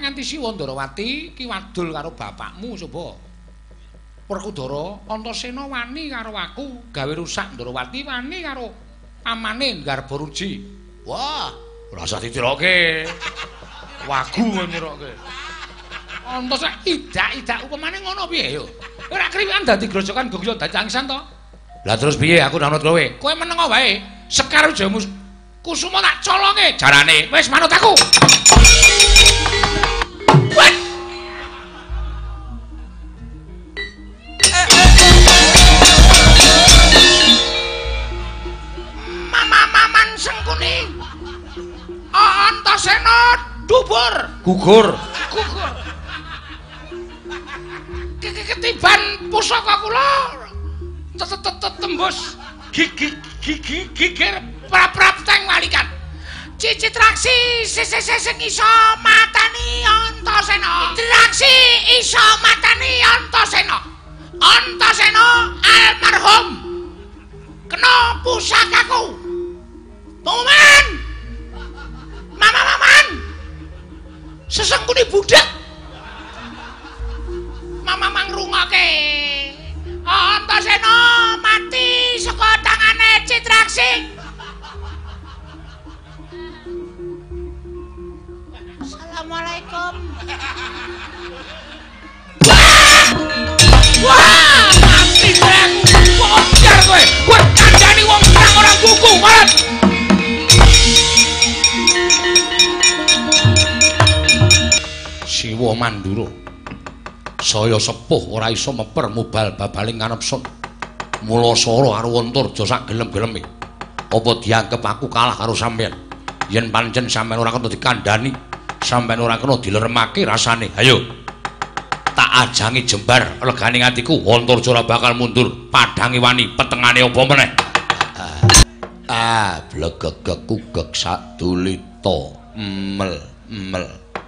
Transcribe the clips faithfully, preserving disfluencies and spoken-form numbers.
nganti Siwa Ndarawati ki wadul karo bapakmu coba. Werkudara Antasena wani karo aku gawe rusak Ndarawati wani karo amane Garbaruji. Wah, ora usah ditiroke. Wagu niroke. Antasena idak-idak upamane ngono piye yo? Ora kriwikan dadi grojokan Gogya dadi angsan to. Lah terus piye aku nanut kowe? Kowe menengo wae. Sekar jamu Kusuma tak colonge jarane. Wis manut aku. What? Mama-maman Sengkuni. Antasena dubur. Gugur. Gugur. Ketiban pusaka kula tembus gigi gigi gigir prap-prap teng walikan Cicitraksi sing iso matani Antasena Citraksi iso matani Antasena Antasena almarhum kena pusakaku Paman Mama-maman Sesengkuni budak Mama mangrungake Antasena mati saka tangane Citraksi. Assalamualaikum. Wah! Wah! Mati aku. Bocor kowe. Kowe kandhani wong perang ora kuku, marat. Siwa Mandura. Saya sepuh ora iso meper mubal babaling kanepsun. Mula Sara karo Antarja sak gelem-geleme. Apa dianggep aku kalah karo sampean? Yen pancen sampean ora kena dikandhani, sampean ora kena dileremake rasane. Hayo. Tak ajangi jembar legane atiku, Antarja ora bakal mundur. Padange wani, petengane apa meneh? Ah, blegegek kugek sadulita. Mel, mel.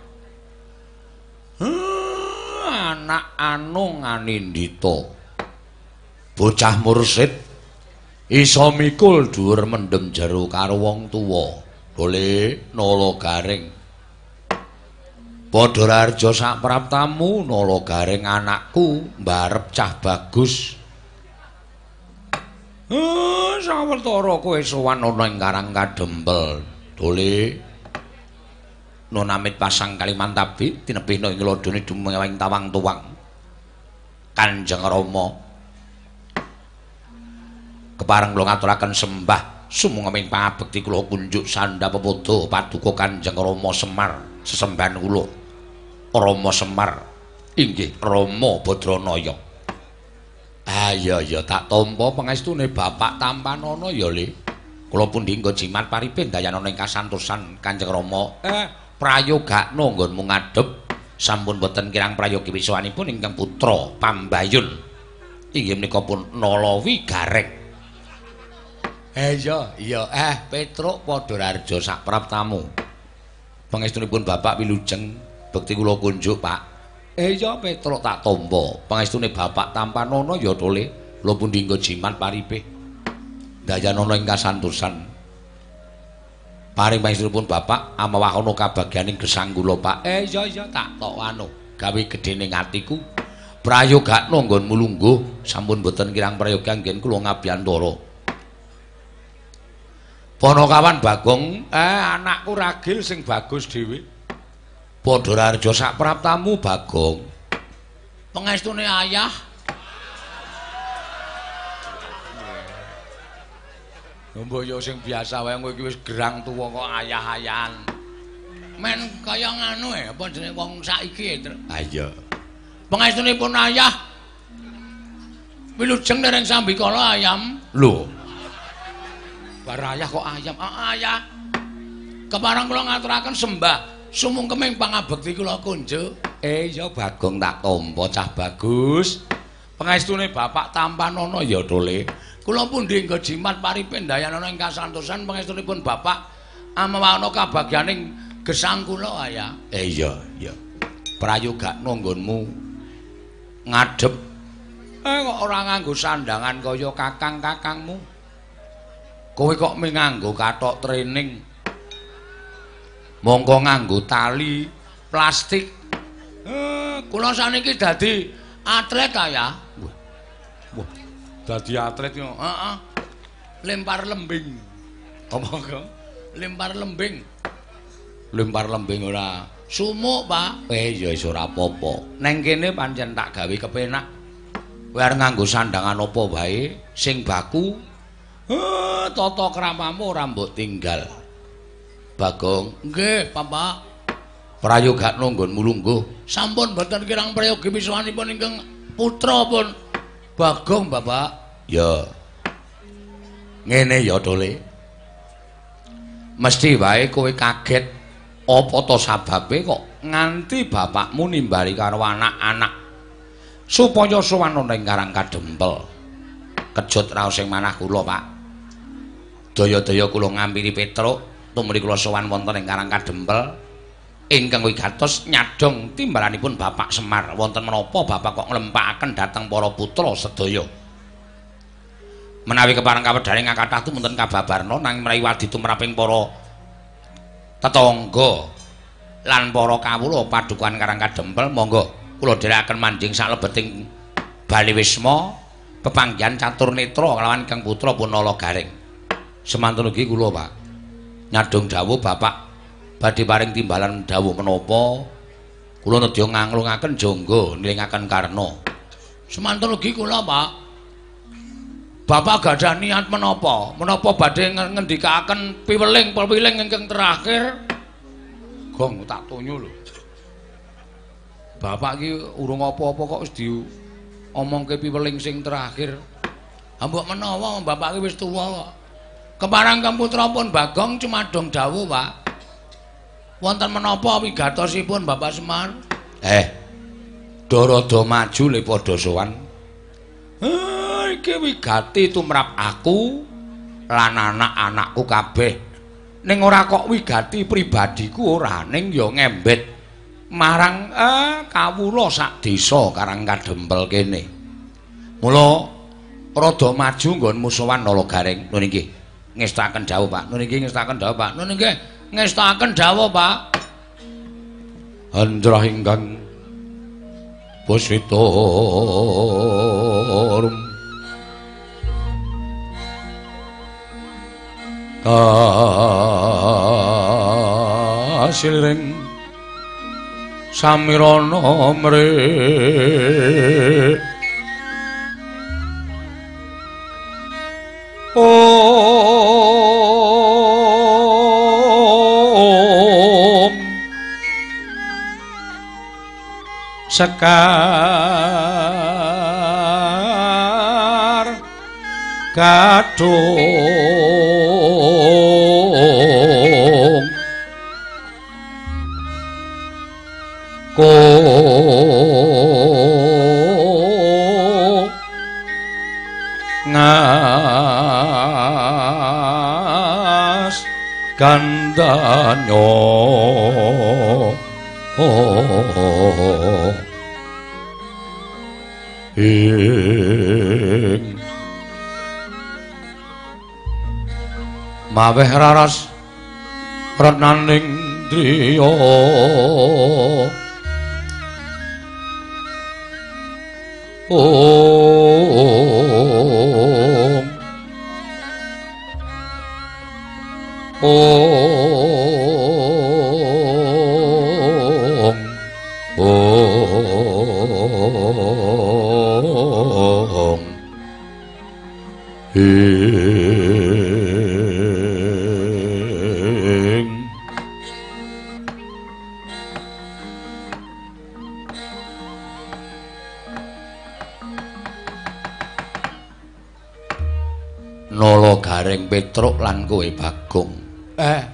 Anak anu nganindita bocah mursid iso mikul dhuwur mendem jero karo wong tuwa boleh nala garing padha rarja sak praptamu nala garing anakku mbarep cah bagus eh sawetara kowe sowan ana ing Karang Kadempel boleh Nonamit pasang Kalimantabi tinebihna ing lodone dumewing tawang tuwang Kanjeng Rama kepareng kula ngaturaken sembah sumunging pangabekti kula kunjuk sandha pepodo paduka Kanjeng Rama Semar sesembahan kula Rama Semar inggih Rama Badranaya. Ah iya ya tak tampa pangestune Bapak Tampanana ya Le. Kula pundi nggo jimat paripin dayanana ing kasantosan Kanjeng Rama. Eh prayogakna nggonmu ngadhep sampun boten kirang prayogi wiswanipun ingkang putra Pambayun inggih menika pun Nalawi Gareng. Eh iya iya eh Petruk padha rarja sak praptamu pangestunipun Bapak Wilujeng bekti kula kunjuk Pak. Eh iya Petruk tak tampa pangestune Bapak Tampanana ya to Le kula pundi nggo jimat paripih dayanana ing kasantosan paring panjenenganipun Bapak amawah ana kabagyaning gesang kula Pak. Eh iya iya tak tok anu gawe gedene atiku. Prayogakna nggonmu lungguh sampun boten kirang prayoga nggen kula ngabiyantara. Panakawan Bagong, eh anakku ragil sing bagus dhewe. Padha rarja sak praptamu Bagong. Pangestune ayah Mbaya sing biasa wae kowe iki wis gerang tuwa kok ayah-ayahan. Men kaya nganu e apa jenenge wong saiki e. Ha iya. Pangestunipun ayah Wilujeng dereng sambikala ayam. Lho. Bar ayah kok ayam? Ah ayah. Kepareng kula ngaturaken sembah sumungkeming pangabekti kula kunjuk. Eh iya Bagong tak tampa cah bagus. Pangestune Bapak Tampanana ya to Le. Kula pundi nggo jimat paripin dayanana ing kasantosan pangestunipun Bapak amawana kabagyaning gesang kula ayah. Eh iya iya. Prayogakna nggonmu ngadhep. Eh kok ora nganggo sandangan kaya kakang-kakangmu. Kowe kok menganggo kathok training. Mongko nganggo tali plastik. Eh, kula saniki dadi atlet ta ya. Wah. Wah, dadi atlet yo. Heeh. Lempar lembing. Apa kok? Lempar lembing. Lempar lembing ora sumuk, Pak. Eh, ya wis ora apa-apa. Neng kene pancen tak gawe kepenak. Kowe arep nganggo sandangan apa wae sing baku. Eh, tata kramamu ora mbok tinggal. Bagong, nggih, Bapak. Prayoga nunggon mulungguh. Sampun boten kirang prayogi wiswanipun ingkang putra pun. Bagong, Bapak. Ya. Ngene ya, Dole. Mesti wae kowe kaget apa to sababe kok nganti bapakmu nimbali karo anak-anak supaya sowan ana ing Karang Kadempel. Kejut raos sing manah kula, Pak. Daya-daya kula ngampiri Petruk tumrap kula sowan wonten ing Karang Kadempel ingkang wigatos nyadong timbalanipun Bapak Semar. Wonten menapa Bapak kok nglempakaken dhateng para putra sedaya? Menawi kepareng kawedhaning kathah tumunten kababarna nanging menawi wadi tumraping para tetangga lan para kawula padukan Karang Kadempel, monggo kula dherekaken manjing saklebeting Bali Wisma pepanggihan Catur Netra kelawan Kang Putra Punala Garing. Semantun ugi kula, Pak, nyadong dawuh Bapak badhe paring timbalan dawuh menapa kula nedya nganglungaken jangga nilingaken karna. Semantun ugi kula, Pak, Bapak gadah niat menapa? Menapa badhe ngendikaken piweling-piweling ingkang terakhir? Gong tak tunyu lho. Bapak iki urung apa-apa kok wis diomongke piweling sing terakhir. Ha mbok menawa Bapak iki wis tuwa kok. Keparang Kang Putra pun Bagong cumadong dawuh, Pak. Wonten menapa wigatosipun Bapak Semar? Eh. Dorada maju le padha sowan. Iki wigati tumrap aku lan anak-anakku kabeh. Ning ora kok wigati pribadiku ora, ning ya ngembet marang eh, kawula sak desa Karang Kadempel kene. Mula rada maju nggonmu sowan Nala Garing. Nun nggih ngestaken dawuh, Pak. Nun nggih ngestaken dawuh, Pak. Nun nggih ngestaken dawuh, Pak. Andrah ingkang Pusitorum kasilring samirana mrih Om Sekar Kadung Ko Ngas Gandanyo ing maweh raras renaning driya Om Om Om ing Nala Garing Petruk lan kowe Bagong. Eh.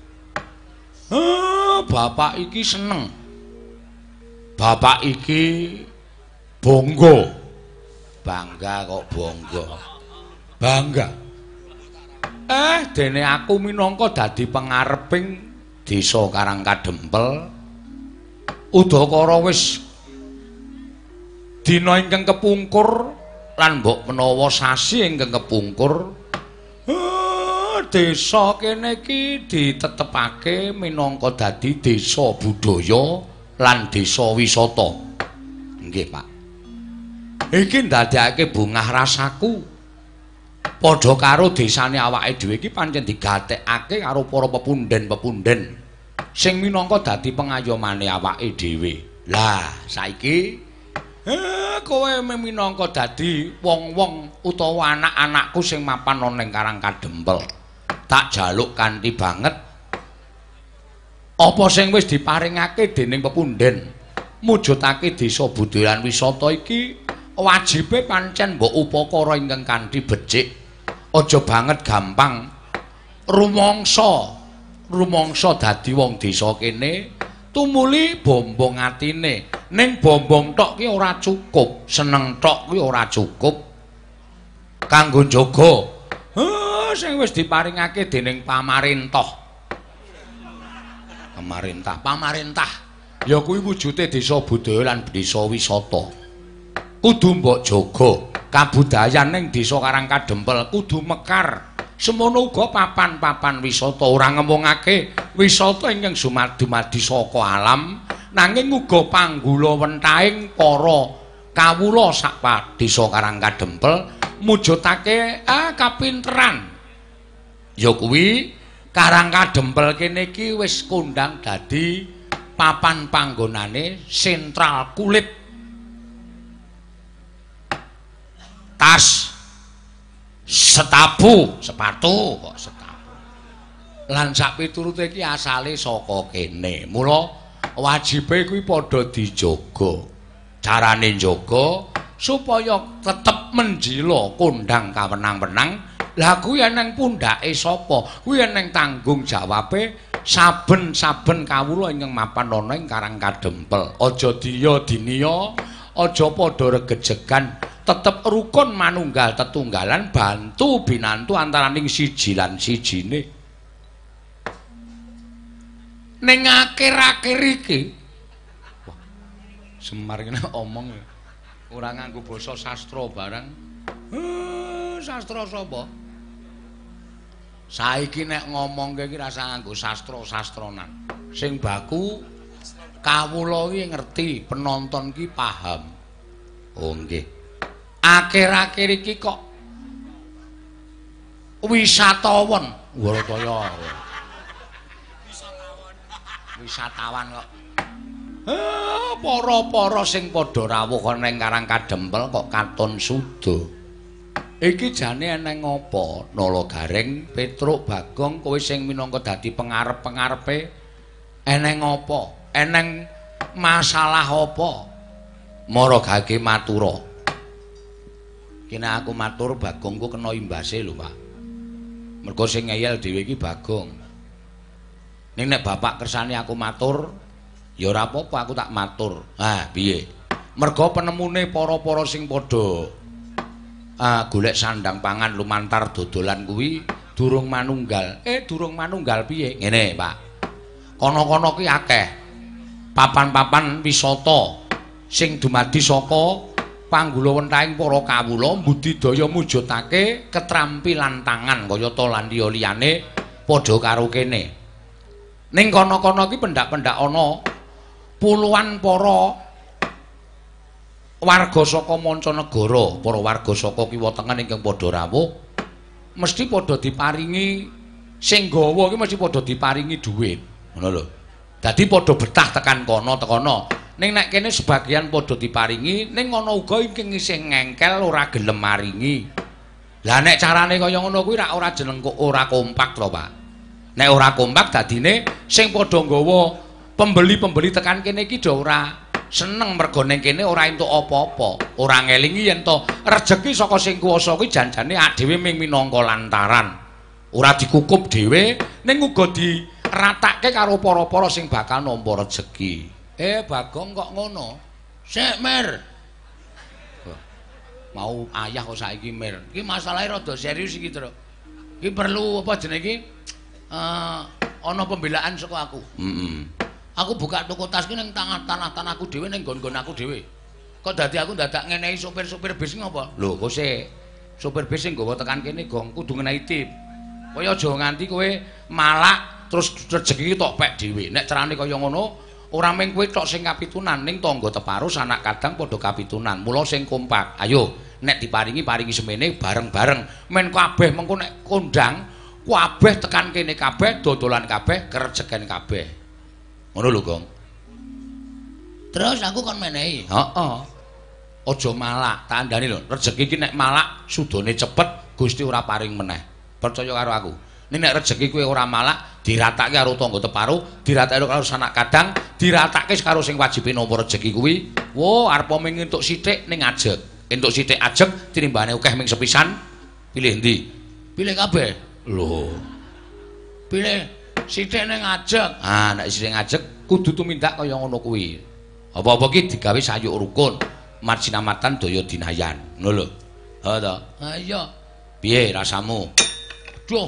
Eh, bapak iki seneng. Bapak iki bangga. Bangga kok bangga. Bangga. Eh, dene aku minangka dadi pangareping desa Karang Kadempel. Udakara wis dina ingkang kepungkur lan mbok menawa sasi ingkang kepungkur. Eh, desa kene iki ditetepake minangka dadi desa budaya lan desa wisata. Nggih, Pak. Iki ndadekake bungah rasaku. Padha karo desane awake dhewe iki pancen digatekake karo para pepunden-pepunden sing minangka dadi pengayomane awake dhewe. Lah, saiki eh kowe minangka dadi wong-wong utawa anak-anakku sing mapan ana ning Karang Kadempel. Tak jaluk kanthi banget apa sing wis diparingake dening pepunden mujudake desa budaya lan wisata iki wajibe pancen mbok upakara ingkang kanthi becik. Aja banget gampang rumangsa rumangsa dadi wong desa kene tumuli bombong atine. Ning bombong tok ki ora cukup, seneng tok ki ora cukup kanggo njaga eh sing wis diparingake dening pamarentah. Pamarentah, pamarentah ya kuwi wujude desa budaya lan desa wisata. Kudu mbok jaga kabudayan ning desa Karang Kadempel kudu mekar. Semono uga papan-papan wisata ora ngomongake wisata ingkang dumadi saka alam nanging uga panggula wentahing para kawula sak desa Karang Kadempel mujudake ah kapinteran. Ya kuwi Karang Kadempel kene iki wis kondang dadi papan panggonane sentral kulit tas setapu sepatu kok setapu lan sak piturute iki asale saka kene. Mula wajibe kuwi padha dijaga. Carane njaga supaya tetep menjila kondang kawenang-wenang. Lah kuwi eneng pundhake sapa? Kuwi eneng tanggung jawabe saben-saben kawula ingkang mapan ana ing Karang Kadempel. Aja diya diniya, aja padha regejegan, tetep rukun manunggal tetunggalan bantu binantu antaraning siji lan sijine. Ning akhir-akhir iki wah Semar iki omong ora nganggo basa sastra barang. Eh, sastra sapa? Saiki nek ngomongke iki rasa nganggo sastra-sastronan. Sing baku kawula iki ngerti, penonton iki paham. Oh nggih. Akhir-akhir iki kok wisatawan, Warataya. Wisatawan kok. Eh, para-para sing padha rawuh ning Karang Kadempel kok katon suda. Iki jane eneng apa? Nala Gareng, Petruk, Bagong, kowe sing minangka dadi pengarep-pengarepe eneng apa? Eneng masalah apa? Mara gage matura. Kene aku matur Bagongku kena imbase lho, Pak. Mergo sing ngeyel dhewe iki Bagong. Ning nek bapak kersane aku matur, ya ora apa-apa aku tak matur. Ah, piye? Mergo penemune para-para sing padha ah golek sandang pangan lumantar dodolan kuwi durung manunggal. Eh, durung manunggal piye? Ngene, Pak. Kono-kono kuwi akeh papan-papan wisata sing dumadi saka panggula wentahing para kawula mbudidaya mujudake ketrampilan tangan kaya to lan liya-liyane padha karo kene. Ning kono-kono iki pendak-pendak ana puluhan para warga saka mancanegara, para warga saka kiwa tengen ingkang padha rawuh mesti padha diparingi sing gawa iki mesti padha diparingi dhuwit. Ngono lho. Dadi padha betah tekan kono tekono. Ning nek kene sebagian padha diparingi, ning ngono uga iki isih ngengkel ora gelem maringi. Lah nek carane kaya ngono kuwi ora ora jeneng kok ora kompak to, Pak. Nek ora kompak dadine sing padha nggawa pembeli-pembeli tekan kene iki do ora seneng mergo ning kene ora entuk apa-apa. Ora ngelingi yen to rejeki saka sing kuwasa kuwi janjane dhewe ming minangka lantaran. Ora dikukup dhewe ning uga diratake karo para-para sing bakal nampa rejeki. Eh Bagong kok ngono? Sik Mir. Mau ayah kok saiki Mir. Iki masalahe rada serius iki, Tru. Iki perlu apa jenenge iki? Eh ana pembelaan saka aku. Heeh. Aku buka toko tas ki ning tanah-tanahku dhewe ning nggon-nggon aku dhewe. Kok dadi aku dadak ngenehi sopir-sopir bis ngopo? Lho, kok sik sopir bis sing nggawa tekan kene gong kudu ngenehi tip. Kaya aja nganti kowe malak terus rezeki tok pek dhewe. Nek carane kaya ngono Ora mung kowe tok sing kapitunan ning tangga teparo sanak kadang padha kapitunan. Mula sing kompak. Ayo, nek diparingi paringi semene bareng-bareng. Men kabeh mengko nek kondang, kabeh tekan kene kabeh, dodolan kabeh, kerejeken kabeh. Ngono lho, Gong. Terus aku kon menehi. Heeh. Aja malak, tandane lho. Rezeki iki nek malak sudane cepet, Gusti ora paring meneh. Percaya karo aku. Nek nek rezeki kowe ora malak, diratake karo tangga teparo, diratake karo sanak kadang, diratake karo sing wajibe nampa rezeki kuwi. Wo, arep ming entuk sithik ning ajeg. Entuk sithik ajeg tinimbane akeh ming sepisan. Pilih ndi? Pilih kabeh. Lho. Pilih sithik ning ajeg. Ah, nek sithik ajeg kudu tumindak kaya ngono kuwi. Apa-apa ki digawe sayuk rukun. Marsinamatan daya dinayan. Ngono lho. Ha ta? Ha iya. Piye rasamu? Duh.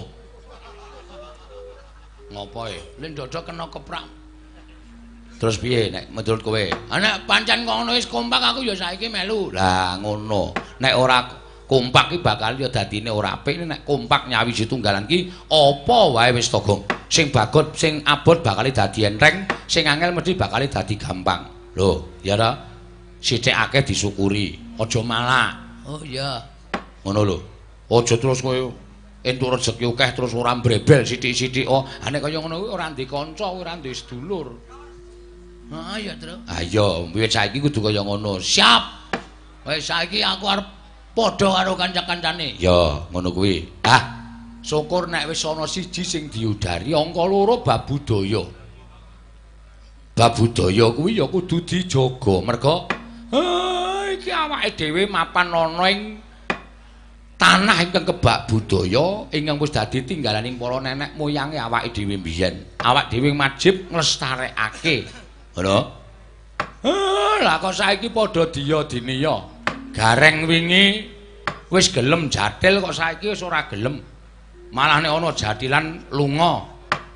Ngopo e? Lek dada kena keprak. Terus piye nek menurut kowe? Ah nek pancen ngono wis kompak aku ya saiki melu. Lah ngono. Nek ora kompak ki bakal ya dadine ora apik. Nek kompak nyawiji tunggalan ki apa wae wis to, Gong. Sing bagot sing abot bakal dadi enteng, sing angel mesti bakal dadi gampang. Lho, ya ta? Sithik akeh disyukuri, aja malak. Oh iya. Ngono lho. Aja terus kowe entuk rezeki akeh terus ora mbrebel sithik-sithik. Oh, nek kaya ngono kuwi ora ndek kanca, ora ndek sedulur. Heeh ya, Tru. Ah iya, wiwit saiki kudu kaya ngono. Siap. Wis saiki aku arep padha karo kanca-kancane. Ya, ngono kuwi. Ah, syukur nek wis ana siji sing diudari, angka loro bab budaya. Bab budaya kuwi ya kudu dijaga. Merga ha iki awake dhewe mapan ana ing tanah ingkang kebak budaya ingkang wis dadi tinggalaning para nenek moyange awake dhewe mbiyen. Awak dhewe wajib nglestarekake. Ngono. Ha lah kok saiki padha diya diniya. Gareng wingi wis gelem jatil kok saiki wis ora gelem. Malah nek ana jatilan lunga.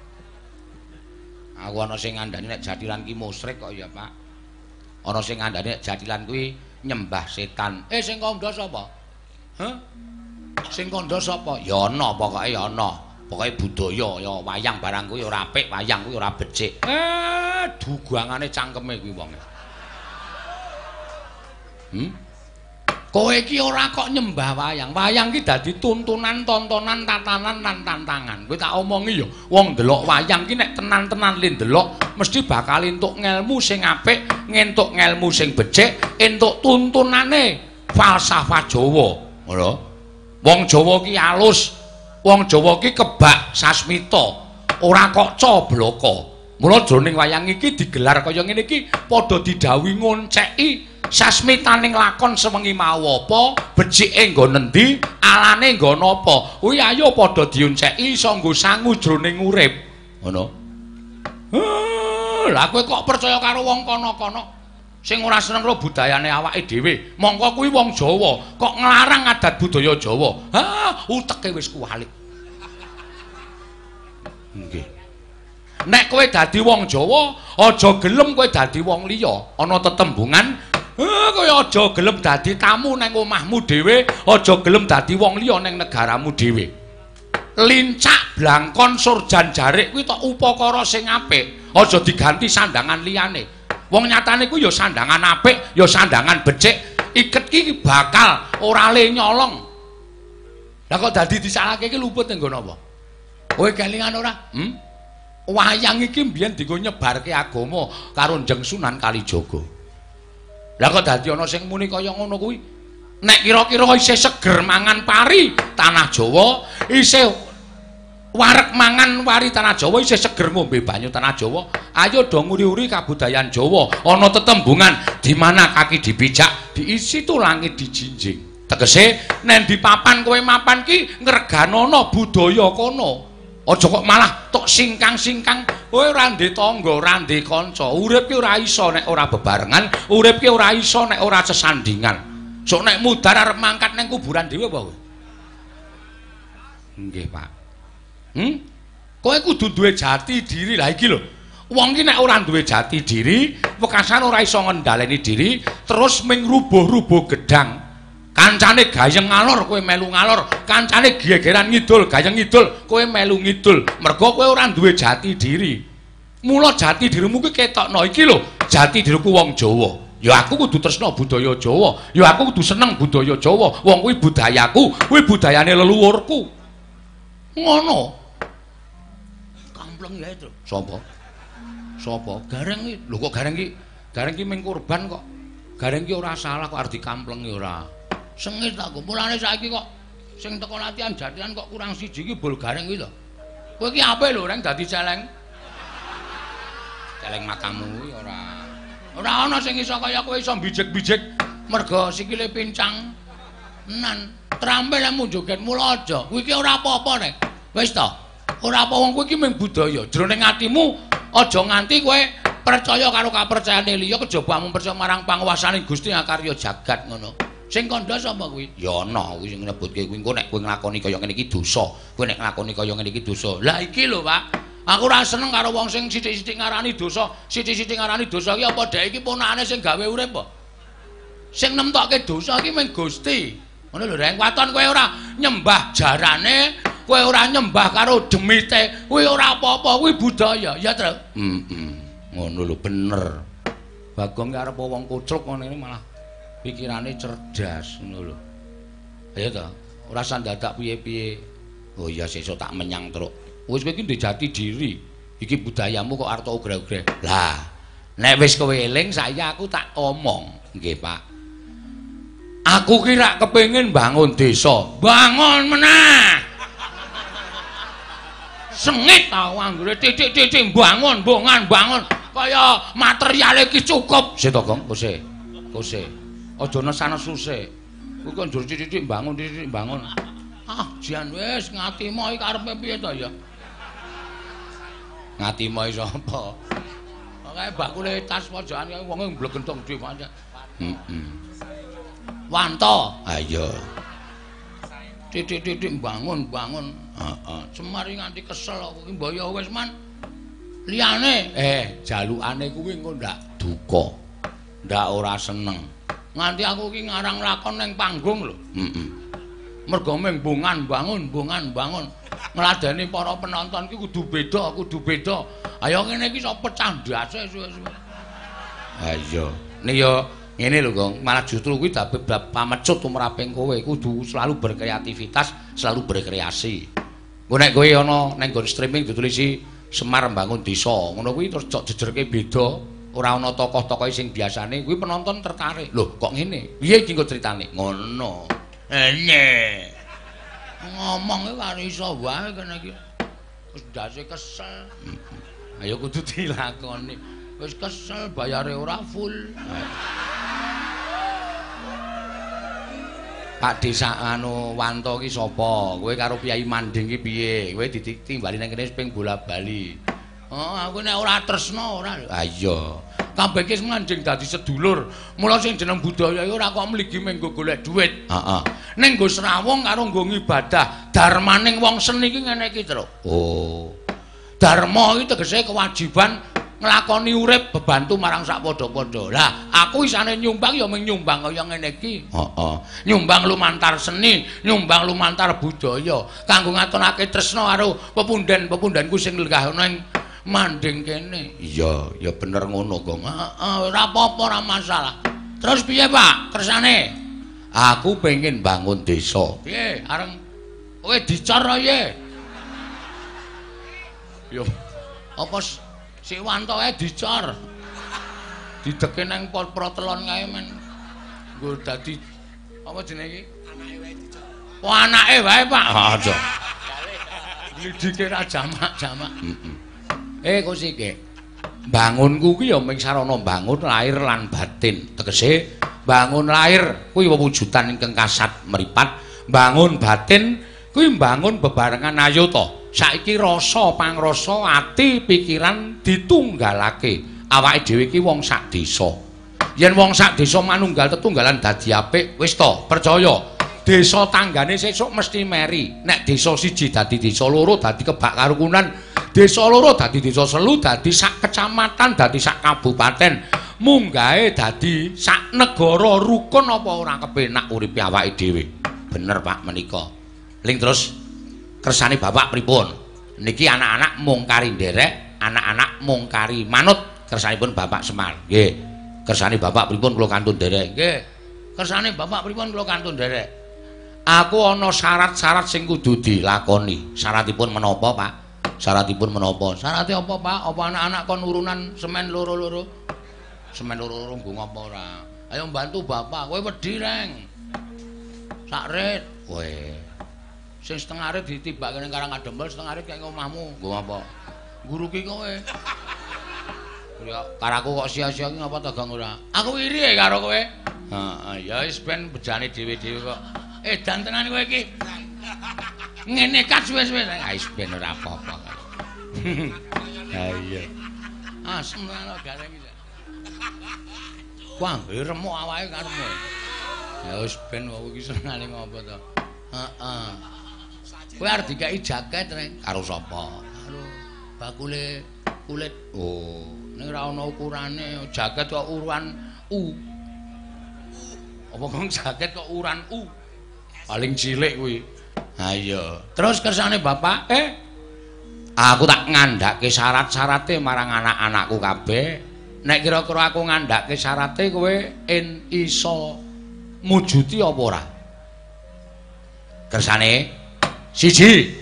Aku ana sing ngandani nek jatilan ki musyrik kok ya, Pak. Ana sing ngandani nek jatilan kuwi nyembah setan. Eh sing kandha sapa? Hah? Sing kandha sapa? Ya ana, pokoke ya ana. Pokoke budaya ya wayang barang kuwi ora apik, wayang kuwi ora becik. Eh, dugangane cangkeme kuwi wong. Hmm? Kowe iki ora kok nyembah wayang. Wayang ki dadi tuntunan, tontonan, tatanan lan tantangan. Kowe tak omongi ya, wong ndelok wayang ki nek tenan-tenan le ndelok mesti bakal entuk ngelmu sing apik, ngentuk ngelmu sing becik, entuk tuntunane falsafah Jawa. Ngono. Wong Jawa ki alus. Wong Jawa ki kebak sasmita. Ora kok cobloko. Mula jroning wayang iki digelar kaya ngene iki padha didhawuhi ngonceki sasmitaning lakon sewengi mau apa, becike nggo nendi, alane nggo napa. Kuwi ayo padha dionceki iso nggo sangu jroning urip. Ngono. Lah kowe kok percaya karo wong kono-kono sing ora seneng karo budayane awake dhewe. Mongko kuwi wong Jawa, kok nglarang adat budaya Jawa. Ha, uteke wis kuwalik. Nggih. Nek kowe dadi wong Jawa, aja gelem kowe dadi wong liya. Ana tetembungan Eh, kowe aja gelem dadi tamu nang omahmu dhewe, aja gelem dadi wong liya nang negaramu dhewe. Lincak, blangkon, surjan jarik kuwi tok upakara sing apik, aja diganti sandangan liyane. Wong nyatane kuwi ya sandangan apik, ya sandangan becik, iket ki bakal ora le nyolong. Lah kok dadi disalahke iki luput ning nggon apa? Kowe kelingan ora? Hm? Wayang iki mbiyen dienggo nyebarke agama karo Njeng Sunan Kalijaga. Lah kok dadi ana sing muni kaya ngono kuwi? Nek kira-kira isih seger mangan pari tanah Jawa, isih wareg mangan wari tanah Jawa, isih seger ngombe banyu tanah Jawa, ayo do nguri-uri kabudayan Jawa. Ana tetembungan di mana kaki dipijak, diisi tu langit dijinjing. Tegese nek di papan kowe mapan ki ngreganono budaya kono. Aja kok malah tok singkang-singkang, kowe ora ndek tangga, ora ndek kanca. Urip ki ora iso nek ora bebarengan, urip ki ora iso nek ora sesandingan. Sok nek mudhar arep mangkat nang kuburan dhewe apa kowe? Nggih, Pak. Hm? Kowe kudu duwe jati diri. Lah iki lho. Wong ki nek ora duwe jati diri, wekasan ora iso ngendhaleni diri, terus ming rubuh-rubuh gedang. Kancane gayeng ngalor kowe melu ngalor, kancane gegeran ngidul gayeng ngidul kowe melu ngidul. Mergo kowe ora duwe jati diri. Mula jati dirimu kuwi ketokno iki lho, jati diriku wong Jawa. Ya aku kudu tresna budaya Jawa, ya aku kudu seneng budaya Jawa. Wong kuwi budayaku, kuwi budayane leluhurku. Ngono. Kampleng ya itu. Sapa? Sapa? Gareng iki. Lho kok gareng iki? Gareng iki ming kurban kok. Gareng iki ora salah kok arep dikamplengi ora. Sengit aku. Mulane saiki kok sing teko latihan jatian kok kurang siji iki bol gareng iki lho. Kowe iki apik lho reng dadi celeng. Celeng matamu kuwi ora. Ora ana sing iso kaya kowe iso bijek-bijek merga sikile pincang. Nan, trampil lemu joget mula aja. Kuwi iki ora apa-apa nek. Wis to. Ora apa wong kowe iki mung budaya. Jroning atimu aja nganti kowe percaya karo kapercayane liya kejaba mung percaya marang panguwasaning Gusti Akarya jagat ngono. Sing kandha sapa kuwi? Ya ana kuwi sing nyebutke kuwi engko nek kowe nglakoni kaya ngene iki dosa. Kowe nek nglakoni kaya ngene iki dosa. Lah iki lho, Pak. Aku ora seneng karo wong sing sithik-sithik ngarani dosa, sithik-sithik ngarani dosa iki apa dhek iki ponakane sing gawe urip apa? Sing nemtokke dosa iki mung Gusti. Ngono lho, Reng. Waton kowe ora nyembah jarane, kowe ora nyembah karo demite, kuwi ora apa-apa, kuwi budaya. Ya, Tru? Heeh. Ngono lho, bener. Bagong ki arep wong kucluk ngene malah pikirane cerdas ngono lho. Ayo to, ora usah dadak piye-piye. Oh iya sesuk tak menyang truk. Wis kowe iki ndek jati diri. Iki budayamu kok arep ugreh-ugreh. Lah, nek wis kowe eling saiki aku tak omong. Nggih, Pak. Aku ki rak kepengin bangun desa. Bangun meneh. Sengit ta anggere titik-titik bangun, bongan bangun. Kaya materiale iki cukup. Sik to, Gong, kose. Kose. Aja nesana susik. Kuwi kok njur titik-titik bangun, titik-titik bangun. Ah, jan wis ngatimu iki karepe piye to ya? Ngatimu sapa? Pokoke bakule tas pojokan kaya wong mblegentong dhewe pancen. Heeh. Wanto. Ha iya. Titik-titik bangun, bangun. Heeh. Semari nganti kesel aku iki mbaya wis man. Liyane eh jalukane kuwi engko ndak duka. Ndak ora seneng. Nganti aku iki ngarang lakon ning panggung lho. Heeh. Mergo mung bungan bangun, bungan bangun. Ngladeni para penonton ki kudu beda, kudu beda. Ayo ngene iki iso pecah ndase suwe-suwe. Ha iya. Nek yo ngene lho, Gong, malah justru kuwi dadi pamecut tumraping kowe, kudu selalu berkreativitas, selalu berkreasi. Engko nek kowe ana ning nggon streaming ditulisi Semar Mbangun Desa, ngono kuwi terus cok jejerke beda, ora ana tokoh-tokoh sing biasane, kuwi penonton tertarik. Lho, kok ngene? Piye iki engko critane? Ngono. Enye. Ngomong iki karo iso wae kene iki. Wis ndase kesel. Ayo kudu dilakoni. Wis kesel bayare ora full. Pak Desa anu Wanto ki sapa? Kowe karo Kyai Manding ki piye? Kowe ditimbali nang kene ping bola-bali. Oh, aku nek ora tresna ora. Ha iya. Kabeh ki manjing dadi sedulur. Mula sing jeneng budaya iki ora kok mligi menggo golek dhuwit. Heeh. Ning nggo srawung karo nggo ngibadah. Darmaning wong seni iki ngene iki, Tru. Oh. Dharma iki tegese kewajiban nglakoni urip bebantu marang sak padha-padha. Lah, aku isane nyumbang ya mung nyumbang kaya ngene iki. Heeh. Nyumbang lumantar seni, nyumbang lumantar budaya kanggo ngatonake tresna karo pepundhen-pepundhenku sing lenggah ning Manding kene. Iya, ya bener ngono, Gong. Heeh, ora apa-apa, ora masalah. Terus piye, Pak? Kersane? Aku pengen bangun desa. Piye? Areng kowe dicor ya? Yo. Apa si Wanto ae dicor? Dideke nang pol protelon kae men. Nggo dadi apa jenenge iki? Anake wae dicor. Oh, anake wae, Pak. Aja. Lidike ra jamak-jamak. Heeh. Eh kok sik bangunku kuwi ya ming sarana bangun lahir lan batin. Tegese bangun lahir kuwi wewujudan ingkang kasat mripat, bangun batin kuwi bangun bebarengan ayuta. Saiki rasa pangrasa ati pikiran ditunggalake. Awake dhewe iki wong sak desa. Yen wong sak desa manunggal tetunggalan dadi apik, wis to, percaya. Desa tanggane sesuk mesti meri. Nek desa siji dadi desa loro dadi kebak karukunan. Desa loro dadi desa selu dadi sak kecamatan dadi sak kabupaten munggahe dadi sak negara rukun apa ora kepenak uripe awake dhewe. Bener Pak menika. Ling terus kersane Bapak pripun? Niki anak-anak mung kari nderek anak-anak mung kari manut kersanipun Bapak Semar. Nggih. Kersane Bapak pripun kula kantun derek. Nggih. Kersane Bapak pripun kula kantun derek. Aku ana syarat-syarat sing kudu dilakoni. Syaratipun menapa, Pak? Syaratipun menapa? Syarate apa, Pak? Apa anak-anak kon urunan semen loro-loro? Semen loro-loro nggo ngapa ora? Ayo mbantu Bapak, kowe wedi reng. Sak rit. Kowe. Sing setengah rit ditibake ning Karang Kadempel, setengah rit kaya omahmu. Nggo apa? Guru ki kowe. Ya, karaku kok sia-sia ki ngapa dagang ora? Aku iri karo kowe. Heeh, ya wis ben bejane dhewe-dhewe kok. Eh, dantenan kowe iki. Ngene kas wis-wis. Ah, wis ben ora apa-apa. Ha iya. Asem ana gareng iki. Wah, remuk awake karemu. Ya wis ben wong iki senengane ngopo to. Heeh. Kowe arep dikai jaket rek karo sapa? Karo bakule kulit. Oh, ning ora ana ukurane, jaket kok ukuran U. Apa kok jaket kok ukuran U? Paling cilik kuwi. Ha iya. Terus kersane Bapak, eh aku tak ngandhake syarat-syarate marang anak-anakku kabeh. Nek kira-kira aku ngandhake syarate kowe en iso mujuti apa ora? Kersane siji.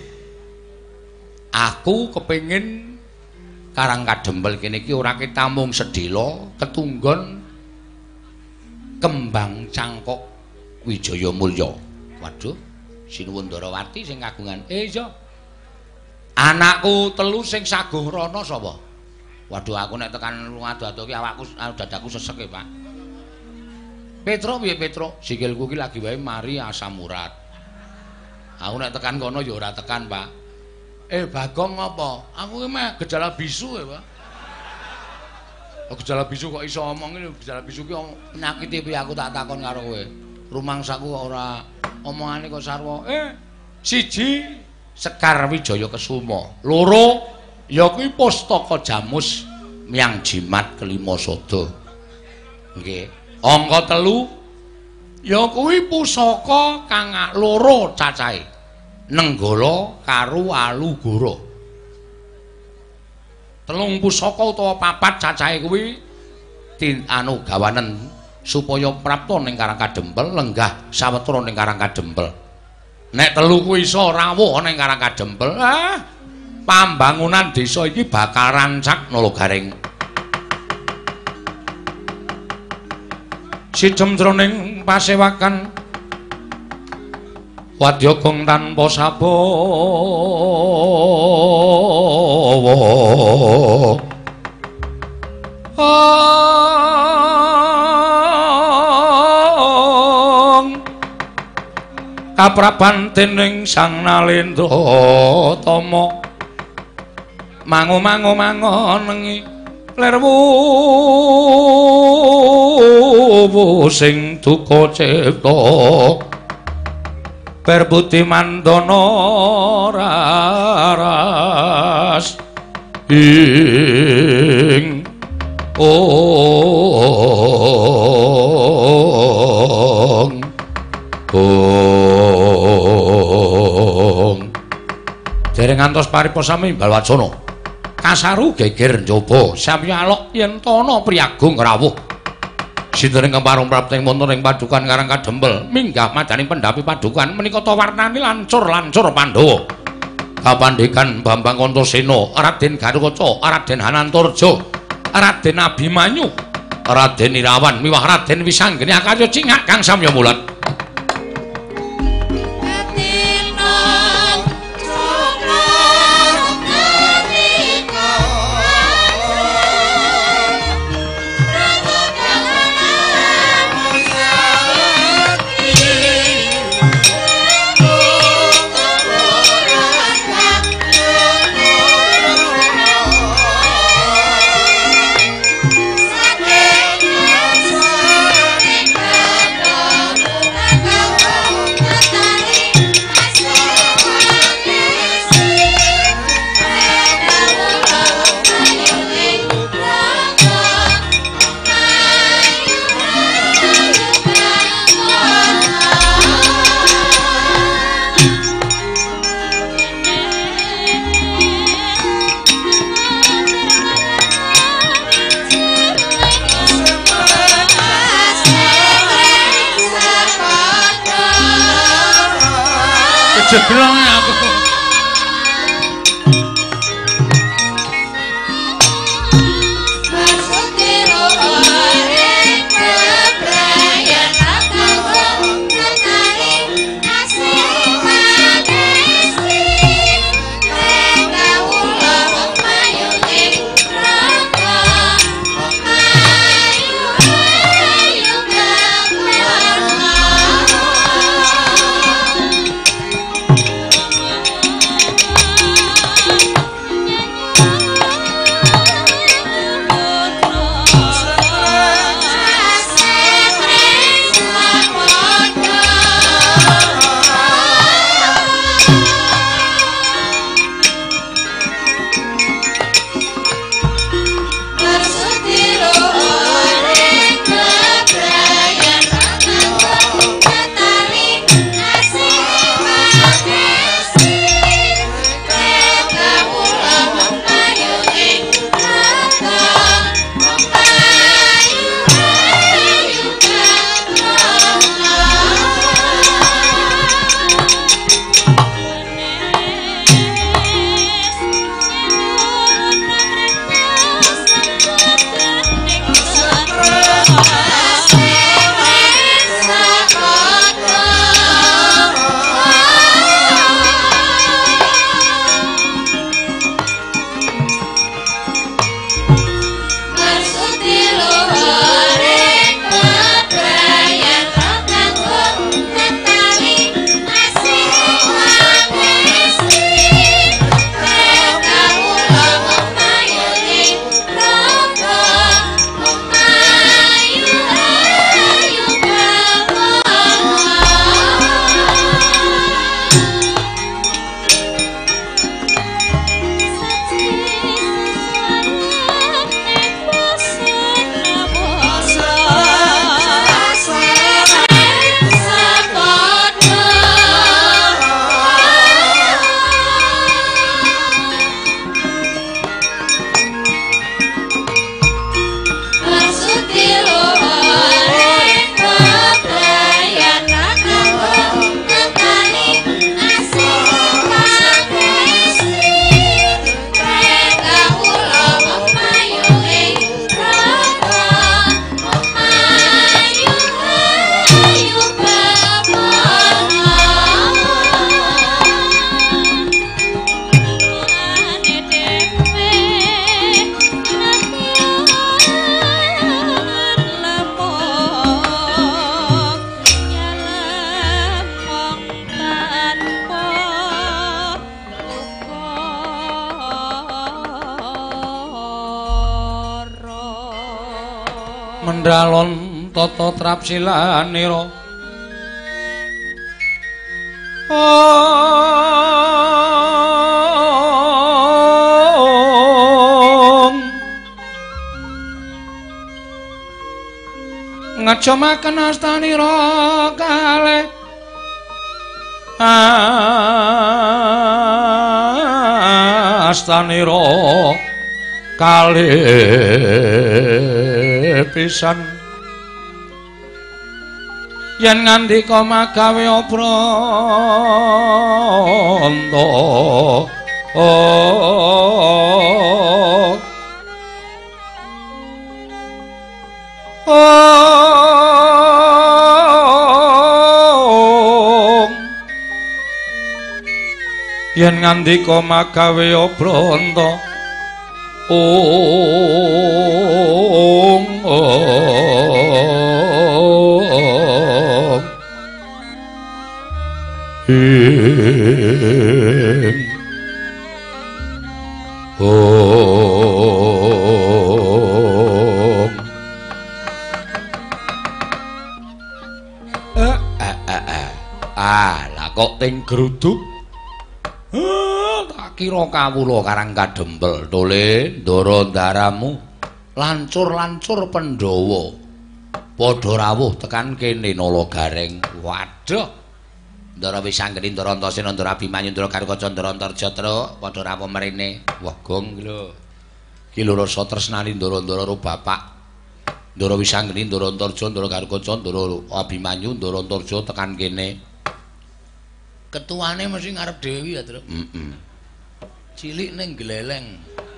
Aku kepengin Karang Kadempel kene iki ora ketamung sedhela ketunggon kembang cangkok Wijaya Mulya. Waduh, Sinuwun Ndarawati sing kagungan. Eh iya. Anakku telu sing saguh rana sapa? Waduh, aku nek tekan ngado-ado ki awakku dadaku sesek e, Pak. Petro piye Petro? Sikilku ki lagi wae mari asam urat. Aku nek tekan kono ya ora tekan, Pak. Eh Bagong apa? Aku ki meh gejala bisu ya, Pak. Oh, gejala bisu kok iso omong iki, gejala bisu ki penyakit piye aku tak takon karo kowe. Rumangsaku kok ora omongane kok sarwa. Eh, siji Sekar Wijaya Kesuma. Loro ya kuwi Pustaka Jamus Myang Jimat Kelima Sada. Nggih. Angka telu ya kuwi pusaka kang loro cacahe. Nenggala karo Alugara. Telung pusaka utawa papat cacahe kuwi tin anu gawanen supaya prapta ning Karang Kadempel, lenggah sawetara ning Karang Kadempel. Nek telu kuwi iso rawuh ning Karang Kadempel, ah pambangunan desa iki bakal rancak Nalagareng. Sidhem jroning pasewakan wadya gong tanpa sabawa kapraban dening Sang Nalendra Tama mangu-mangu mangonengi lerwu sing duka cipta Perbuti Mandana raras ing ong ong dereng ngantos pariposami Balwacana kasaru geger njaba sami alok yen tana priyagung rawuh sinten ingkang parung prapting wonten ing padukan Karang Kadempel minggah madaning pendhapi padukan menika ta warnane lancur-lancur Pandhawa Kapandhekan Bambang Antasena Raden Garukaca Raden Hanantarja Raden Abimanyu Raden Irawan miwah Raden Wisanggeni akarya cingak kang samya mulat jegrong aku. Mendalon tata trapsilanira Om ngajomaken astanira kalih astanira kalih pisan yen ngandika magawe pranta oh oh yen ngandika magawe pranta Om Om Him Om eh, eh, eh, eh. Ah lah kok ting gruduk tak kira kawula karang kadempel tole ndara ndaramu lancur-lancur Pandhawa padha rawuh tekan kene Nala Gareng. Waduh Ndara Wisanggeni Ndara Antasena Ndara Abimanyu Ndara Karukaca Ndara Antarjatra padha rawuh mrene. Wah gong lho iki lho rasa tresnani Ndara-ndara karo bapak Ndara Wisanggeni Ndara Antarja Ndara Karukaca Ndara Abimanyu Ndara Antarja tekan kene. Ketuane mesti ngarep Dewi ya, Tru. Heeh. Cilik ning gleleng.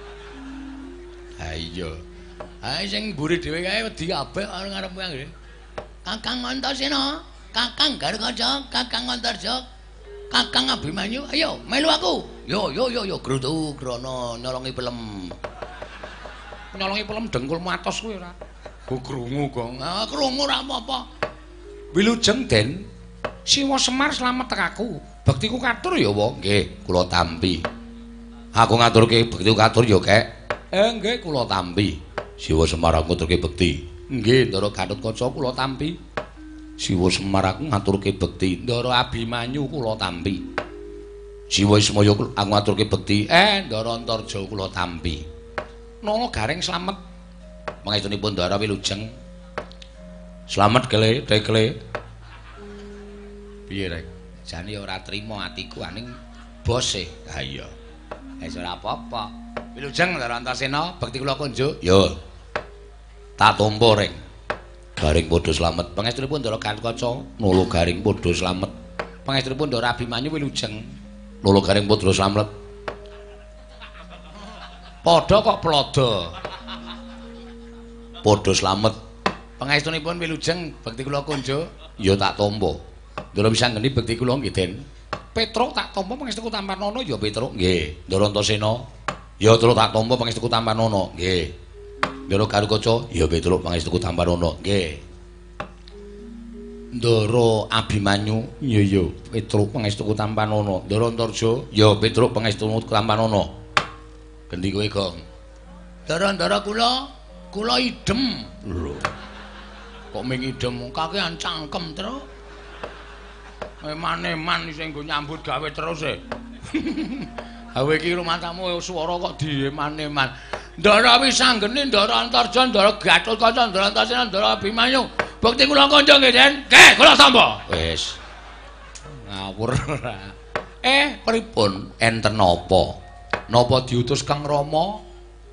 Ha iya. Ha sing mburi dhewe kae wedi kabeh karo ngarep kuwi. Kakang Antasena, Kakang Gargaja, Kakang Antarja, Kakang Abimanyu, ayo melu aku. Yo yo yo yo grutu grono nyolongi pelem. Nyolongi pelem dengkulmu atos kuwi ora. Go krungu, Gong. Ah krungu ora apa-apa. Wilujeng Den, Siwa Semar slamet tekaku. Bektiku katur ya, Wa. Nggih, kula tampi. Aku ngaturke bektiku katur ya, Kek. Eh, nggih, kula tampi. Siwa Semar aku ngaturke bekti. Nggih, Ndara Gatotkaca kula tampi. Siwa Semar aku ngaturke bekti. Ndara Abimanyu kula tampi. Siwa Ismaya aku ngaturke bekti. Eh, Ndara Antarja kula tampi. Nala Garing slamet. Pangestunipun Ndara Wilujeng. Slamet kele, tekle. Piye, Rek? Jane ora trima atiku aning bose. Ha iya. Wis ora apa-apa. Wilujeng Ndara Antasena, bekti kula kunjuk. Yo. Tak tampa, Rek. Garing padha slamet. Pangestunipun Ndara Gatotkaca, nula Garing padha slamet. Pangestunipun Ndara Abimanyu Wilujeng, nula Garing padha slamet. Padha kok pelodo. Padha slamet. Pangestunipun Wilujeng, bekti kula kunjuk. Ya tak tampa. Ndara Wisanggeni bekti kula nggih, Den. Petruk tak tampa pangestuku Tampanana ya Petruk. Nggih. Ndara Antasena. Ya terus tak tampa pangestuku Tampanana. Nggih. Ndara Gargaja ya Petruk pangestuku Tampanana. Nggih. Ndara Abimanyu ya ya Petruk pangestuku Tampanana. Ndara Antarja ya Petruk pangestuku Tampanana. Gendi kowe, Gong. Ndara-ndara kula, kula idem. Lho. Kok ming idem kakean cangkem, Tru. Eman-eman sing nggo nyambut gawe terus e. Hawe iki rumah tamu swara kok dieman-eman. Ndara Wisanggeni, Ndara Antarja, Ndara Gatotkaca, Ndara Antasena, Ndara Abimanyu. Bekti kula kanca nggih, Den. Nggih, kula tampa. Wis. Ngawur ora. Eh, pripun? Enten napa? Napa diutus Kang Rama?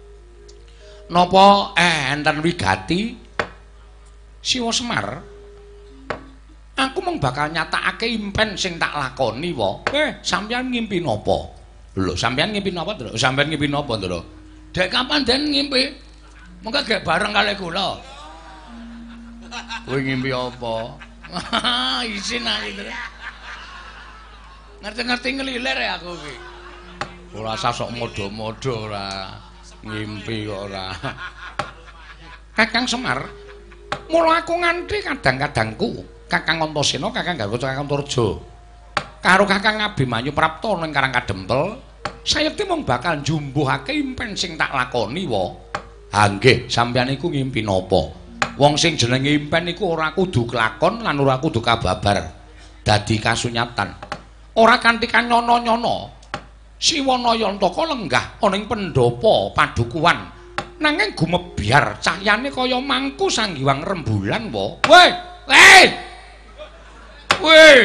Napa eh enten wigati? Siwa Semar? Aku mung bakal nyatakake impen sing tak lakoni, Wa. Eh, sampeyan ngimpi napa? Lho, sampeyan ngimpi napa, Ndra? Sampeyan ngimpi napa, Ndra? Dek kapan Den ngimpi? Mengko gek bareng kali kula. Kowe ngimpi apa? Isin ae, Ndra. Ngerti-ngerti ngelilir ya aku iki. Ora usah sok modo-modo ora. Ngimpi kok ora. Kakang Semar, mula aku nganti kadang-kadangku Kakang Antasena, Kakang Gargaja, Kakang Antarja karo Kakang Abimanyu prapta ning Karang Kadempel, sayekti mung bakal njumbuhake impen sing tak lakoni, Wa. Ha nggih, sampeyan iku ngimpi napa? Wong sing jenenge impen iku ora kudu kelakon lan ora kudu kababar dadi kasunyatan. Ora kanthi kanyono-nyono. Siwa Nayantaka lenggah ana ing pendhapa padukuhan nanging gumebyar cahyane kaya mangku sanggiwang rembulan, Wa. Weh, weh. Weh.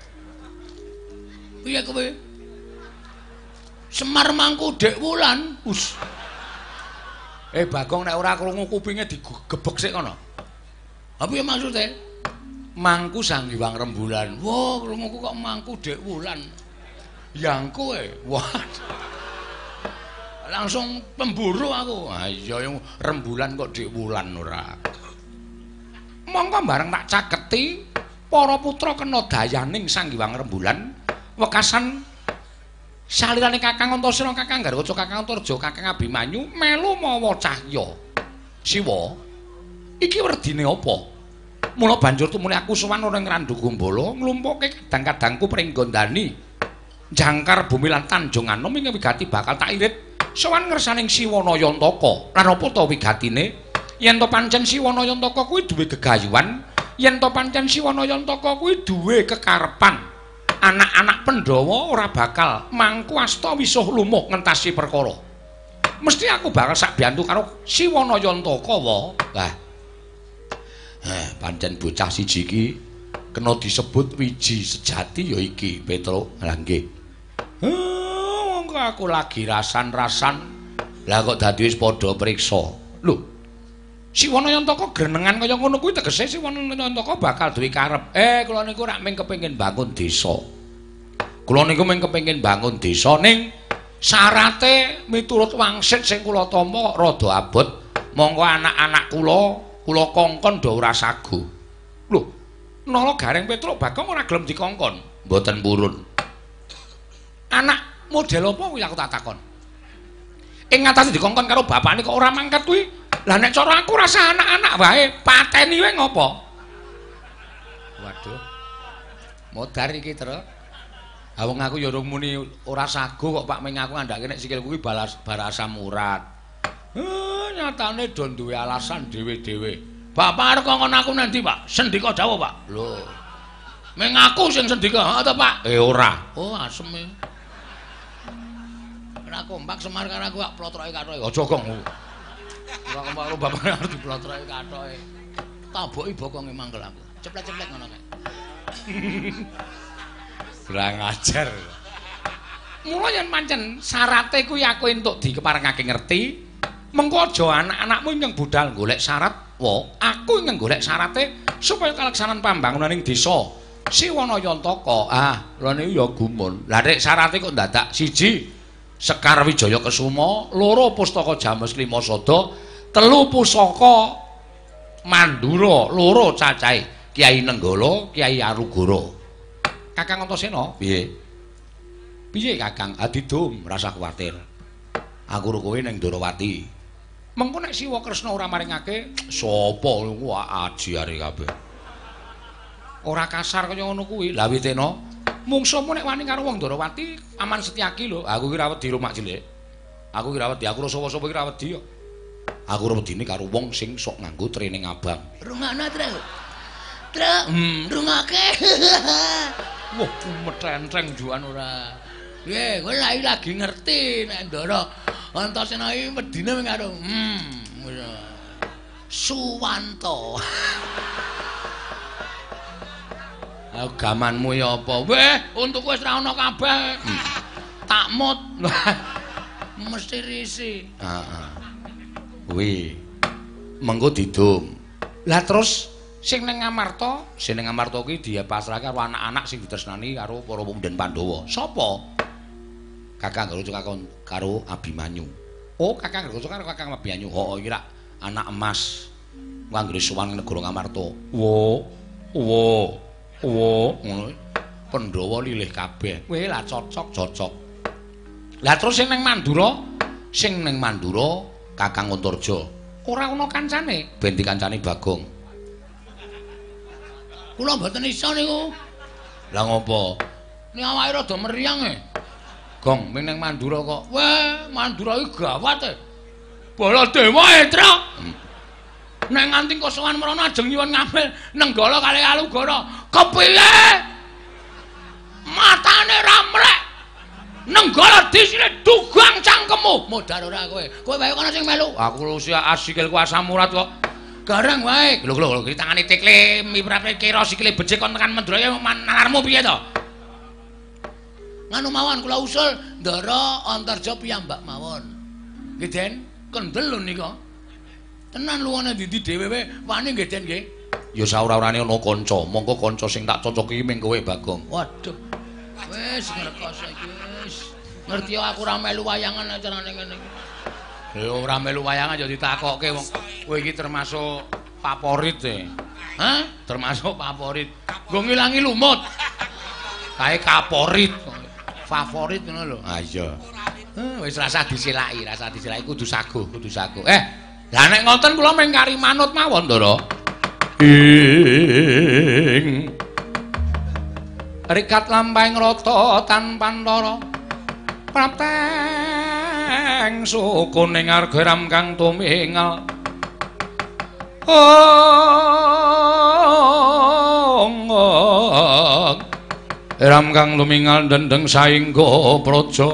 Piye kowe? Semar mangku Dek Wulan. Us. Eh Bagong nek ora krungu kupinge digebek sik kono. Apa ya maksude? Mangku sanggiwang rembulan. Wah, krunguku kok mangku Dek Wulan. Yang kowe. Wah. Langsung pemburu aku. Ah iya yang rembulan kok Dek Wulan ora. Mongko bareng tak caketi para putra kena dayaning sanggiwang rembulan wekasan salirane Kakang Antasena, Kakang Gargaja, Kakang Antarja, Kakang Abimanyu melu mawa cahya. Siwa, iki werdine apa? Mula banjur tumune aku sowan ora ing Randu Gombala nglumpuke kadang-kadangku pringgondani jangkar bumi lan Tanjung Anom ing wigati bakal tak irit sowan ngersaning Siwa Nayantaka. Lan apa ta wigatine? Yen to pancen Siwa Nayantaka kuwi duwe gegayuhan, yen to pancen Siwa Nayantaka kuwi duwe kekarepan, anak-anak Pandhawa ora bakal mangku asta wisuh lumuh ngentasi perkara. Mesti aku bakal sak biantu karo Siwa Nayantaka, Wa. Lah. Eh, pancen bocah siji iki kena disebut wiji sejati ya iki, Petruk. Lah nggih. Heh, mongko aku lagi rasan-rasan. Lah kok dadi wis padha priksa. Lho, Siwa Nayantaka grenengan kaya ngono kuwi tegese Siwa Nayantaka bakal duwe karep. Eh, kula niku rak mung kepengin bangun desa. Kula niku mung kepengin bangun desa ning syarate miturut wangsit sing kula tampa rada abot. Monggo anak-anak kula kula kongkon do ora sagu. Lho, Nala Gareng Petruk Bagong ora gelem dikongkon. Mboten purun. Anak model apa kuwi aku tak takon. Ing ngatasé dikongkon karo bapakne kok ora mangkat kuwi. Lah nek cara aku rasa anak-anak wae, pateni wae ngopo? Waduh. Modar iki, Tru. Ha wong aku ya urung muni ora sago kok Pak Ming aku ngandhake nek sikil kuwi balas barasa murat. Eh nyatane do duwe alasan dhewe-dhewe. Bapak arep kongkon aku nanti, Pak. Sendika dawuh, Pak. Lho. Ming aku sing sendika, heeh to, Pak? Eh ora. Oh, asem e. Ora kompak Semar karo aku kok plotroke kathoke. Aja gong. Ora kompak karo bapak arep diplotroke kathoke. Taboki bokonge mangkel aku. Ceplek-ceplek ngono kae. Kurang ajar. Mula yen pancen syarate kuwi aku entuk dikeparengake ngerti, mengko aja anak-anakmu nyeng budal golek syarat, wo, aku nyeng golek syarate supaya kaleksanan pambangunan ing desa Siwanayantaka. Ah, lha niku ya gumun. Lah nek syarate kok dadak siji Sekar Wijaya Kesuma, loro Pustaka James Lima Sada, telu Pusaka Mandura, loro cacahe Kyai Nenggala, Kyai Arugara. Kakang Antasena, piye? Piye Kakang? Adidum, rasa kuwatir. Aku ro kowe ning Ndarawati. Mengko nek Siwa Kresna ora maringake, sapa wah ajiare kabeh. Ora kasar kaya ngono kuwi. Lah Witena, mungsuhmu nek wani karo wong Ndarawati, aman Setyaki lho. Aku ki ra wedi rumak cilik. Aku ki ra wedi, aku ora sapa-sapa ki ra wedi kok. Aku ora wedine karo wong sing sok nganggo training abang. Rungokno, Tru. Tru, hmm, rungake. Wah, metrentreng juan ora. Piye, kowe lagi ngerti nek Ndara Antasena iki wedine mung karo hmm Suwanto. Agamanmu ya apa? Weh, untukku wis ra ono kabeh. Takmut. Mesti risi. Heeh. Kuwi mengko didum. Lah terus sing ning Ngamarta, sing ning Ngamarta kuwi dia pasrahke karo anak-anak sing ditresnani karo para pemuda Pandhawa. Sapa? Kakang Garaja karo Abimanyu. Oh, Kakang Garaja karo Kakang Abimanyu. Oh, iki rak anak emas. Nganggere sowan negara Ngamarta. Wo, wo, wo, ngono. Pandhawa lilih kabeh. Weh, lah cocok, cocok. Lah terus sing ning Mandura, sing ning Mandura Kakang Antarja. Ora ana kancane, ben dikancani Bagong. Kula mboten iso niku. Lah ngopo? Nek awake rada meriang e. Gong, ming ning Mandura kok. Weh, Mandura iki gawat e. Baladewa e, Tru. Nek nganti kosowan mrono ajeng nyuwun ngambil Nenggala kali Alugara. Kepiye? Matane ra mlek. Nenggala disine dugang cangkemmu. Modar ora kowe. Kowe wae kono sing melu. Aku lu asikilku asam urat kok. Garang wae. Lho lho iki tangane tikle miprate kira sikile becik kon tekan Mandraya nalarmu piye to? Nganu mawon kula usul Ndara Antarja piyambak mawon. Nggih Den, kendel lho nika. Tenan luwane ndi dhewe wae wani nggih Den nggih. Ya saora-orane ana kanca, mongko kanca sing tak cocoki ming kowe Bagong. Waduh. Wis ngrekos iki wis. Ngerti aku ora melu wayangan acarane ngene iki. Ya ora melu wayangan ya ditakokke wong kowe iki termasuk favorit e. Hah? Termasuk favorit. Nggo ngilangi lumut. Kae kaporit. Favorit ngono lho. Ha iya. Heh wis rasa disilaki, rasa disilaki kudu saguh, kudu saguh. Eh, lah nek ngoten kula mung kari manut mawon, Ndara. Ing rikat lampahing rata tanpa ndara. Prapteng sukuning argeram kang tumingal. Oh, ram kang lumingal dendeng saingga praja.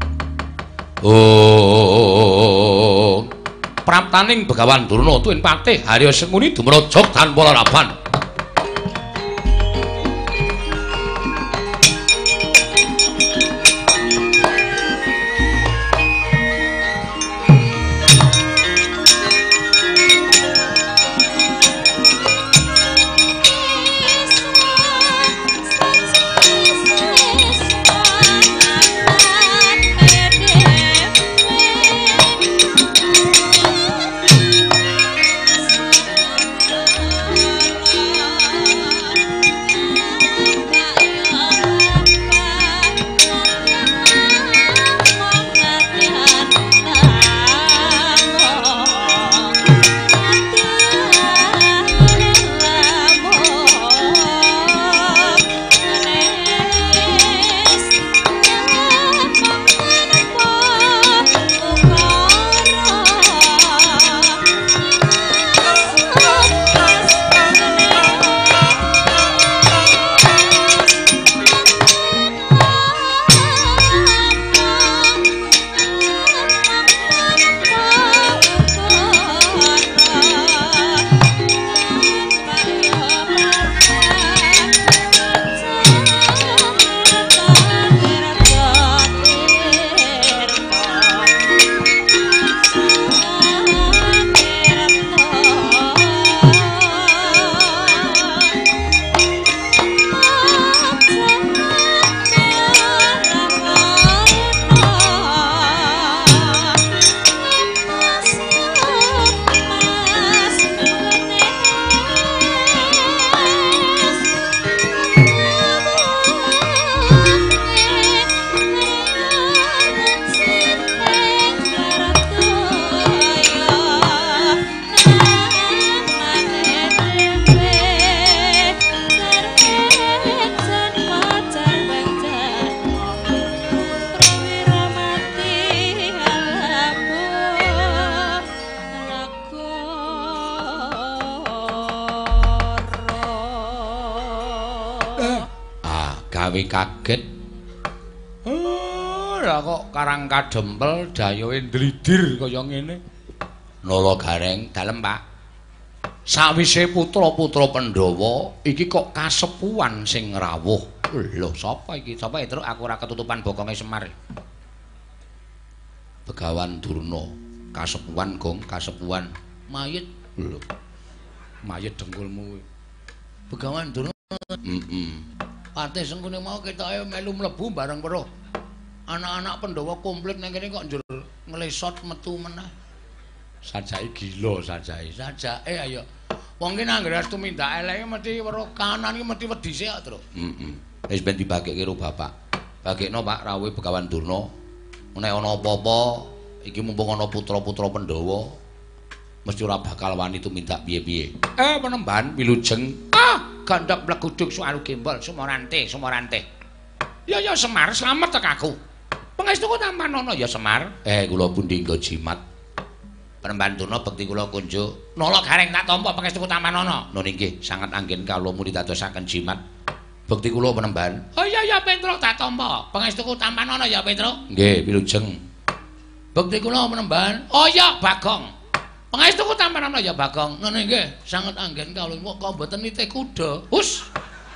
Oh, praptaning Begawan Durna tuwin patih Harya Senguni dumrajog tanpa laraban. Yes, gawe kaget. Oh, lah kok Karang Kadempel dayoe ndlidir kaya ngene. Nala Gareng, dalem, Pak. Sawise putra-putra Pandhawa iki kok kasepuhan sing rawuh. Lho, sapa iki? Sapa ya, Truk? Aku ora ketutupan bokonge Semar. Begawan Durna, kasepuhan, Gong, kasepuhan. Mayit. Lho. Mayit dengkulmu. Begawan Durna. Heeh. Patih sengkune mau ketoke melu mlebu bareng weruh. Anak-anak Pandhawa komplit nang kene kok njur nglesot metu meneh. Sajake gila sajake. Sajake ayo. Wong ki nang ngger tumindak eleke mesti weruh kanan ki mesti wedi sik, Tru. Heeh. Wis ben dibagekke karo Bapak. Bagekno Pak rawuhe Begawan Durna. Nek ana apa-apa iki mumpung ana putra-putra Pandhawa mesti ora bakal wani tumindak piye-piye. Eh Panembahan Wilujeng. Ah, gandhak mleguduk suaru gembol Sumorante, Sumorante. Ya ya Semar, slamet tek aku. Pangestuku Tampanono ya Semar. Eh kula pundi nggo jimat. Panembahan Durna bekti kula kunjuk. Nala Gareng tak tampa pangestuku Tampanono. Nun inggih sanget anggen kawula murid dadosaken jimat. Bekti kula Panembahan. Oh iya ya Petruk tak tampa. Pangestuku Tampanono ya Petruk. Nggih, Wilujeng. Bekti kula Panembahan. Oh iya Bagong. Pangestuku Tampanono ya Bagong. Nun inggih sanget anggen kawula kok mboten nitih kuda. Hus.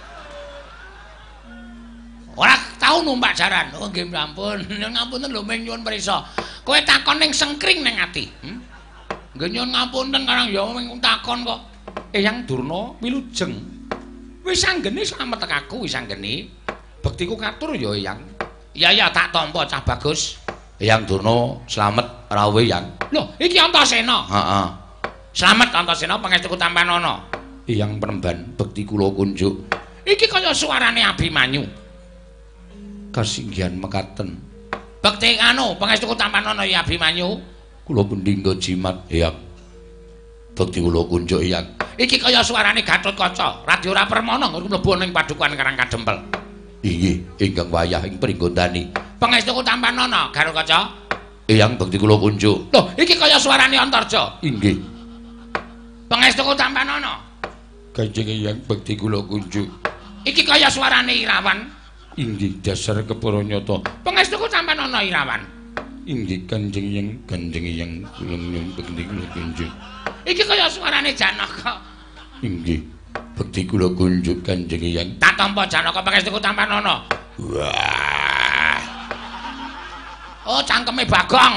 Ora tau numpak jaran. Oh nggih ampun. Ngapunten lho ming nyuwun prisa. Kowe takon ning sengkring ning ati. Hmm? Nggih nyuwun ngapunten karang ya ming takon kok. Eyang Durna Wilujeng. Wis anggene slamet tek aku wis anggene. Bektiku katur ya Eyang. Iya ya tak tampa cah bagus. Eyang Durna slamet rawuhe Yang. Lho, iki Antasena. Heeh. Slamet Antasena pangestuku Tampanono. Eyang Panembahan bekti kula kunjuk. Iki kaya suarane Abimanyu. Kasinggihan mekaten. Bekti anu pangestuku Tampanono ya Abimanyu. Kula pundi nggo jimat Eyang. Bekti kula kunjuk Eyang. Iki kaya suarane Gatotkaca, Radio Rapermana mlebu ning padukuhan Karang Kadempel. Inggih, ingkang wayah ing pringgondani. Pangestuku Tampanono, Gatotkaca. Eyang bekti kula kunjuk. Lho, iki kaya suarane Antarja. Inggih. Pangestuku Tampanono. Kanjeng Eyang bekti kula kunjuk. Iki kaya suarane Irawan. Inggih, dasar kepara nyata. Pangestuku Tampanono Irawan. Inggih, Kanjeng Eyang, Kanjeng Eyang kula nyuwun bekti kula kunjuk. Iki kaya suarane Janaka. Inggih, bekti kula kunjuk Kanjeng Eyang. Tak tampa Janaka pangestuku Tampanono. Wah. Oh, cangkeme Bagong.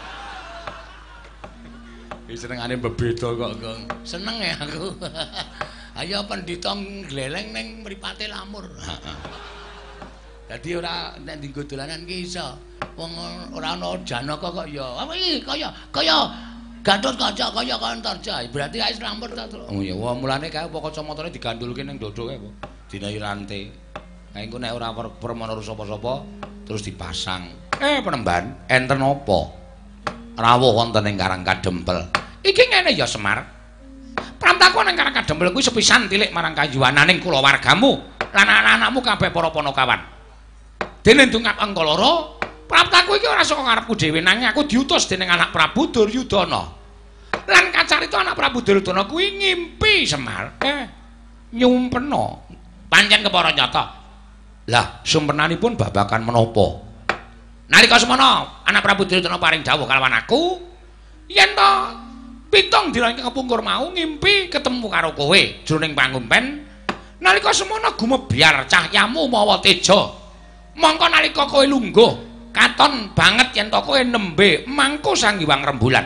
Iki senengane bebeda kok, Gong. Seneng ya aku. Ayo pendhita gleleng ning mripate lamur. Heeh. Dadi ora nek dienggo dolanan ki iso. Wong ora ana Janaka kok ya. Apa iki kaya kaya Gatotkaca kaya Antarja. Berarti ae lamur ta, Tru. Oh iya, wah mulane kae apa kacamatane digandulke ning dodoke apa. Dinai rantai. Nah engko nek ora permana sapa-sapa terus dipasang. Eh Panembahan, enten apa? Rawuh wonten ing Karang Kadempel. Iki ngene ya Semar. Pramtaku ning Karang Kadempel kuwi sepisan tilik marang kayuwananing kulawargamu lan anak-anakmu kabeh para Panakawan. Dene ndungak engko loro, pramtaku iki ora saka karepku dhewe nanging aku diutus dening anak Prabu Duryudana. Lan kacarita anak Prabu Duryudana kuwi ngimpi Semar. Eh, nyumpena. Pancen kepara nyata. Lah, sumpenanipun babakan menapa? Nalika semana anak Prabu Duryudana paring dawuh kalawan aku, yen to pitung dina ing kepungkur mau ngimpi ketemu karo kowe jroning pangumpen. Nalika semana gumebyar cahyamu mawa teja. Mongko nalika kowe lungguh, katon banget yen to kowe nembe mangku Sanghyang Rembulan.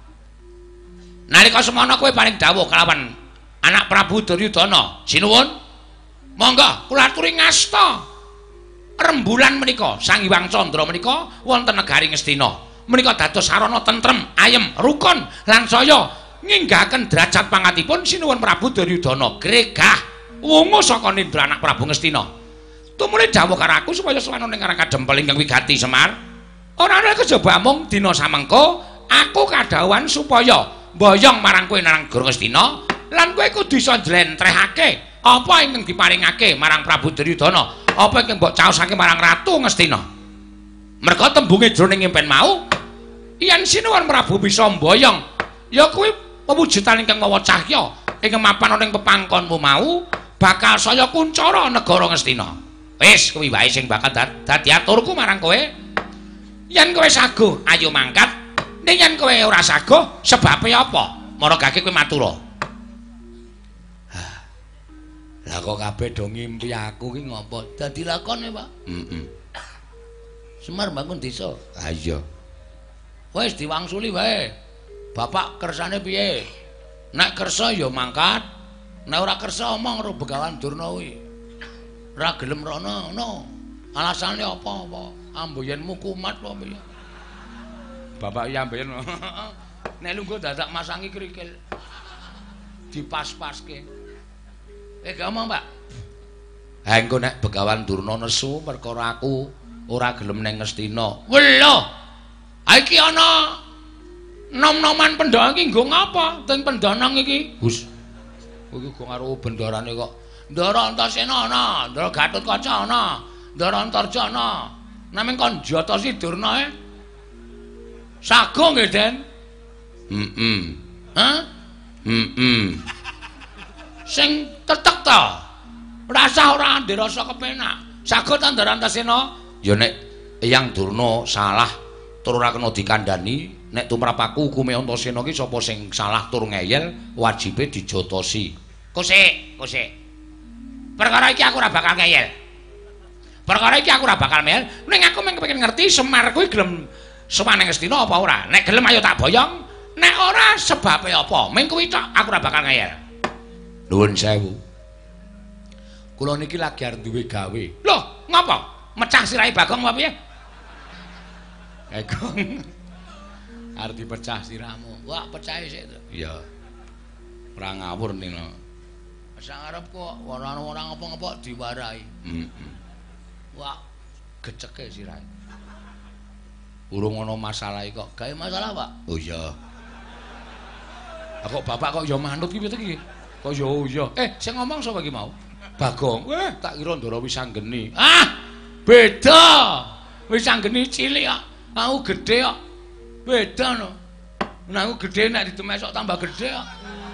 Nalika semana kowe paring dawuh kalawan anak Prabu Duryudana, sinuwun, monggo kula aturi ngasta rembulan menika Sanghyang Candra menika wonten negari Ngastina. Menika dados sarana tentrem, ayem, rukun lan saya nginggahaken derajat pangkatipun sinuwun Prabu Duryudana gregah wungu saka nindra anak Prabu Ngastina. Tumuli dawuh karo aku supaya sowan ning Karang Kadempel ingkang wigati Semar. Ora ana kejaba mung dina samengko aku kadhawuhan supaya mboyong marang kowe nang Negara Ngastina lan kowe kudu iso njlentrehake apa ingkang diparingake marang Prabu Duryudana, apa ingkang mbok caosake marang Ratu Ngastina. Merga tembunge jroning impen mau, yen sinuwun Prabu bisa mboyong, ya kuwi pewujudan ingkang mawa cahya ingkang mapan ning pepangkonmu mau bakal saya kuncara negara Ngastina. Wis kuwi wae sing bakal dadi aturku marang kowe. Yen kowe saguh, ayo mangkat. Ning yen kowe ora saguh, sebabe apa? Mara gage kowe matura. Lah kok kabeh do ngimpi aku ki ngopo? Dadi lakone, Pak. Heeh. Semar bangun desa. Ha iya. Wis diwangsuli wae. Bapak kersane piye? Nek kersa ya mangkat. Nek ora kersa omong karo Begawan Durna kuwi. Ora gelem rono, no. Alasane apa apa? Amboyenmu kumat apa piye? Bapak iki amboyen. Nek lungguh dadak masangi krikil. Dipas-paske. Eh ngomong, Pak. Ha engko nek Begawan Durna nesu perkara aku ora gelem ning Ngastina. Weloh. Ha iki ana nom-noman Pandhawa iki nggo ngapa? Teng Pendanang iki. Gus. Iki kok karo bendarane kok. Ndara Antasena ana, Ndara Gatotkaca ana, Ndara Antarja ana. Namung kon Jatasi Durna e. Sago nggih, Den? Heeh. Hah? Heeh. Sing tetek ta. Rasa ora ndirasa kepenak. Sago ta Ndara Antasena? Ya nek Eyang Durna salah tur ora kena dikandhani, nek tumrap aku hukume Antasena ki sapa sing salah tur ngeyel, wajibe dijotosi. Kusik, kusik. Perkara iki aku ora bakal ngeyel. Perkara iki aku ora bakal ngeyel, ning aku mung kepengin ngerti Semar kuwi gelem sowan ning Ngastina apa ora. Nek gelem ayo tak boyong, nek ora sebabe apa. Ming kuwi tok aku ora bakal ngeyel. Nuwun sewu. Kula niki lagi arep duwe gawe. Loh, ngapa? Mecah sirahe Bagong apa piye? Bagong. Arep dipecah sirahmu. Wah, pecahe sik to. Iya. Ora ngawur nino. Sang arep kok ora-ora ngapa-ngapa diwarai. Heeh. Wah, geceke sirahe. Urung ana masalah kok. Gawe masalah, Pak? Oh iya. Kok bapak kok ya manut ki piye iki? Kok ya oh iya. Eh, sing ngomong sapa iki mau? Bagong. Weh, tak kira Ndara Wisanggeni. Ah! Beda. Wisanggeni cilik kok. Aku gedhe kok. Beda no. Nek aku gedhe nek ditemesok tambah gedhe kok.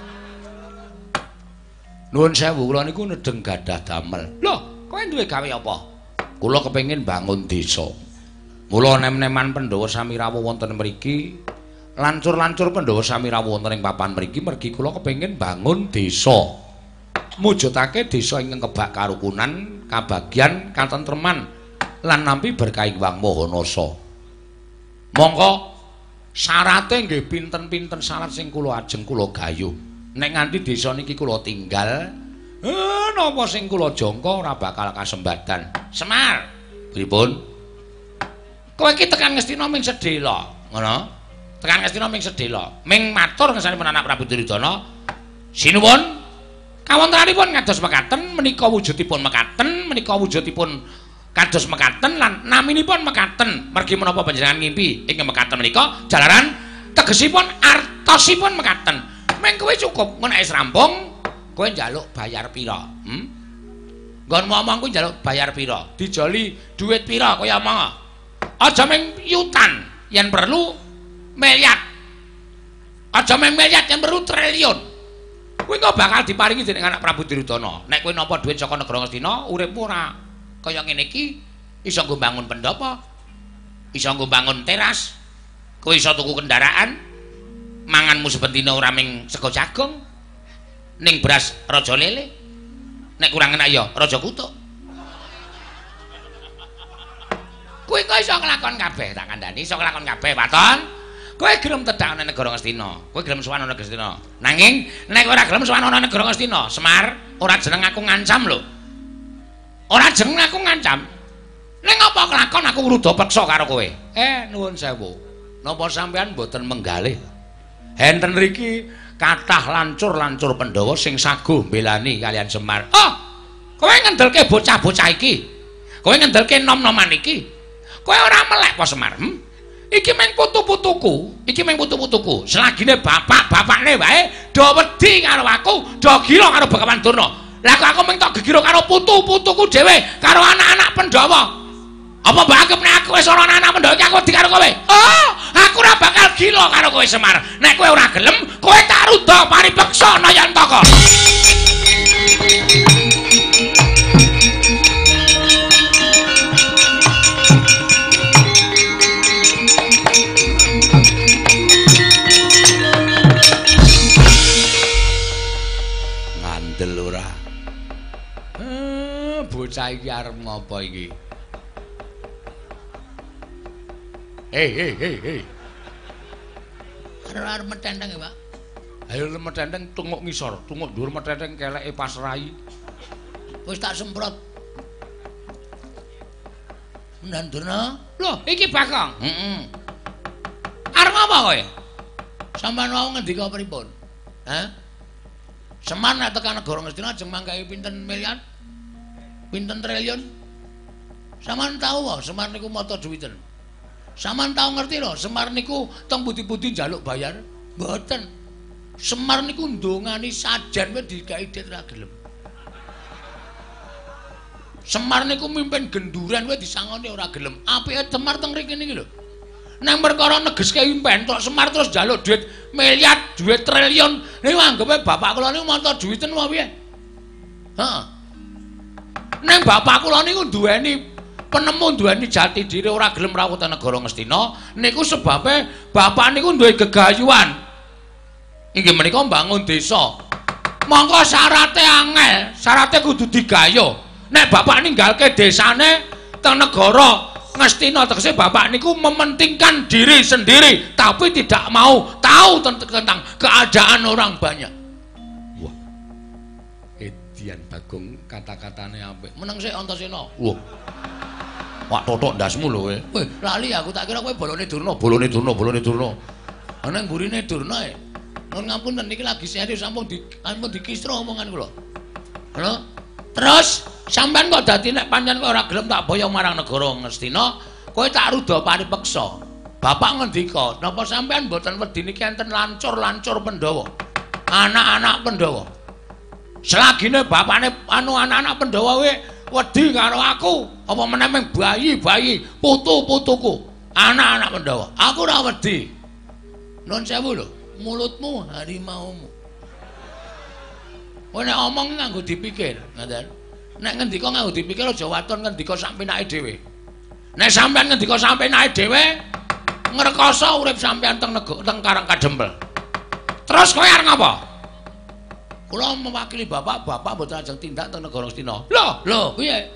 Nuwun sewu, kula niku nedeng gadah damel. Lho, kowe duwe gawe apa? Kula kepengin bangun desa. Mula nem-neman Pandhawa sami rawuh wonten mriki, lancur-lancur Pandhawa sami rawuh wonten ing papan mriki, mergi kula kepengin bangun desa. Mujudake desa ingkang kebak karukunan, kabagyan, katentreman lan nampi berkahing Wang Mahanasa. Mongko syarate nggih pinten-pinten syarat sing kula ajeng kula gayuh. Nek nganti desa niki kula tinggal, eh napa sing kula jangka ora bakal kasembadan. Semar, pripun? Kowe iki tekan Ngastina ming sedhela, ngono? Tekan Ngastina ming sedhela. Ming matur ngesanipun anak Prabu Duryudana. Sinuwun kawontenanipun kados mekaten, menika wujudipun mekaten, menika wujudipun kados mekaten lan naminipun mekaten. Mergi menapa panjenengan ngimpi ing mekaten menika jalaran tegesipun artosipun mekaten. Meng kowe cukup menawa wis rampung, kowe njaluk bayar pira? Hm? Nggon ngomong kuwi njaluk bayar pira? Dijoli dhuwit pira kaya omong. Aja meng yutan, yen perlu miliar. Aja meng miliar, yen perlu triliun. Kuwi kok bakal diparingi dening anak Prabu Duryudana. Nek kowe nampa dhuwit saka negara Ngastina, uripmu ora kaya ngene iki, iso nggo bangun pendopo, iso nggo bangun teras, kowe iso tuku kendaraan. Manganmu sebentina ora ming sego jagung ning beras raja lele nek kurang enak ya raja kutuk kuwi kok iso nglakon kabeh tak kandhani iso nglakon kabeh waton kowe gelem tedhak nang negara Ngastina kowe gelem sowan nang Ngastina nanging nek ora gelem sowan nang negara Ngastina Semar ora jeneng aku ngancam lho ora jeneng aku ngancam ning apa kelakon aku ngruda peksa karo kowe eh nuwun sewu napa sampean mboten menggalih enten riki kathah lancur-lancur Pandhawa sing saguh mbelani kalian Semar. Oh, kowe ngendelke bocah-bocah iki. Kowe ngendelke nom-noman iki. Kowe ora melek apa Semar? Hmm? Iki meng putu-putuku, iki meng putu-putuku. Selagine bapak-bapakne wae do wedi karo aku, do gira karo Begawan Durna. Lah kok aku meng tok gegiro karo putu-putuku dhewe, karo anak-anak Pandhawa. Apa mbak nek aku wis ora anak Pandhawa iki aku wedi karo kowe? Oh, aku ora bakal gila karo kowe Semar. Nek kowe ora gelem, kowe tak rudha paripeksa Nayantaka. lho ora. Eh, bocah iki arep ngopo iki? Hei, hei, hei, hei. Arep metenteng ya, Pak. Ayo metenteng tunguk ngisor, tunguk dhuwur metenteng keleke pas rai. Wis tak semprot. Nandurna. Loh, iki Bakong. Heeh. Arep apa kowe? Sampeyan mau ngendika pripun? Hah? Semar nek tekan negara Ngastina ajeng mangkahi pinten miliar? Pinten triliun? Sampeyan tahu wae Semar niku mata duwiten. Sampeyan tahu ngerti lho, Semar niku teng pundi-pundi njaluk bayar? Mboten. Semar niku ndongani sajan wae digawe dit ra gelem. Semar niku mimpin genduran wae disangoni ora gelem. Apike Semar teng mriki niki lho. Nang perkara negeske impen tok Semar terus njaluk duit miliar, duit triliun. Niku anggepe bapak kula niku mata duwiten wae piye? Heeh. Nang bapak kula niku duweni penemu duweni jati diri ora gelem rawuh teng negara Ngastina niku sebabe bapak niku duwe gegayuhan. Inggih menika mbangun desa. Monggo syarate angel, syarate kudu digayo. Nek bapak ninggalke desane teng negara Ngastina tegese bapak niku mementingkan diri sendiri tapi tidak mau tahu tentang keadaan orang banyak. Wah. Edian Bagong kata-katane apik. Meneng sik Antasena. Wah. Wak totok ndasmu lho kowe. Weh, lali aku tak kira kowe bolone Durna, bolone Durna, bolone Durna. Ana ngurine Durna e. Nuwun ngapunten niki lagi serius sampun di sampun dikisro omongan kula. Halo? Terus sampean kok dadi nek pancen kowe ora gelem tak boyo marang negara Ngastina, kowe tak ruda paripeksa. Bapak ngendika, napa sampean mboten wedi niki enten lancur-lancur Pandhawa. Anak-anak Pandhawa. Selagine bapakne anu anak-anak Pandhawa kowe wedi karo aku, apa meneh bayi-bayi, putu-putuku, anak-anak Pandhawa. Aku ora wedi. Nuwun sewu lho, mulutmu harimaumu. Kowe nek omong nganggo dipikir, ngoten. Nek ngendika nganggo dipikir aja waton ngendika sak penake dhewe. Nek sampean ngendika sak penake dhewe, ngrekoso urip sampean teng teng Karang Kadempel. Terus kowe arep ngapa? Kula mewakili bapak, bapak mboten ajeng tindak teng negara Ngastina. Lho, lho, piye?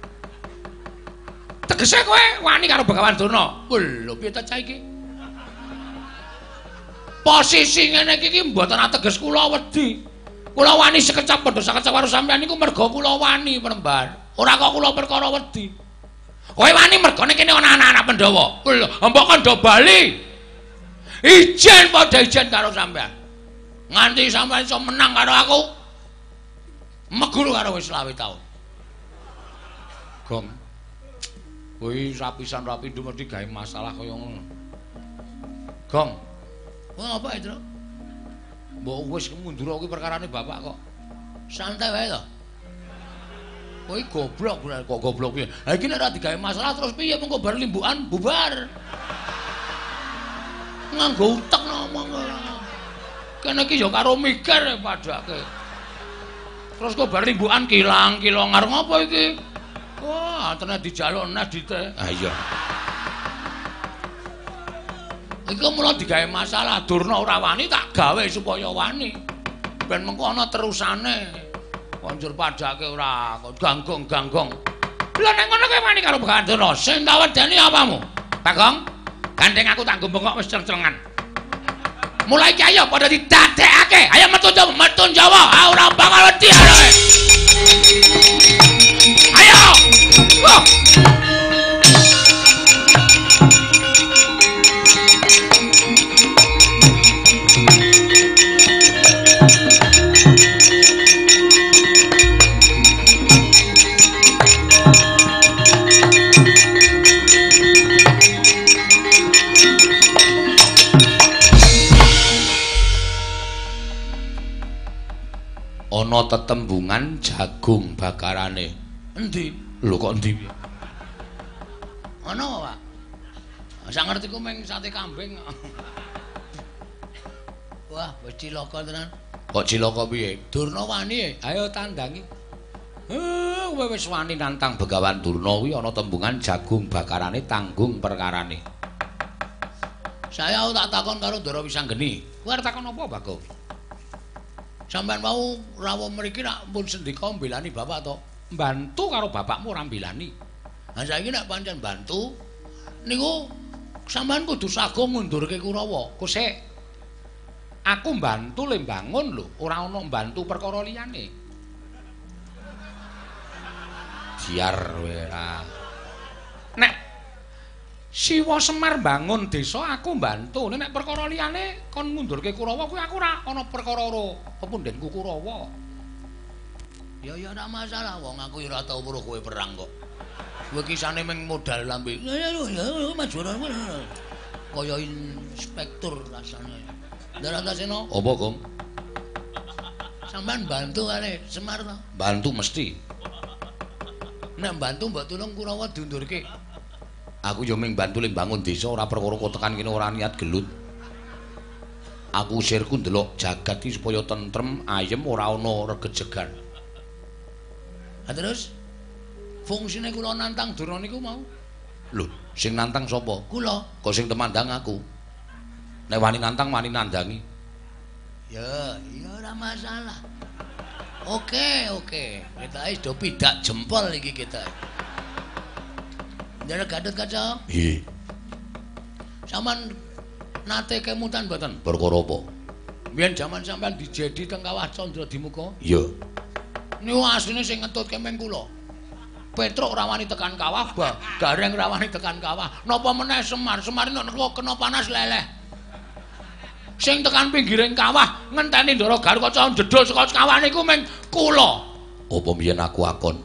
Tegese kowe wani karo Begawan Durna. Lho, piye ta cah iki? Posisi ngene iki mboten ateges kula wedi. Kula wani sekecap padha sekecap karo sampeyan niku merga kula wani penembar. Ora kok kula perkara wedi. Kowe wani mergane kene ana anak-anak Pandhawa. Lho, mbok kandha bali. Ijen padha ijen karo sampeyan. Nganti sampeyan iso menang karo aku. Meguru karo wis selawe taun. Gong. Kuwi rapisan rapindo mesti gawe masalah kaya ngono. Gong. Wah, apa itu? Mbok wis mundur kuwi perkarane bapak kok. Santai wae to. Kowe goblok kok goblok piye? Ha iki nek ora digawe masalah terus piye mengko bar limbukan bubar. Nganggo utek ngomong. Kene iki ya karo mikir padake. Terus kok bar limbukan kilang-kilang arep ngopo iki? Wah, tenan dijaluk nes dite. Ha iya. Iku mula digawe masalah Durna ora wani tak gawe supaya wani. Ben mengko ana terusane. Konjur padake ora kok ganggong-ganggong. Lha nek ngono kowe wani karo Begawan Durna, sing tak wedeni apamu? Bagong, gandeng aku tak gombong kok wis cereng-cerengan. Mulai iki ayo padha didadekake. Ayo metu Jawa, metu Jawa. Ora bakal wedi arek. Ayo. Wah. Ana tetembungan jagung bakarane. Endi? Lho kok endi? Ana, Pak. Sak ngerti ku meng sate kambing. Wah, wis cilaka tenan. Kok cilaka piye? Durna wani, ayo tandangi. Heh, kowe wis wani nantang Begawan Durna kuwi ana tembungan jagung bakarane tanggung perkarane. Saya tak takon karo Ndara Wisanggeni. Kowe arep takon apa, Bagong? Sampeyan mau rawuh mriki nak pun sendika mbelani bapak to? Mbantu karo bapakmu ora mbelani. Lah saiki nek pancen bantu niku sampeyan kudu sago ngundurke Kurawa. Kusik. Aku mbantu le mbangun lho, ora ana mbantu perkara liyane. Biar ora. Nek Siwa Semar bangun desa aku mbantu, nek perkara liyane kon ngundurke Kurawa kuwi aku ora ana perkara ora pepundhenku Kurawa. Ya ya ora masalah wong aku ora tau weruh kowe perang kok. Kowe kisane mung modal lambe. Ya ya maju ora. Kaya inspektur rasane. Ndarantasena. Apa, Gong? Sampeyan bantu kare Semar to? Bantu mesti. Nek bantu mbok tulung Kurawa diundurke. Aku yo mung bantu le bangun desa ora perkara kok tekan kene ora niat gelut. Aku usirku ndelok jagat iki supaya tentrem, ayem ora ana regejegan. Ha terus fungsine kula nantang Durna niku mau. Lho, sing nantang sapa? Kula. Kok sing temandang aku. Nek wani nantang wani nandangi. Ya, ya ora masalah. Oke, oke. Kita wis do pidak jempol iki kita. Ndara Gatot Kaca. Nggih. Saman nate kemutan mboten? Perkara apa? Biyen jaman sampean dijedi teng Kawah Candra Dimuka. Iya. Niku asline sing ngetut kemeng kula. Petruk ora wani tekan kawah, bah. Gareng ora wani tekan kawah. Napa meneh Semar? Semar nek kena panas leleh. Sing tekan pinggiring kawah ngenteni Ndara Garukaca jedul saka kawah niku meng kula. Apa mbiyen aku akon?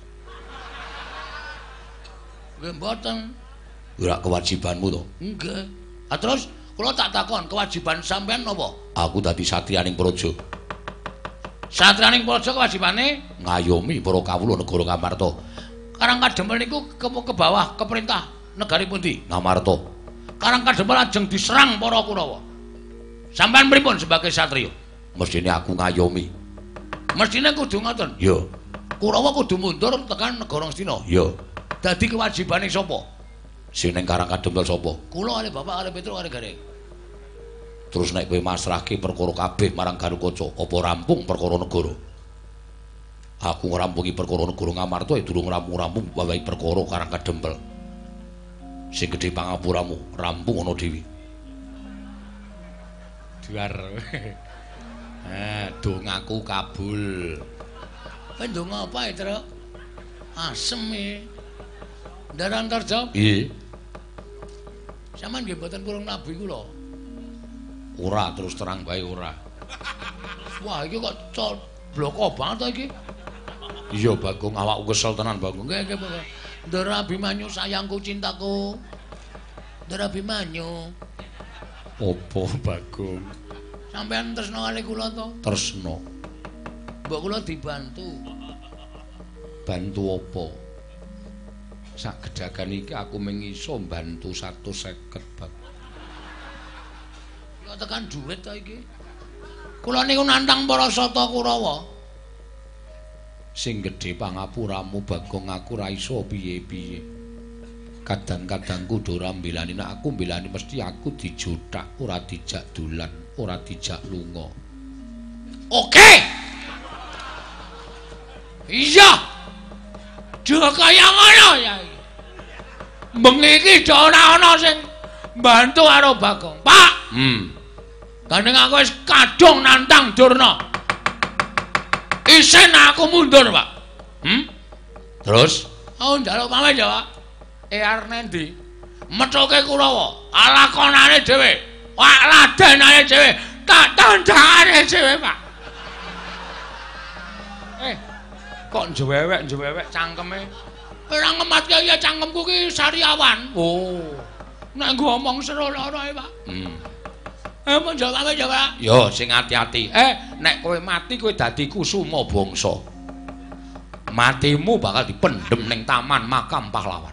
Nggih mboten. Ora kewajibanmu to? Nggih. Ah terus kula tak takon, kewajiban sampean napa? Aku dadi satriyaning praja. Satriyaning praja kewajibane ngayomi para kawula negara Ngamarta. Karang Kadempel niku ke, ke bawah keperintah negari pundi? Ngamarta. Karang Kadempel ajeng diserang para Kurawa. Sampeyan pripun sebagai satriya? Mestine aku ngayomi. Mestine kudu ngoten. Iya. Kurawa kudu mundur tekan negara Ngastina. Iya. Dadi kewajibane sapa? Sing ning Karang Kadempel sapa? Kula kali bapak kali Petruk kali Gareng. Terus nek kowe masrahke perkara kabeh marang Garukaca, apa rampung perkara negara? Aku ngrampungi perkara negara Ngamarta durung rampung-rampung bawahi perkara Karang Kadempel. Sing gedhe pangapuramu rampung ana dhewe. Duar. Eh, dongaku kabul. Kowe ndonga apa, Truk? Asem e. Ndara Antarja? Nggih. Sampeyan nggih mboten kurang nabi kula. Ora terus terang bae ora. Wah, iki kok col bloko banget to iki. Iya, Bagong, awakku kesel tenan, Bagong. Nggih, nggih, Pak. Ndara Abimanyu sayangku cintaku. Ndara Abimanyu. Apa, Bagong? Sampeyan tresna kali kula to? Tresna. Mbok kula dibantu. Bantu apa? Sak gedhagan iki aku mung iso mbantu seratus seket, Bab. Kok tekan dhuwit to iki? Kula niku nantang para sata Kurawa. Sing gedhe pangapuramu, Bagong, aku ra iso piye-piye. Kadang-kadangku do ora mbelani, nek aku mbelani mesti aku dijothak, ora dijak dolan, ora dijak lunga. Oke. Iya. Juga kaya ngono ya. Bengi iki do ora ana sing mbantu karo Bagong. Pak. Hmm. Gandeng aku wis kadung nantang Durna. Isen aku mundur, Pak. Hmm? Terus? Oh, njaluk pamit ya, Pak. Eh arep nendi? Methuke Kurawa, alakonane dhewe. Wak ladenane dhewe, tak tandhane dhewe, Pak. Eh, kok njewewek-njewewek cangkeme? Ora ngematke ya cangkemku ki sariawan. Oh. Nek ngomong seru lara e, Pak. Hmm. Eh, mun jawab apa ya, Pak? Yo, sing ati-ati. Eh, nek kowe mati kowe dadi kusuma bangsa. Matimu bakal dipendhem ning taman makam pahlawan.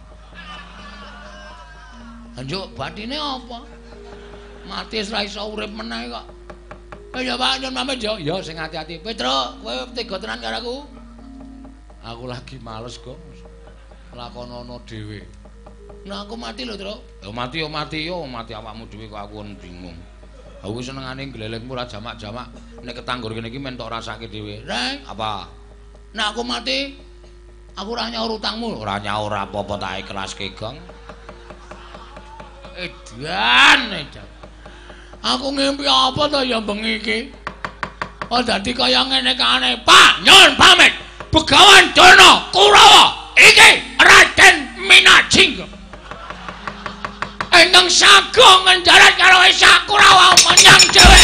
Anjuk batine apa? Mati wis ra iso urip meneh kok. Eh ya Pak, nyun pamit ya. Ya sing ati-ati. Petruk, kowe tega tenan karo aku? Aku lagi males, kok. Lakonono dhewe. Nah aku mati lho, Truk. Ya mati yo mati yo, mati awakmu dhewe kok aku bingung. Aku senengane glelengmu ora jamak-jamak. Nek ketanggur kene iki men tok rasake dhewe. Reng, apa? Nek aku mati, aku ora nyaur utangmu. Ora nyaur apa-apa tak ikhlaske, Gong. Edan, edan. Aku ngimpi apa to ya bengi iki? Oh dadi kaya ngene kane, Pak, nyuwun pamit. Begawan Dana Kurawa iki Raden Minajingga. Ingkang sagung ngendarat karo Esa Kurawa menyang dhewe.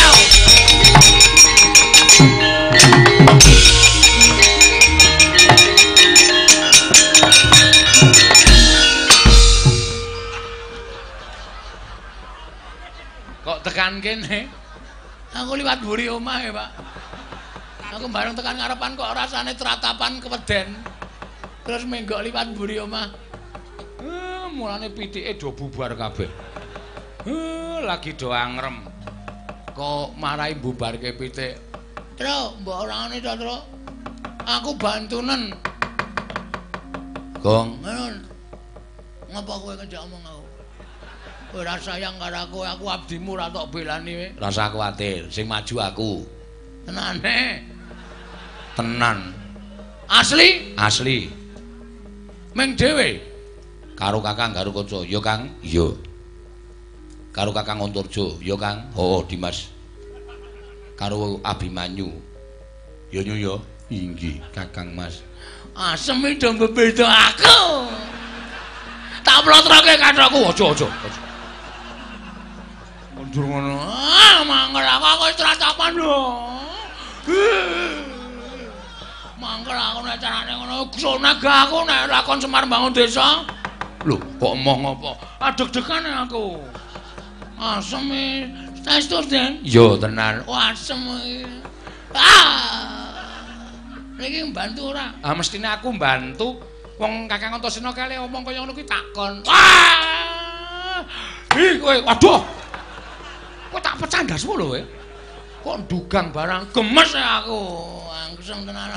Kok tekan kene? Aku liwat mburi omahe, Pak. Aku bareng tekan ngarepan kok rasane tratapan keweden. Terus menggok liwat mburi omah. Eh, mulane pitike do bubar kabeh. Eh, lagi do angrem. Kok marahi bubarke pitik. Truk, mbok orane to, Truk. Aku bantunen. Gong. Ngono. Ngapa kowe ngejak omong aku? Kowe ora sayang karo aku, aku abdimu ora tok belani kowe. Ora usah kuwatir, sing maju aku. Tenane. Tenan. Asli? Asli. Meng dhewe. Karo Kakang Garukaca, ya Kang? Iya. Karo Kakang Antarja, ya Kang? Oh, Dimas. Karo Abimanyu. Ya nyu ya. Inggih, Kakang Mas. Asem iki do bebeda aku. Tak plotroke kathokku, aja aja. Mundur ngono. Ah, mangkel aku wis tratapan lho. Mangkel aku nek carane ngono, sonega aku nek lakon Semar Bangun Desa. Lho, kok omong apa? Adeg-degan aku. Asem iki. Saestu, Den? Yo, tenan. Wah, asem iki. Ah. Niki mbantu ora? Ah, mestine aku mbantu. Wong Kakang Antasena kali omong kaya ngono kuwi takon. Wah! Ih, kowe, waduh. Kok tak pecah ndasmu lho kowe. Kok ndugang barang gemes aku. Angsem tenan.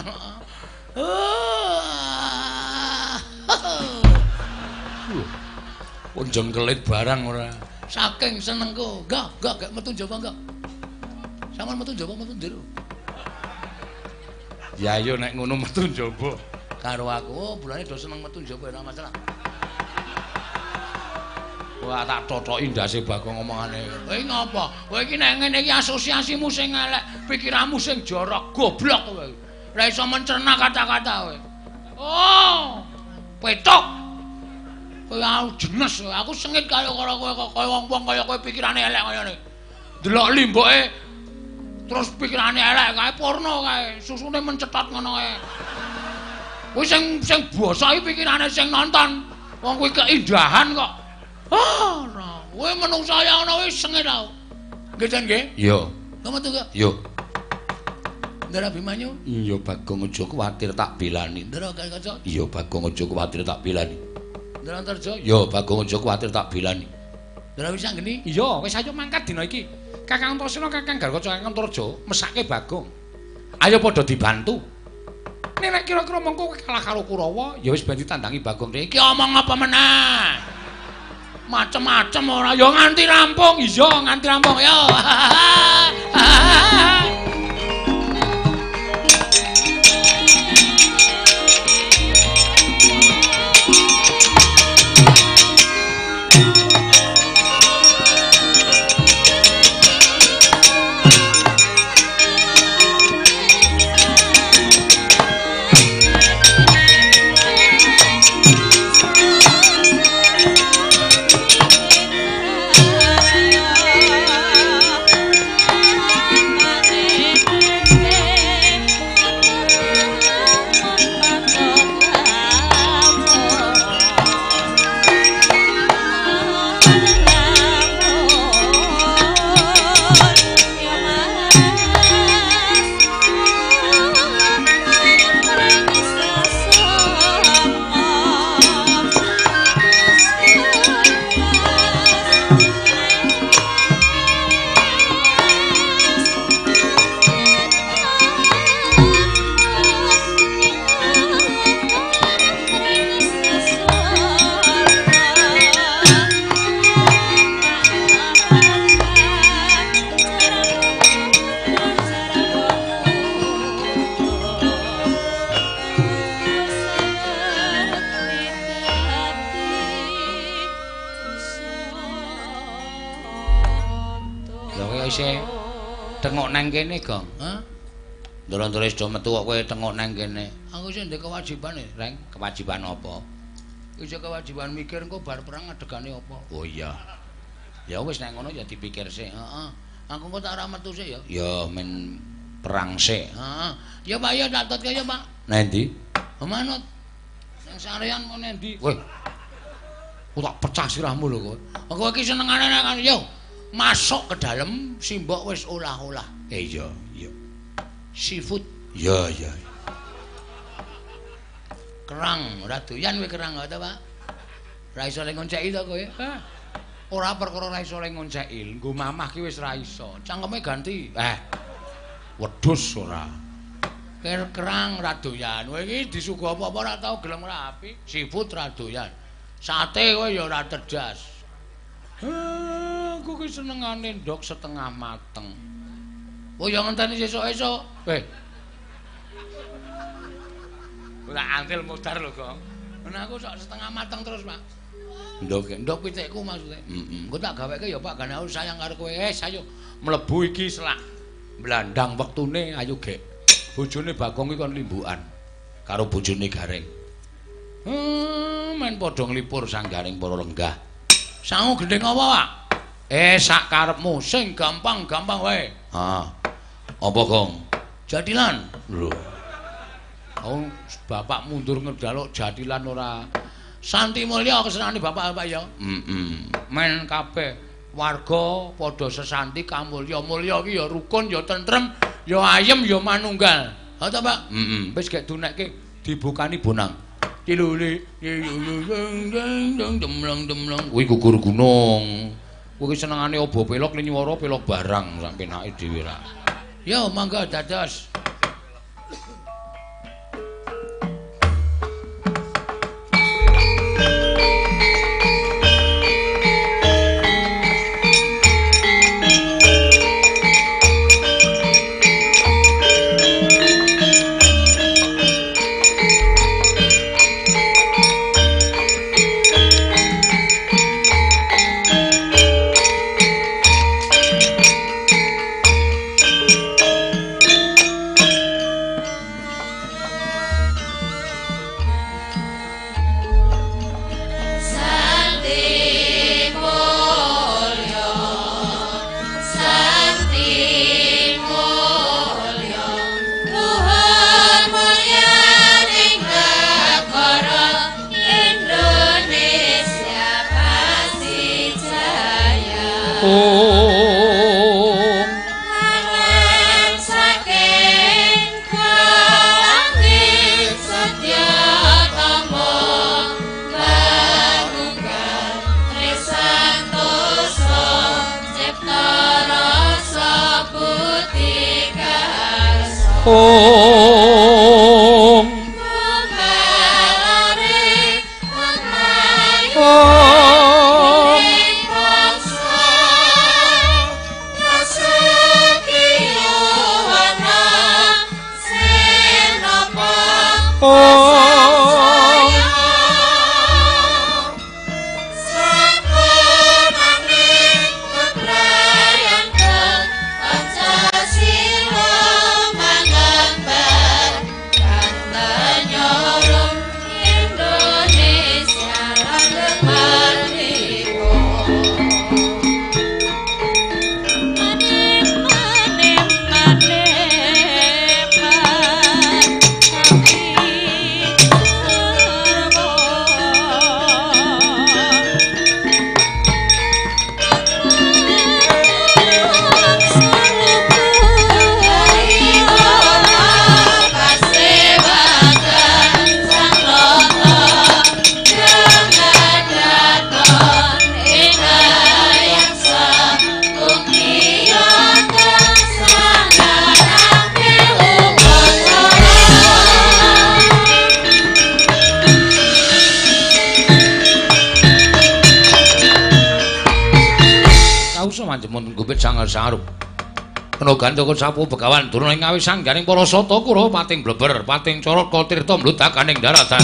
Pun jengkelit barang ora. Saking senengku. Enggak, enggak, enggak metu njaba enggak. Sampeyan metu njaba metu ndero. Ya yo nek ngono metu njaba karo aku. Oh, bulane do seneng metu njaba ora masalah. Wah, tak totoki ndase Bagong omongane. Kowe ngapa? Kowe iki nek ngene iki asosiasimu sing elek, pikiranmu sing jorok, goblok kowe. Ora iso mencerna kata-kata kowe. Oh, petok. Kowe aku jenes, aku sengit kaya karo kowe kaya wong-wong kaya kowe pikirane elek kaya ngene. Delok limboke terus pikirane elek kae porno kae, susune mencetot ngono kae. Kowe sing sing basa iki pikirane sing nonton. Wong kuwi keindahan kok. Ah, ora. Kowe menungsa kaya ngono wis sengit aku. Nggih, Den nggih? Iya. Kamu tuh gak? Iya. Ndara Abimanyu? Iya, Bagong aja kuwatir tak belani. Ndara Garukaca? Iya, Bagong aja kuwatir tak belani. Ndara Antarja? Iya, Bagong aja kuwatir tak belani. Ndara Wisanggeni? Iya, wis ayo mangkat dina iki. Kakang Antasena, Kakang Garukaca, Kakang Antarja mesake Bagong. Ayo padha dibantu. Nek kira-kira mengko kalah karo Kurawa, ya wis ben ditandangi Bagong. Iki omong apa meneh? Macem-macem ora ya nganti rampung. Iya, nganti rampung ya. Ah isih tengok nang kene, Gong. Hah? Ndara-ndara wis do metu kok kowe tengok nang kene. Aku sing ndek kewajiban, Reng. Kewajiban apa? Iki kewajiban mikir engko bar perang adegane apa. Oh iya. Ya wis nek ngono ya dipikir sik. Heeh. Aku kok tak ora metu sik ya. Ya men perang sik. Heeh. Ya Pak ya tak tutke ya Pak. Nang endi? Manut. Nang sarean mau nang endi? Weh. Ku tak pecah sirahmu lho kowe. Aku iki senengane nang yo. Masuk ke dalam simbok wis olah-olah. Eh iya, iya. Seafood. Iya, iya. Kerang, ora doyan kowe kerang ta, Pak? Ra iso le ngonceki to kowe? Hah? Ora perkara ra iso le ngonceki, nggo mamah ki wis ra iso. Cangkeme ganti. Eh. Wedhus ora. Ker kerang ra doyan. Kowe iki disuguh apa-apa ora tau gelem ora apik. Seafood ra doyan. Sate kowe ya ora tedas. Hah, aku ki senengane ndok setengah mateng. Oh ya ngenteni sesuk-esuk. Eh. Ora antil modar lho, Gong. Nah aku sok setengah mateng terus, Pak. Ndok, ndok pitikku maksude. Heeh. Engko tak gaweke ya, Pak, gane aku sayang karo kowe. Eh, ayo mlebu iki selak. Blandang wektune ayo gek. Bojone Bagong iki kon limbukan karo bojone Gareng. Hmm, men padha nglipur sanggaring para lenggah. Sangu gendeng apa, Pak? Eh, sak karepmu, sing gampang-gampang wae. Ha. Apa, Gong? Jadilan. Lho. Oh, bapak mundur ngedaluk jadilan ora. Santi mulya kesenane bapak-bapak ya. Heeh. Men kabeh warga padha sesanti kamulya-mulya iki ya rukun ya tentrem ya ayem ya manunggal. Ha ta, Pak? Heeh. Wis gek duneke dibukani bonang. Ciluli demlong-demlong. Kuwi gugur gunung. Kuwi senengane obo pelok nyuwara pelok barang sak penake dhewe ra. Yo mangga dados. Sarup kena gandhaka sapu begawan durung ing ngawi sanggaring para sata kura pating bleber pating corot tirta mludakaning daratan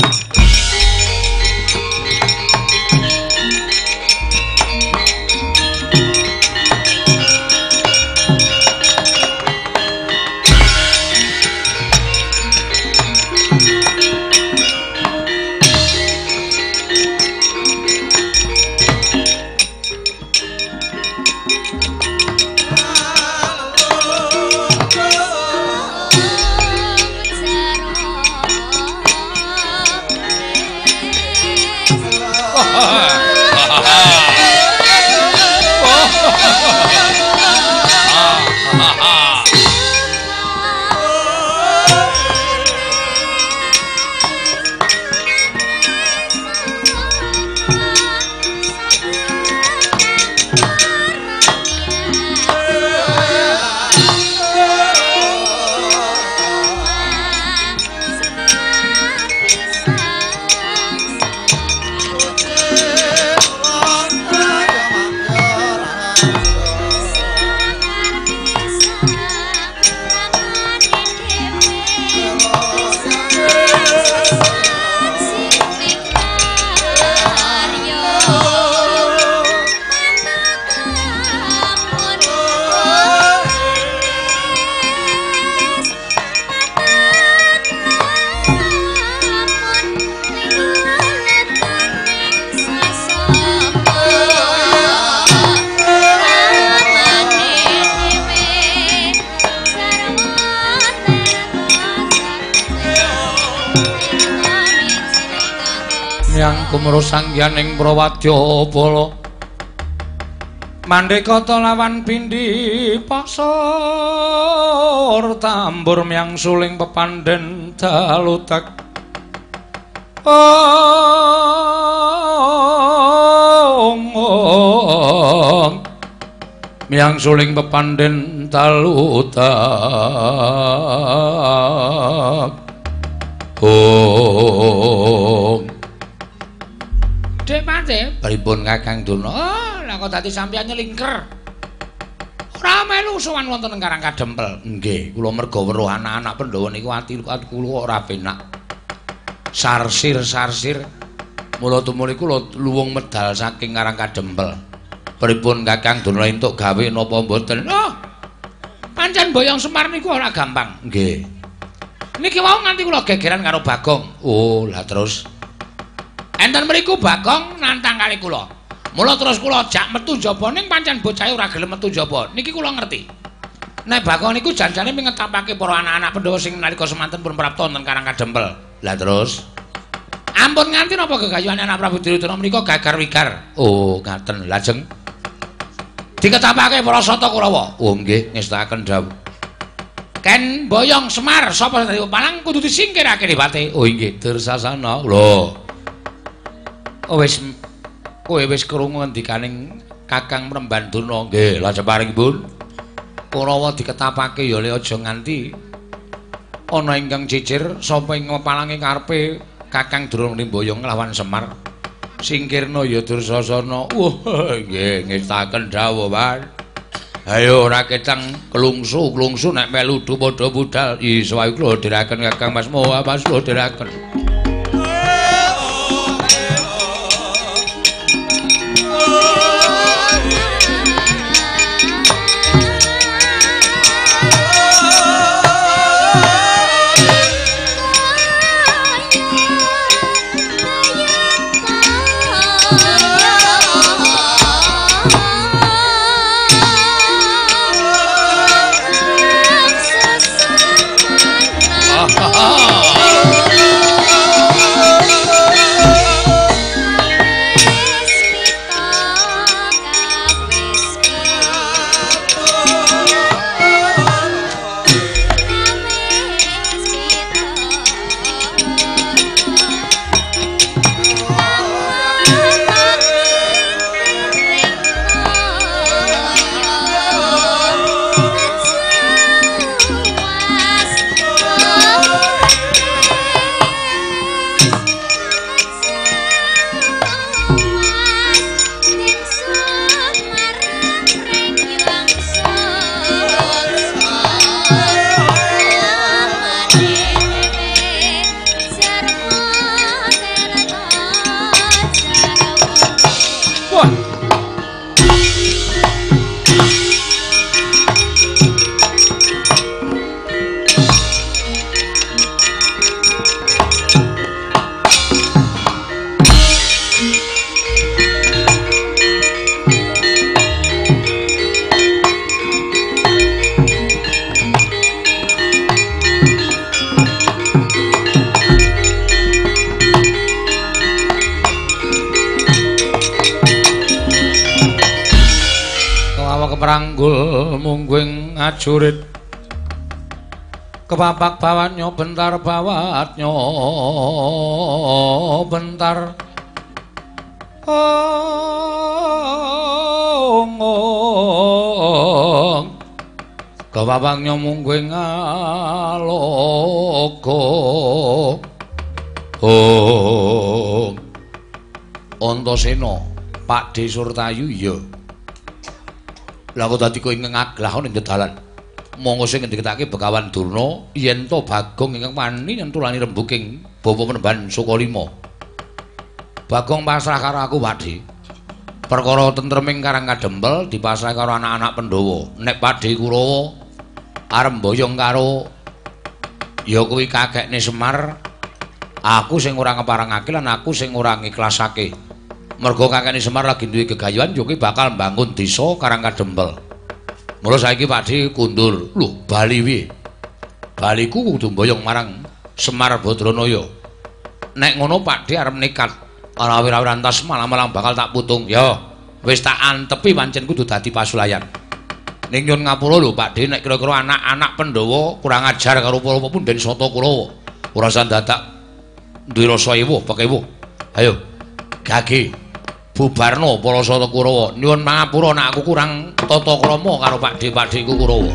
Kumrosangyaning Prawadyabala Mandekata lawan pindhi pasor tambur miyang suling pepandhen dalutek ong ong miyang suling pepandhen dalutek ong Dek Pate, pripun Kakang Duna? Oh, lah kok dadi sampeyan nyelingker. Ora melu sowan wonten ing Karang Kadempel. Nggih, kula merga weruh anak-anak Pandhawa niku ati kula ora penak. Sarsir-sarsir. Mula tumuli kula luwung medal saking Karang Kadempel. Pripun Kakang Duna entuk gawe napa mboten? Oh. Pancen Boyong Semar niku ora gampang. Nggih. Niki wau nganti kula gegeran karo Bagong. Oh, lah terus enten mriku Bagong nantang kali kula. Mula terus kula jak metu njaba ning pancen bocahe ora gelem metu njaba. Niki kula ngerti. Nek Bagong niku janjane mingetapake para anak-anak Pandhawa sing nalika semanten pun prapta wonten Karang Kadempel. Lah terus ampun nganti napa gegayuhane anak Prabu Duryudana menika gagar wigar. Oh, ngaten. Lajeng diketapake para Sata Kurawa. Oh nggih, ngestakaken dawuh. Ken Boyong Semar sapa sing palang kudu disingkirake Dipate. Oh nggih, Dursasana. Lho. Oh wis kowe wis krungu ngendikaning Kakang Mrembanduna. Nggih, lajeng paringipun Kurawa diketapake ya le aja nganti ana ingkang cicir sapa ing palange karepe Kakang Durung Boyong lawan Semar. Singkirna ya Dursasana. Wah, nggih ngestaken dawuh, Pak. Ayo ora ketang kelungsu, kelungsu nek melu du padha budal. Iso ae kula dherekaken Kakang Mas Moha, Mas kula dherekaken. ngranggul mungguing ajurit kepapak bawatnya bentar bawatnya bentar ong ong kepapaknya mungguing aloka ong Antasena Pakde Surtayu iya lha kok dadi kowe ngaglah ning dalan monggo sing ngendikake Begawan Durna yen to Bagong ingkang wani nyentulani rembuking bapa Penemban Sukalima Bagong pasrah karo aku Pakde perkara tentreming Karang Kadempel dipasrah karo anak-anak Pandhawa nek Pakde Kurawa arep mboyong karo ya kuwi kakekne Semar aku sing ora ngeparangake lan aku sing ora ngiklasake mergo kakekne Semar lagi duwe gegayuhan yo kuwi bakal mbangun desa Karang Kadempel. Mula saiki Pakde kundur. Lho, bali piye? Baliku kudu mboyong marang Semar Badranaya. Nek ngono Pakde arep nekat ora-ora antas malam-malam bakal tak putung. Ya, wis tak antepi pancen kudu dadi pasulayan. Ning nyun ngapura lho Pakde nek kira-kira anak-anak Pandhawa kurang ajar karo para pepunden Sata Kurawa. Ora sandadak duwe rasa ewuh, pekewuh. Ayo, gage bubarno para Sata Kurawa. Nyuwun pangapura nek aku kurang tata krama karo Pakde-pakdeku Kurawa.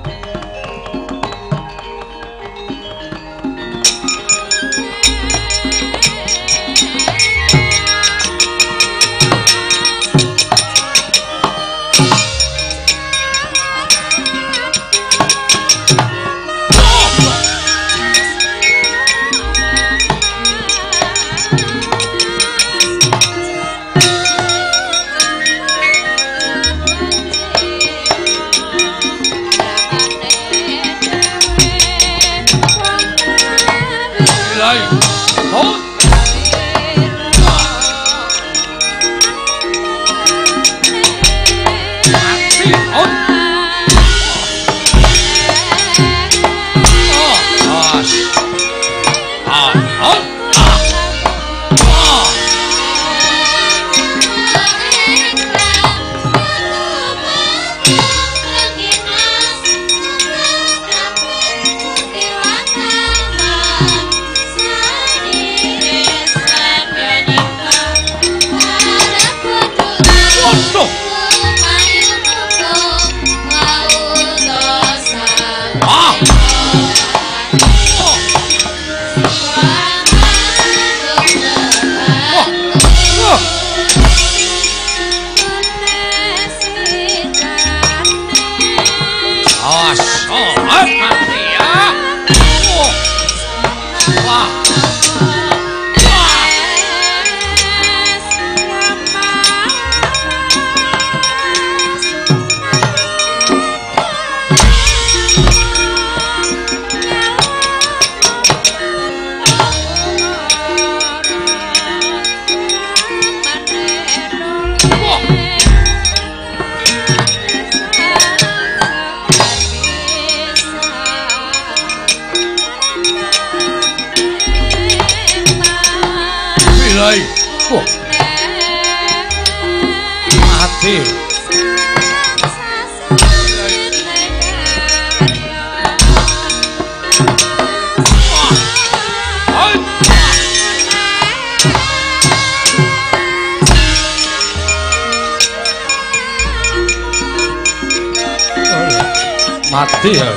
Mati ya.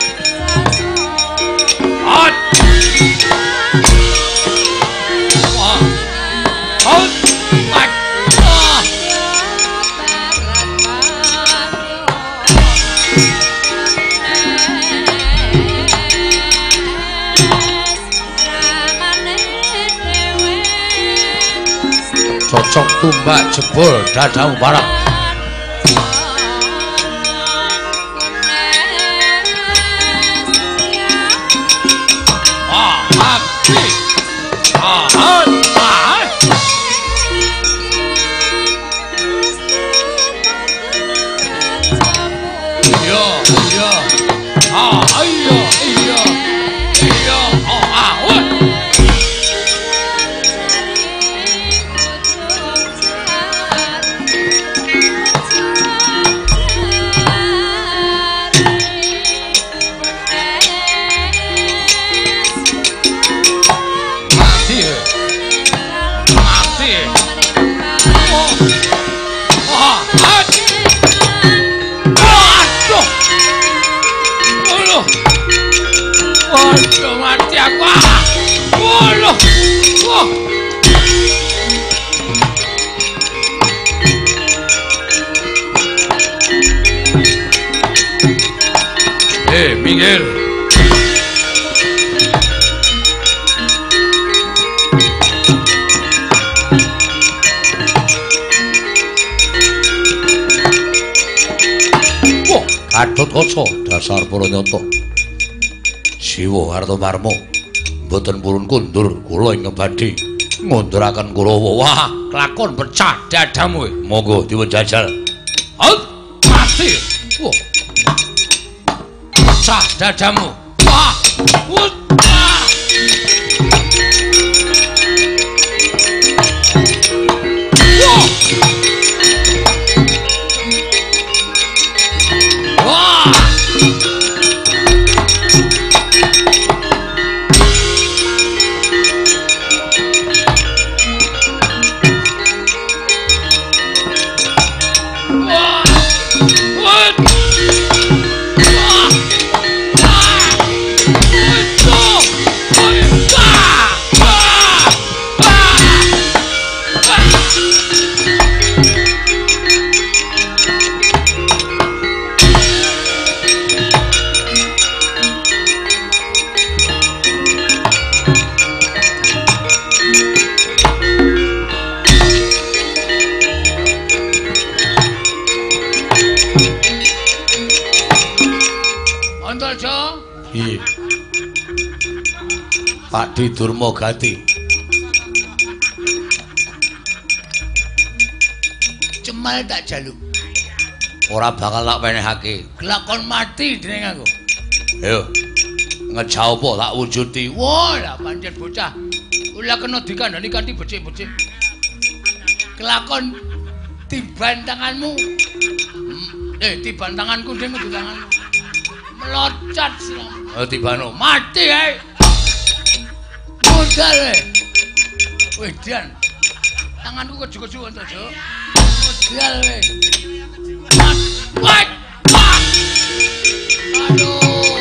Hot. Wah. Hot. Mat. Wah. Cocok tumbak jebol dadau barang. minggir. Wah, Gatotkaca dasar para nyata. Siwa Kartomarma mboten purun kundur kula ing badhe ngunduraken Kurawa. Wah, kelakon pecah dadamu. Monggo diwenjajal. Hot, mati. Wah. Pecah dadamu. Wah. Wah. Pak Di Durmagati. Cemal tak jaluk. Ora bakal tak wenehake. Kelakon mati dening aku. Ayo. Ngejauh apa tak wujuti. Wah, lah pancen bocah. Ula kena dikandani kanthi becik-becik. Kelakon tiban tanganmu. Eh, tiban tanganku ding kudu tanganmu. Melocot sira. Oh, tibano. Mati ae. Modal e. Wedan. Tanganku keju-keju ento, Jo. Modal e. Wait. Aduh.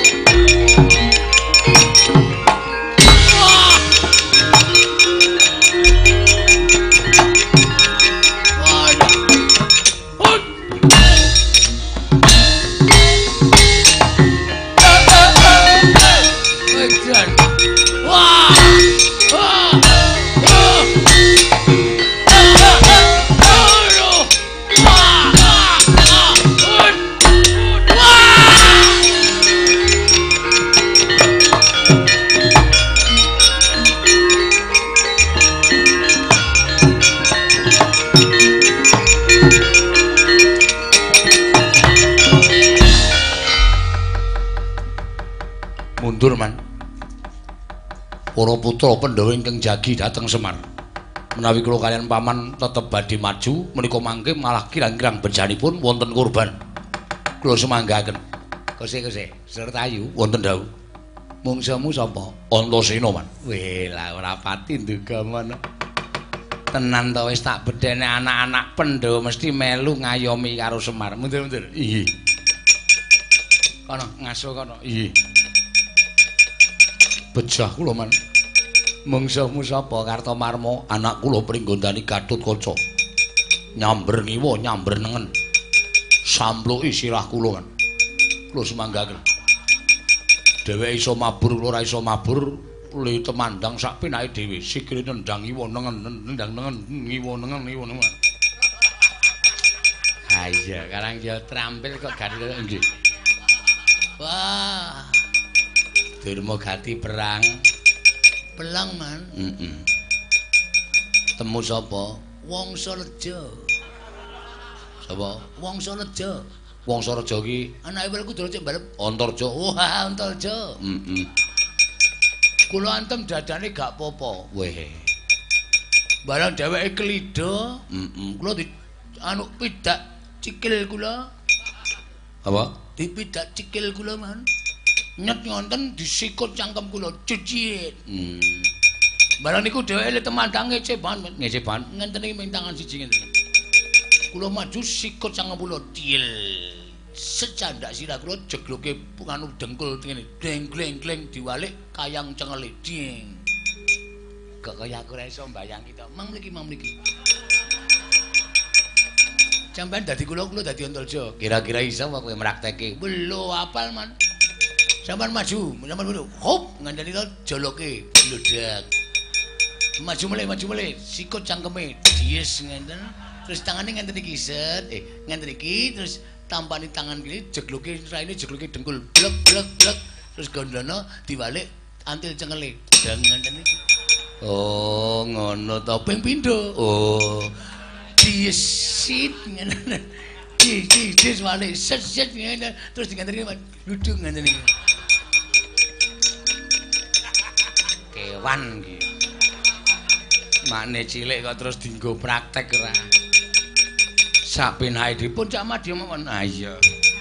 Mundur man. Para putra Pandhawa ingkang jagi dhateng Semar. Menawi kula kaliyan paman tetep badhe maju, menika mangke malah kirang-kirang bejanipun wonten kurban. Kula semanggaken. Kose-kose, Sertayu wonten dawuh. Mungsamu sapa? Antasena man. Weh, lah ora pati nduga men. Tenan to wis tak bedhene anak-anak Pandhawa mesti melu ngayomi karo Semar. Mundur-mundur. Iya. Kono ngaso kono. Iya. Bejah kula man. Mungsuhmu sapa? Kartomarma, anak kula pringgondani Gatotkaca. Nyamber ngiwa, nyamber nengen. Sampluki sirah kula kan. Kula semanggaken. Dheweke iso mabur, kula ora iso mabur, li temandang sak penake dhewe. Sikile nendang ngiwa nengen, nendang nengen, ngiwa nengen, ngiwa nengen. Ha iya, karang ya trampil kok gatel nggih. Wah. Durmagati perang. Pelang man. Heeh. Temu sapa? Wangsareja. Sapa? Wangsareja. Wangsareja ki anake welku dolan cek balep. Antarja. Wah, Antarja. Heeh. Kula antem dadane gak apa-apa. Weh. Barang dheweke klidha, Heeh. kula di anu pidak cikil kula. Apa? Dipidak cikil kula man. Nyet ngonten disikut cangkem kula cicit. Hmm. Barang niku dheweke le temandang ngeceban, ngeceban ngenten iki ming tangan siji ngenten. Kula maju sikut cangkem kula til. Secandak sirah kula jegloke anu dengkul ngene, deng-gleng-gleng diwalik kayang cengele ding. Kok kaya aku ora iso mbayangi to. Mang mriki, mang mriki. Sampeyan dadi kula, kula dadi Antarja. Kira-kira iso apa kowe mraktekke? Belo apal man. Sampeyan maju, sampeyan maju. Hop, ngandani to joloke bludak. Maju mulai, maju mulai. Sikut cangkeme dies ngenten. Terus tangane ngenten iki set. Eh, ngenten iki terus tampani tangan kiri jegluke raine jegluke dengkul. Blek blek blek. Terus gondono diwalik antil cengele. Dang ngenten iki. Oh, ngono to ping pindho. Oh. Diesit ngenten. Di di di walik set set ngenten. Terus ngenten iki duduk ngenten iki. Kewan iki. Makne cilik kok terus dienggo praktek ora. Saben hae dipun cak madya mawon. Ah iya.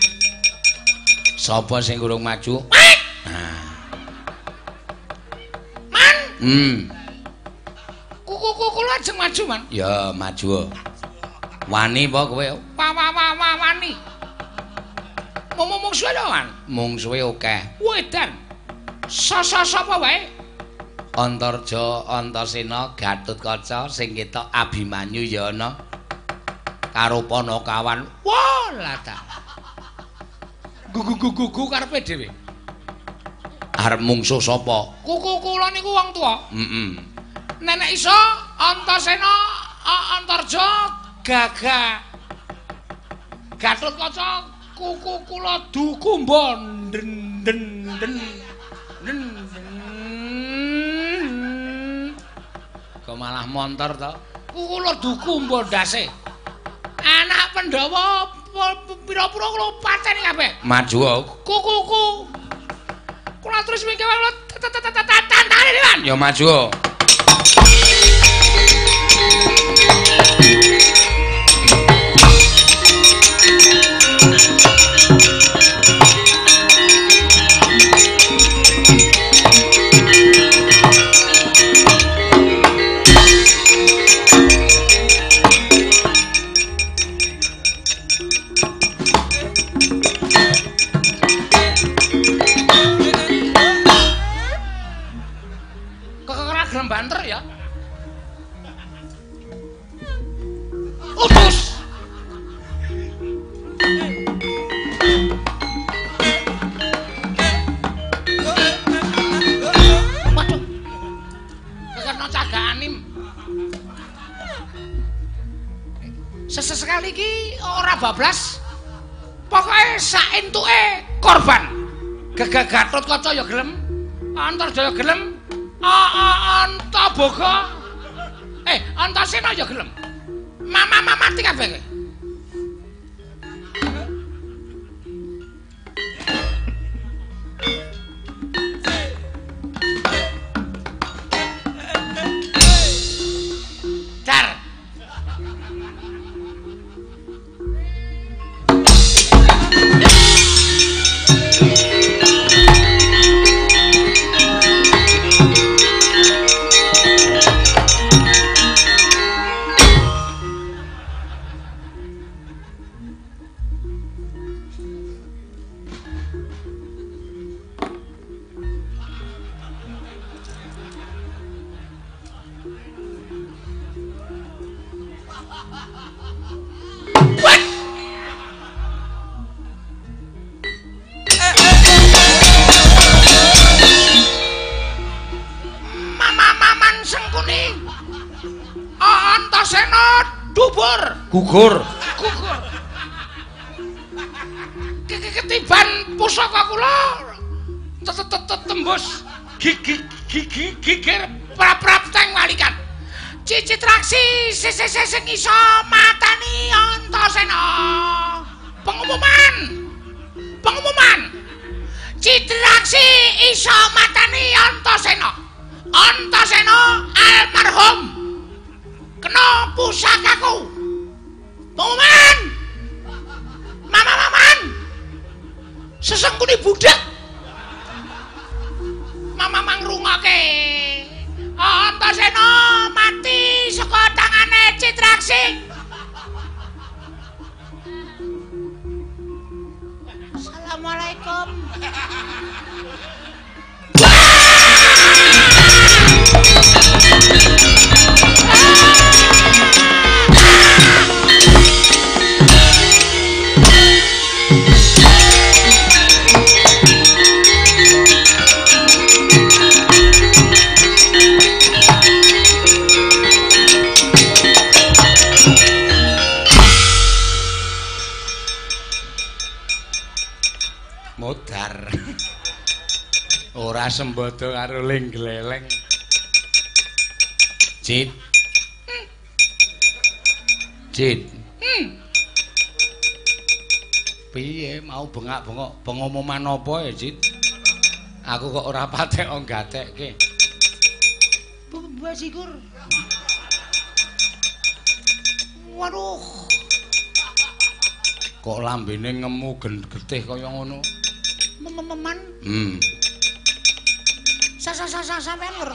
Sapa sing urung maju? Nah. Man. Hmm. Kuku-kuku lajeng maju, Man. Ya, maju. Wani apa kowe? Wa wa wa wa wani. Momong suwe to, Man? Mung suwe akeh. Wedan. Sa-sa sapa wae? Antarja, Antasena, Gatotkaca sing ketok Abimanyu ya ana. Karo Panakawan. Wah, lata. Gugu-gugu karepe dhewe. Arep mungsuh sapa? Kuku kula niku wong tuwa. Heeh. Nenek iso Antasena, Antarja, Gaga. Gatotkaca kuku kula dukumba den den den den. Kok malah montor to? Kula dukumba ndase. Anak Pandhawa pira-pira kula pateni kabeh. Maju. Kukuku. Kula terus mingke kula tantangane Dewan. Ya maju. Banter ya. Utus. Waduh. Karena caganim. Sesekali iki ora bablas. Pokoke sak entuke korban. Gegak Gatotkaca ya gelem, Antarja ya gelem. Antaboga. Eh, Antasena ya gelem. Mama-mama mati kabeh. Dar. Gugur. Gugur. Ketiban pusaka kula tetet tembus gigi gigi gigir prap-prap teng walikan. Cicitraksi sing iso matani Antasena. Pengumuman. Pengumuman. Citraksi iso matani Antasena. Antasena almarhum. Kena pusakaku. Pengumuman. Mama-maman. Sesengkuni budak. Mama mangrungake. Antasena mati saka tangane Citraksi. Assalamualaikum. sembada karo ling gleleng. Cit. Hmm. Cit. Hmm. Piye mau bengak-bengok pengumuman apa ya, Cit? Aku kok ora patek kok gatekke. Basikur. Waduh. Kok lambene ngemu getih kaya ngono? Mememan. Hmm. Sa-sa-sa sampean weruh.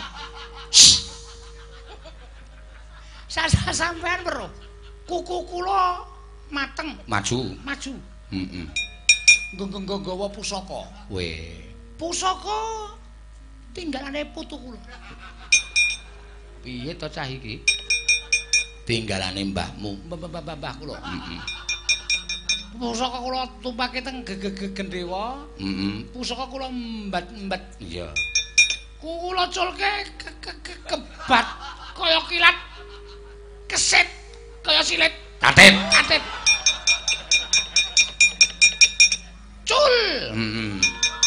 Sa-sa sampean weruh. Kuku kula mateng. Maju. Maju. Heeh. Nggo-nggo gawa pusaka. Weh. Pusaka tinggalane putu kula. Piye to cah iki? Tinggalane mbahmu, mbah kula. Heeh. Pusaka kula tumpake teng gendhewa. Heeh. Pusaka kula mbat-mbat. Iya. Kula culke kebat kaya kilat. Kesit kaya silit. Katit, katit. Cul. Heeh.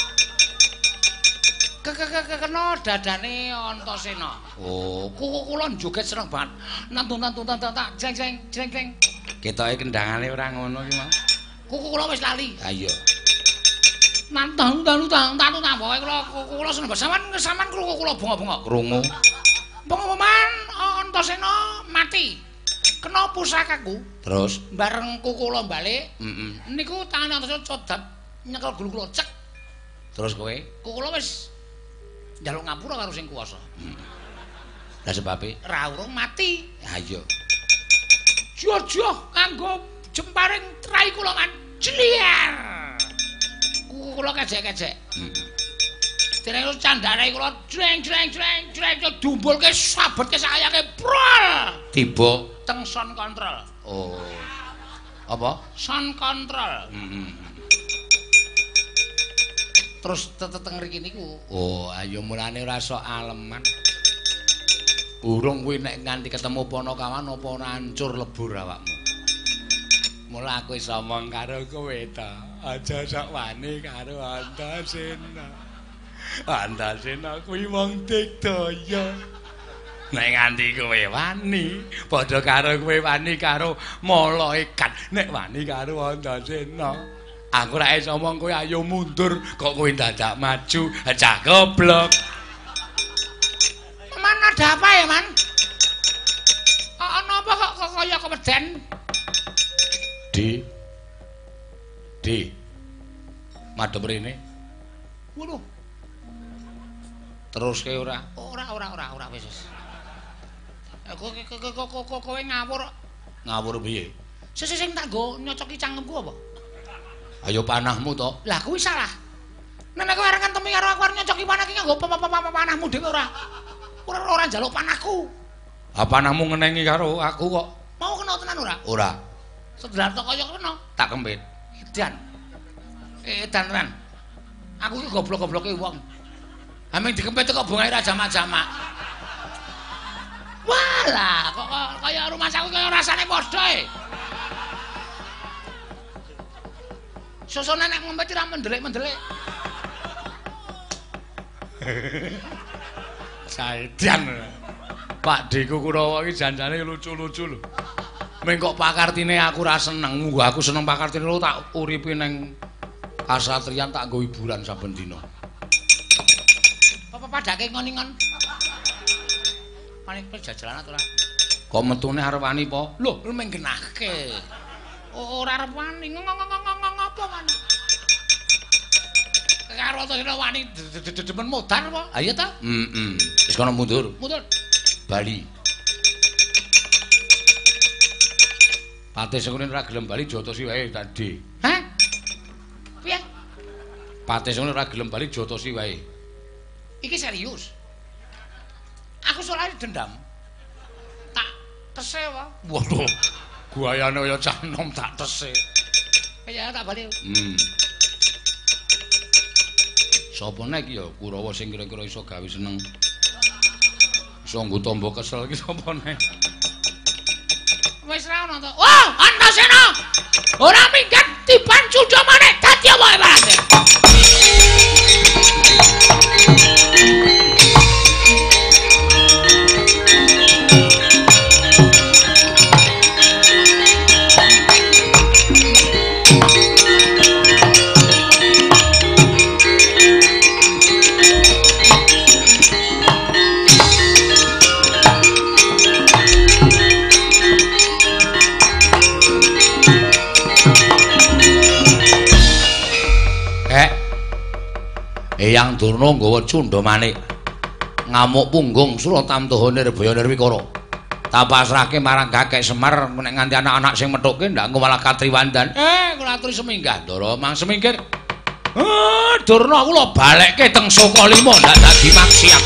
Kena dadane Antasena. Oh, kuku kula joget seneng banget. Nantun-nantun tak jeng jeng jeng jeng. Ketoke kendangane ora ngono iki, Mas. Kuku kula wis lali. Ha iya. Nantang tanu tang tanu tamboke kula kuku kula seneng banget. Sampeyan sampeyan krungu kula bengok-bengok. Krungu. Pengumuman Antasena mati. Kena pusakaku. Terus bareng kuku kula balik. Heeh. Niku tangane Antasena codap nyekel gulu kula cek. Terus kowe? Kuku kula wis njaluk ngapura karo sing kuwasa. Hmm. Lah sebabe ra urung mati. Ha iya. Jojo kanggo jemparing trai kula kan jliar. Kuku kula kejek-kejek. Heeh. Hmm. Dene candane kula jreng jreng jreng jreng dumbulke sabetke sayake prol. Tiba teng sound control. Oh. Apa? Sound control. Heeh. Hmm. Terus teteng mriki niku. Oh, ayo mulane ora sok aleman. Urung kuwi nek nganti ketemu Panakawan apa ora hancur lebur awakmu. Mula aku wis omong karo kowe ta, aja sok wani karo Antasena. Antasena kuwi wong digdaya. Nek nganti kowe wani, padha karo kowe wani karo malaikat. Nek wani karo Antasena. Aku ra iso omong kowe ayo mundur kok kowe dadak maju cah goblok. Man ada apa ya, Man? Ana apa kok kaya keweden? Di. Di. Madhep rene. Waduh. Terus ke ora? Ora ora ora ora wis wis. Kok kok kowe ngawur. Ngawur piye? Sing sing tak nggo nyocoki cangkemku apa? Ayo panahmu to. Lah kuwi salah. Nek kowe arep ngentemi karo aku arep nyocoki panah iki nggo panahmu dhewe ora. Ora ora njaluk panahku. Ha panahmu ngenengi karo aku kok. Mau kena tenan ora? Ora. Sedrarta kaya kena. Tak kempit. Edan. Edan tenan. Aku iki goblok-gobloke wong. Ameng dikempit kok bongae ra jamak-jamak. Walah, kok kaya rumah saku kaya rasane padha e. Sosone nek ngempet ra mendelik-mendelik. Saedan. Pak Deku Kurawa iki janjane lucu-lucu lho. Meng kok pakartine aku ra seneng, munggo aku seneng pakartine lho tak uripi ning kasatriyan tak nggo hiburan saben dina. Apa padake ngoningon? Paling jajalan ora. Kok metune arep wani po? Lho, lu meng genahke. Ora arep wani ngopo wani. Karo to wani demen modar apa? Ha iya ta? Heeh. Wis kono mundur. Mundur. Bali. Patih sing ora gelem bali jotosi wae tadi. Hah? Piye? Patih sing ora gelem bali jotosi wae. Iki serius. Aku soalnya dendam. Tak tese wae. Waduh. Guayane kaya cah nom tak tese. Kaya tak bali. Hmm. Sapa nek ya Kurawa sing kira-kira iso gawe seneng. Iso nggo tombo kesel iki sapa nek? Wis ra ono to. Wah, Antasena. Ora minggat dipancu domane dadi apa barang. Eyang Durna nggawa cundha manik. Ngamuk punggung Suratamtahane Rebaya Nirwikara. Tak pasrahke marang Kakek Semar nek nganti anak-anak sing methuke ndak engko malah katriwandan. Eh, kula aturi seminggah, Ndara, mang semingkir. Eh, Durna kula balekke teng Sokalima ndak dadi maksiat.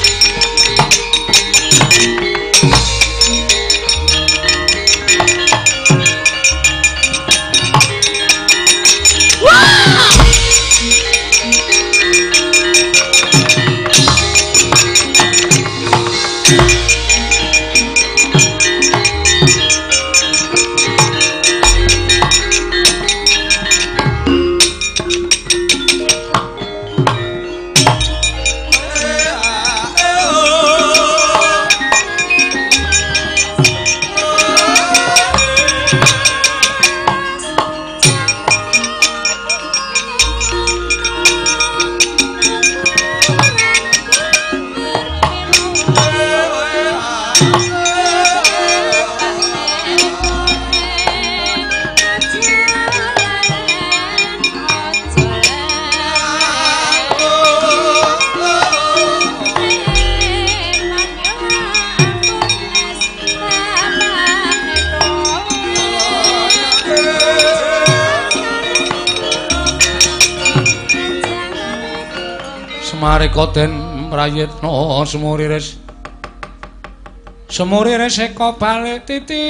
Marika den prayitna semuriris semuriris eka balik titi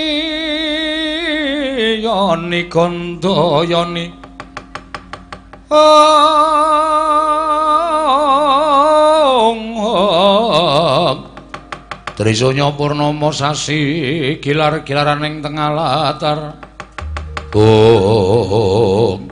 yoni gandayani ong Trisanya purnama sasi gilar-gilaran ing tengah latar ong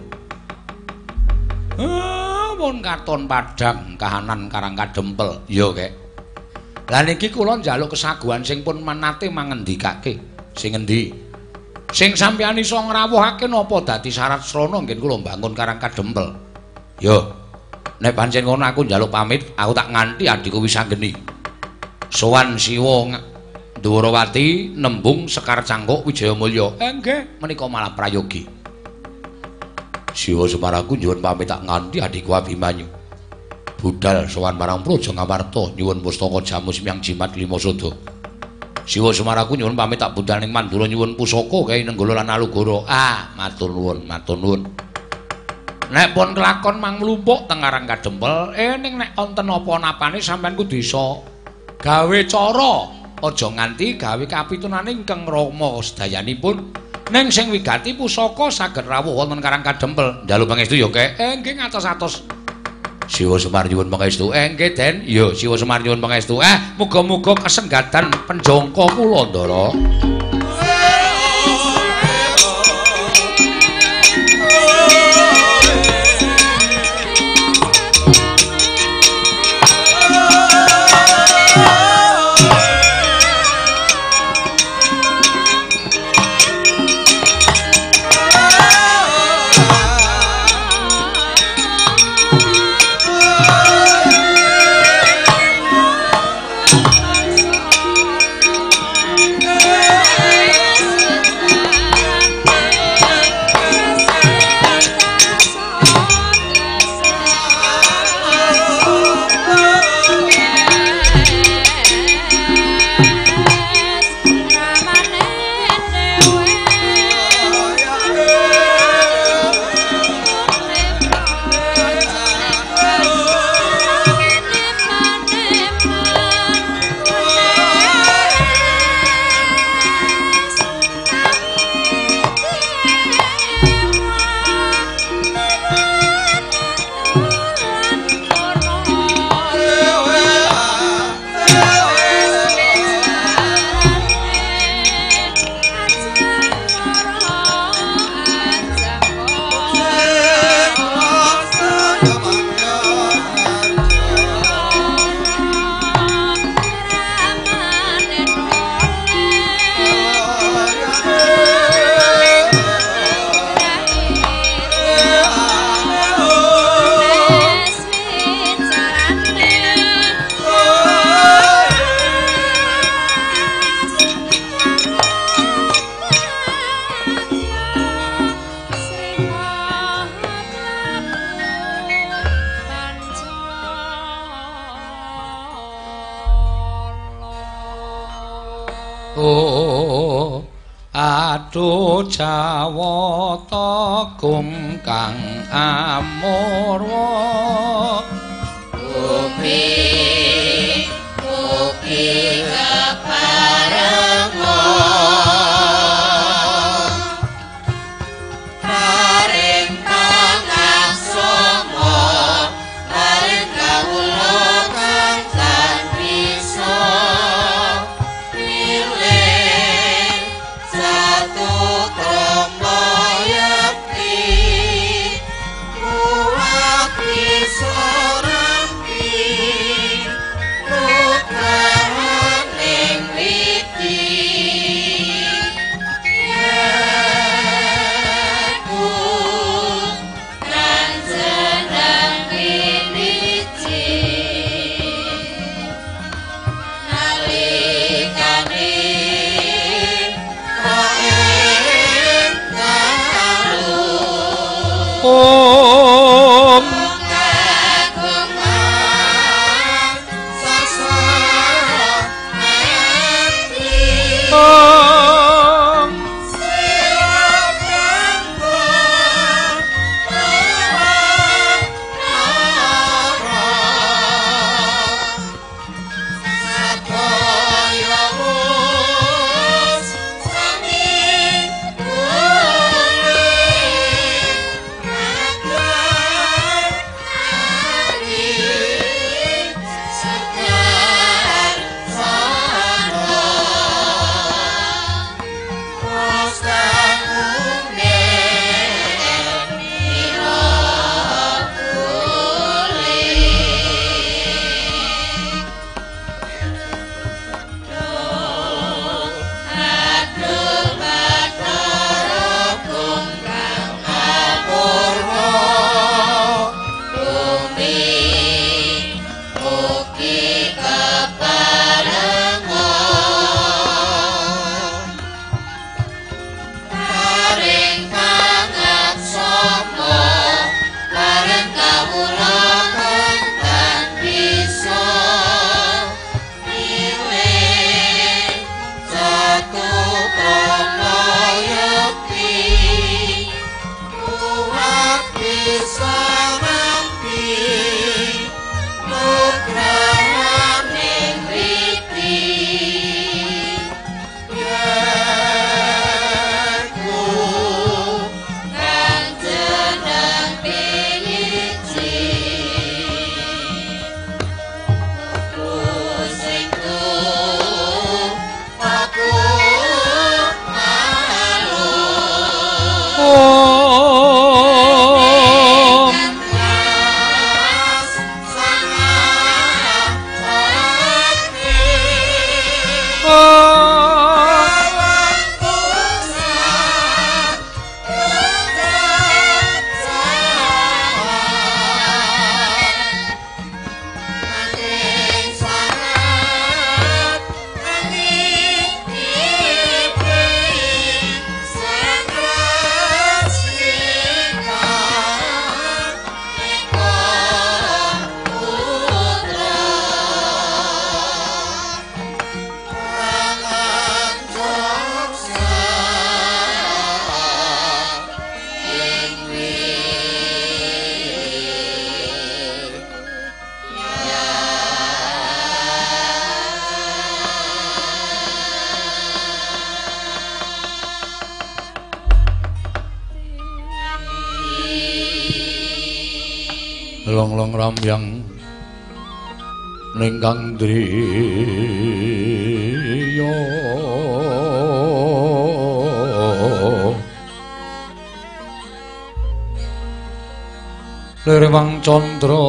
pun katon padang kahanan Karang Kadempel ya kek. Lah niki kula njaluk kesaguhan sing pun manate mangendikake. Sing endi? Sing sampeyan iso ngrawuhake napa dadi syarat srana nggih kula mbangun Karang Kadempel. Yo. Nek pancen ngono aku njaluk pamit, aku tak nganti adhiku wis anggeni. Sowan Siwa Ndhurawati nembung Sekar Cangkuk Wijayamulya. Eh nggih, menika malah prayogi. Siwa Semaraku nyuwun pamit tak nganti adhiku Abimanyu. Budal sowan marang Praja Ngamarta nyuwun pustaka jamu semyang jimat lima sada. Siwa Semaraku nyuwun pamit tak budal ning Mandura nyuwun pusaka Kyai Nenggala lan Alugara. Ah, matur nuwun, matur nuwun. Nek pun kelakon mang mlumpuk teng Karang Kadempel, eh ning nek wonten apa-napane sampean kudu iso gawe cara, aja nganti gawe kapitunane ingkang rama sedayanipun. Ning sing wigati pusaka saged rawuh wonten Karang Kadempel. Njaluk pangestu ya, Kek. Eh nggih ngatos-atos. Siwa Semar nyuwun pangestu. Eh nggih, Den. Ya, Siwa Semar nyuwun pangestu. Eh, muga-muga kesenggadan penjangka kula, Ndara. Hey! oh aduh jawata kang amurwa bumi mugi keparenga paring pangaksama paring kawula kang tan bisa pilih satu krama yakti kuat bisa Om long-long rambyang ningkang driya lirwang candra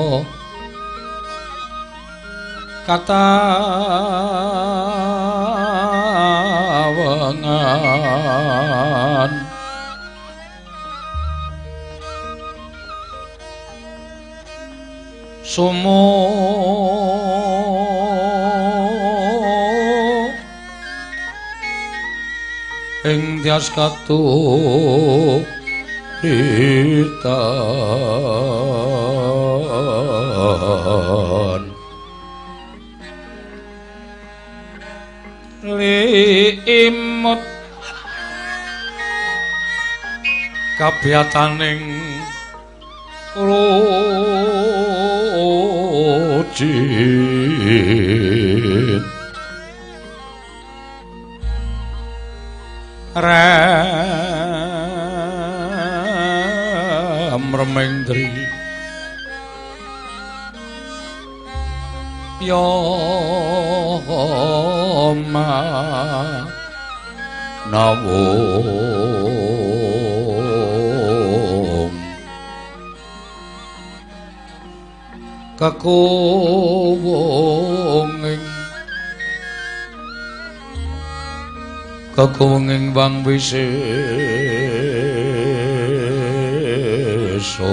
katawengan sumo ing tias katuritan limut kabiataning rojit ram remendri yoma nawung kakuwunging kakuwunging wang wisesa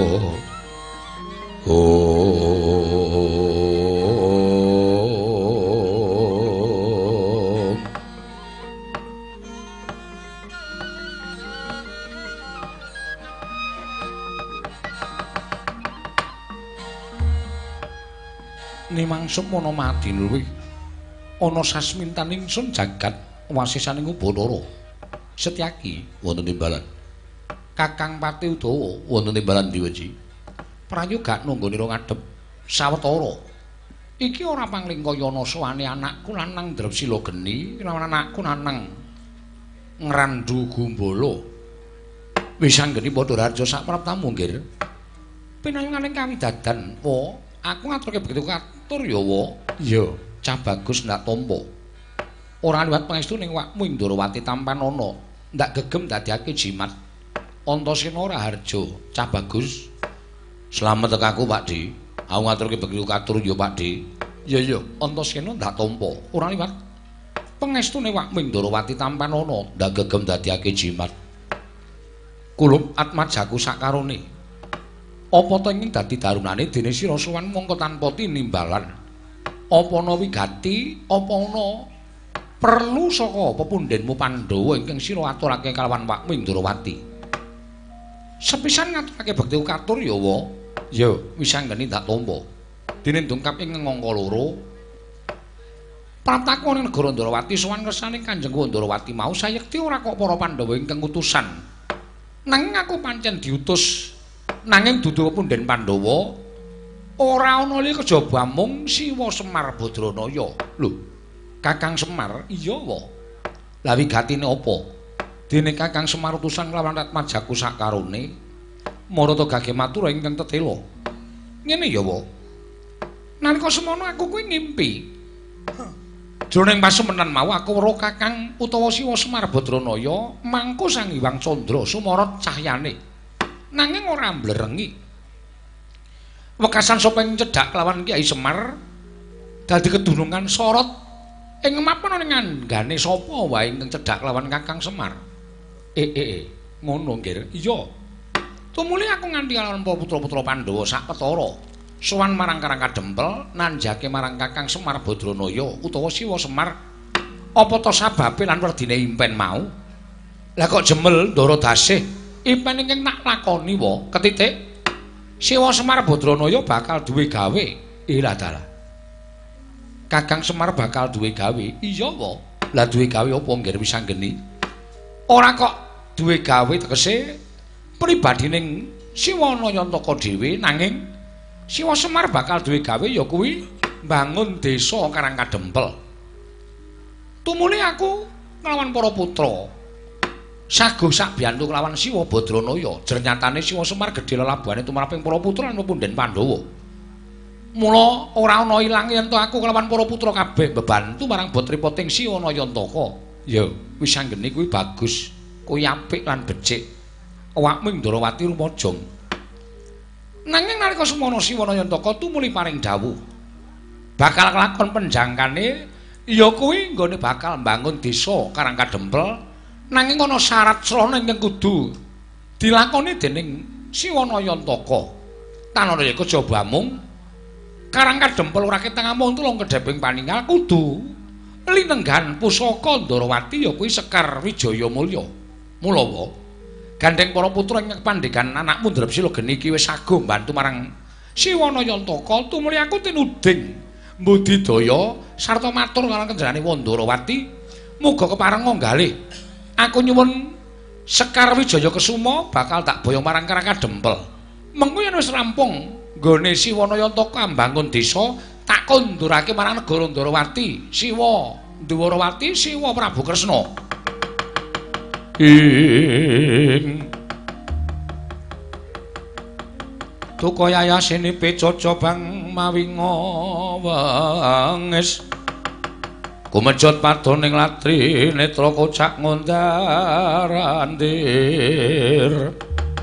nimangsup ana mati luwih ana sasmintaning sun jagat wasisaning Ubanara Setyaki wonten timbalan Kakang Pati Udawa wonten timbalan Diweji prayoga nunggone ngadhep sawetara iki ora panglingkayana sowane anakku lanang Drepsila Geni lawan anakku lanang Ngrandu Gumbala wis anggeni padha raja sak praptamu nggih pinayunganing kawidadan wa aku ngaturke begitu katur ya wa iya cah bagus ndak tampa ora liwat pangestu ning wakmu Indrawati Tampanana ndak gegem dadiake jimat Antasena Raharja cah bagus slamet tekaku Pakdi aku ngaturke begitu katur ya Pakdi iya iya Antasena ndak tampa ora liwat pangestu ning wakmu Indrawati Tampanana ndak gegem dadiake jimat kulub atmajaku sakarone apa to ing dadi darunane dene sira sowan mongko tanpa tinimbalan apa ana wigati apa ana perlu saka pepundhenmu Pandhawa ingkang sira aturake kalawan wakmu Indrawati sepisan ngaturake bekti katur ya wa ya wis anggeni dak tampa dene ndungkap ing ngangka loro prataku ning negara Indrawati sowan kersane Kanjeng Indrawati mau sayekti ora kok para Pandhawa ingkang utusan nanging aku pancen diutus nanging dudu pundhen Pandhawa ora ana li kejaba mung Siwa Semar Badranaya lho Kakang Semar iya wa la wigatine apa dene Kakang Semar utusan lawan Atmajaku sakarone marata gage matur ingkang tetela ngene ya wa nalika semono aku kuwi ngimpi jroning pasemenan mau aku weruh Kakang utawa Siwa Semar Badranaya mangku Sang Hyang Candra sumarot cahyane nanging ora mblerengi wekasan sapa ing cedhak kelawan Kyai Semar dadi kedunungan sorot ing mapan ning anggane sapa wae ingkang cedhak kelawan Kakang Semar eh eh eh ngono nggih iya tumuli aku nganti kalawan putra-putra Pandhawa sak petara sowan marang Karang Kadempel nanjake marang Kakang Semar Badranaya utawa Siwa Semar apa to sababe lan werdine impen mau lah kok jemel ndara dasih impen ingkang tak lakoni wa ketitik Siwa Semar Badranaya bakal duwe gawe ila dalah Kakang Semar bakal duwe gawe iya wa lah duwe gawe apa nggih wis anggeni ora kok duwe gawe tegese pribadining Siwa Nayantaka dhewe nanging Siwa Semar bakal duwe gawe ya kuwi mbangun desa Karang Kadempel tumuli aku nglawan para putra saguh sak biyantu kelawan Siwa Badranaya jernyatane Siwa Semar gedhe lelabuhane tumraping para putra lan pepundhen Pandhawa mula ora ana ilang yen to aku kelawan para putra kabeh bebantu marang botripoting Siwa Nayantaka ya wis anggene kuwi bagus kuwi apik lan becik awakmu Indrawati rumajang nanging nalika semono Siwa Nayantaka tumuli paring dawuh bakal kelakon penjangkane ya kuwi nggone bakal mbangun desa Karang Kadempel nanging ana syarat srana ingkang kudu dilakoni dening Siwa Nayantaka tanana ya kejaba mung Karang Kadempel ora ketang amung tulung kedheping paningal kudu linenggan pusaka Ndrawati ya kuwi Sekar Wijaya Mulya mula wa gandeng para putra ing pandhegan anakmu Drepsila Geni iki wis saguh mbantu marang Siwa Nayantaka tumuli aku tinuding mbudidaya sarta matur kalawan kenjenengane Ndrawati Muga kepareng nggalih. Aku nyuwun Sekar Wijaya Kesuma bakal tak boyong marang Karangka Dempel. Mengko yen wis rampung nggone Siwanayantaka mbangun desa, tak kondurake marang negara Ndarawati. Siwa Ndarawati, Siwa Prabu Kresna. Ing Tukaya yasine pecoco bang mawinga wangis. Kumejot padoning latri netra kocak ngondarandir.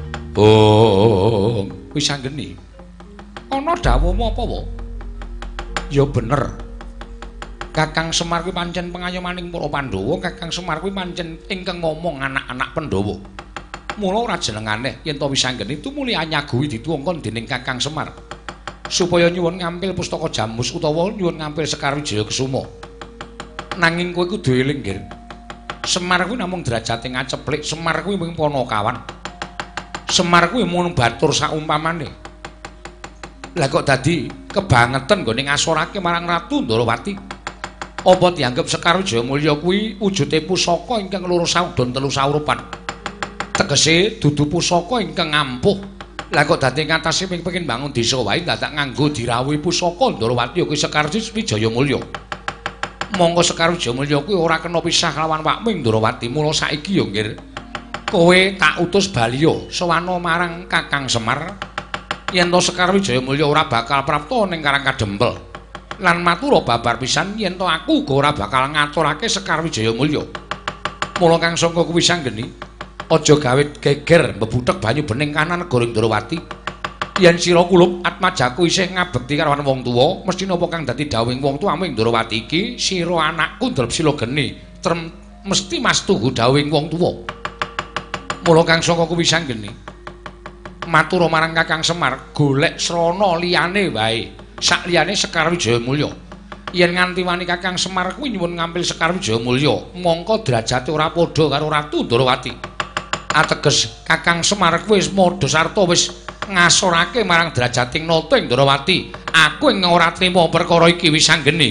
Oh, wis anggeni. Ana dawuhmu apa wae? Ya bener. Kakang Semar kuwi pancen pengayomaning para Pandhawa, Kakang Semar kuwi pancen ingkang ngomong anak-anak Pandhawa. Mula ora jenengane yen to wis anggeni tumuli anyaguhi dituwangkon dening Kakang Semar. Supaya nyuwun ngampil pustaka Jamus utawa nyuwun ngampil Sekar Wijaya Kesuma. Nanging kowe kudu eling, Gir. Semar kuwi namung derajate ngaceplik, Semar kuwi mung Panakawan. Semar kuwi mung batur saumpamane. Lah kok dadi kebangetan nggone ngasorake marang Ratu Ndarawati. Apa dianggep Sekar Wijaya Mulya kuwi wujude pusaka ingkang loro saudon telu saurupan. Tegese dudu pusaka ingkang ampuh. Lah kok dadi ngatasi ping-pengin bangun desa wae dadak nganggo dirawuhi pusaka Ndarawati kuwi Sekar Wijaya Mulya. Monggo Sekar Wijaya Mulya kuwi ora kena pisah kelawan Wakming Ndarawati. Mula saiki ya, Nggir. Kowe tak utus baliya sowana marang Kakang Semar yen to Sekar Wijaya Mulya ora bakal prapta ning Karangka Dempel. Lan matura babar pisan yen to aku uga ora bakal ngaturake Sekar Wijaya Mulya. Mula Kang Sangka kuwi sanggeni, aja gawe geger mbebutek banyu bening kanan negara Ndarawati. Yen sira kulup atmajaku isih ngabekti karo wong tuwa, mesti napa kang dadi dawuhing wong tuwamu ing Ndarawati iki, sira anakku ndrep sila geni, trem mesti mastuhu dawuhing wong tuwa. Mula Kang Sangka kuwi sanggeni. Matur marang Kakang Semar, golek srana liyane wae. Sak liyane Sekar Wijaya Mulya. Yen nganti wani Kakang Semar kuwi nyuwun ngampil Sekar Wijaya Mulya, mongko derajate ora padha karo Ratu Ndarawati. Ateges Kakang Semar kuwi wis madha sarta wis ngasorake marang derajating nata ing Ndarawati. Aku ing ora trima perkara iki wis anggeni.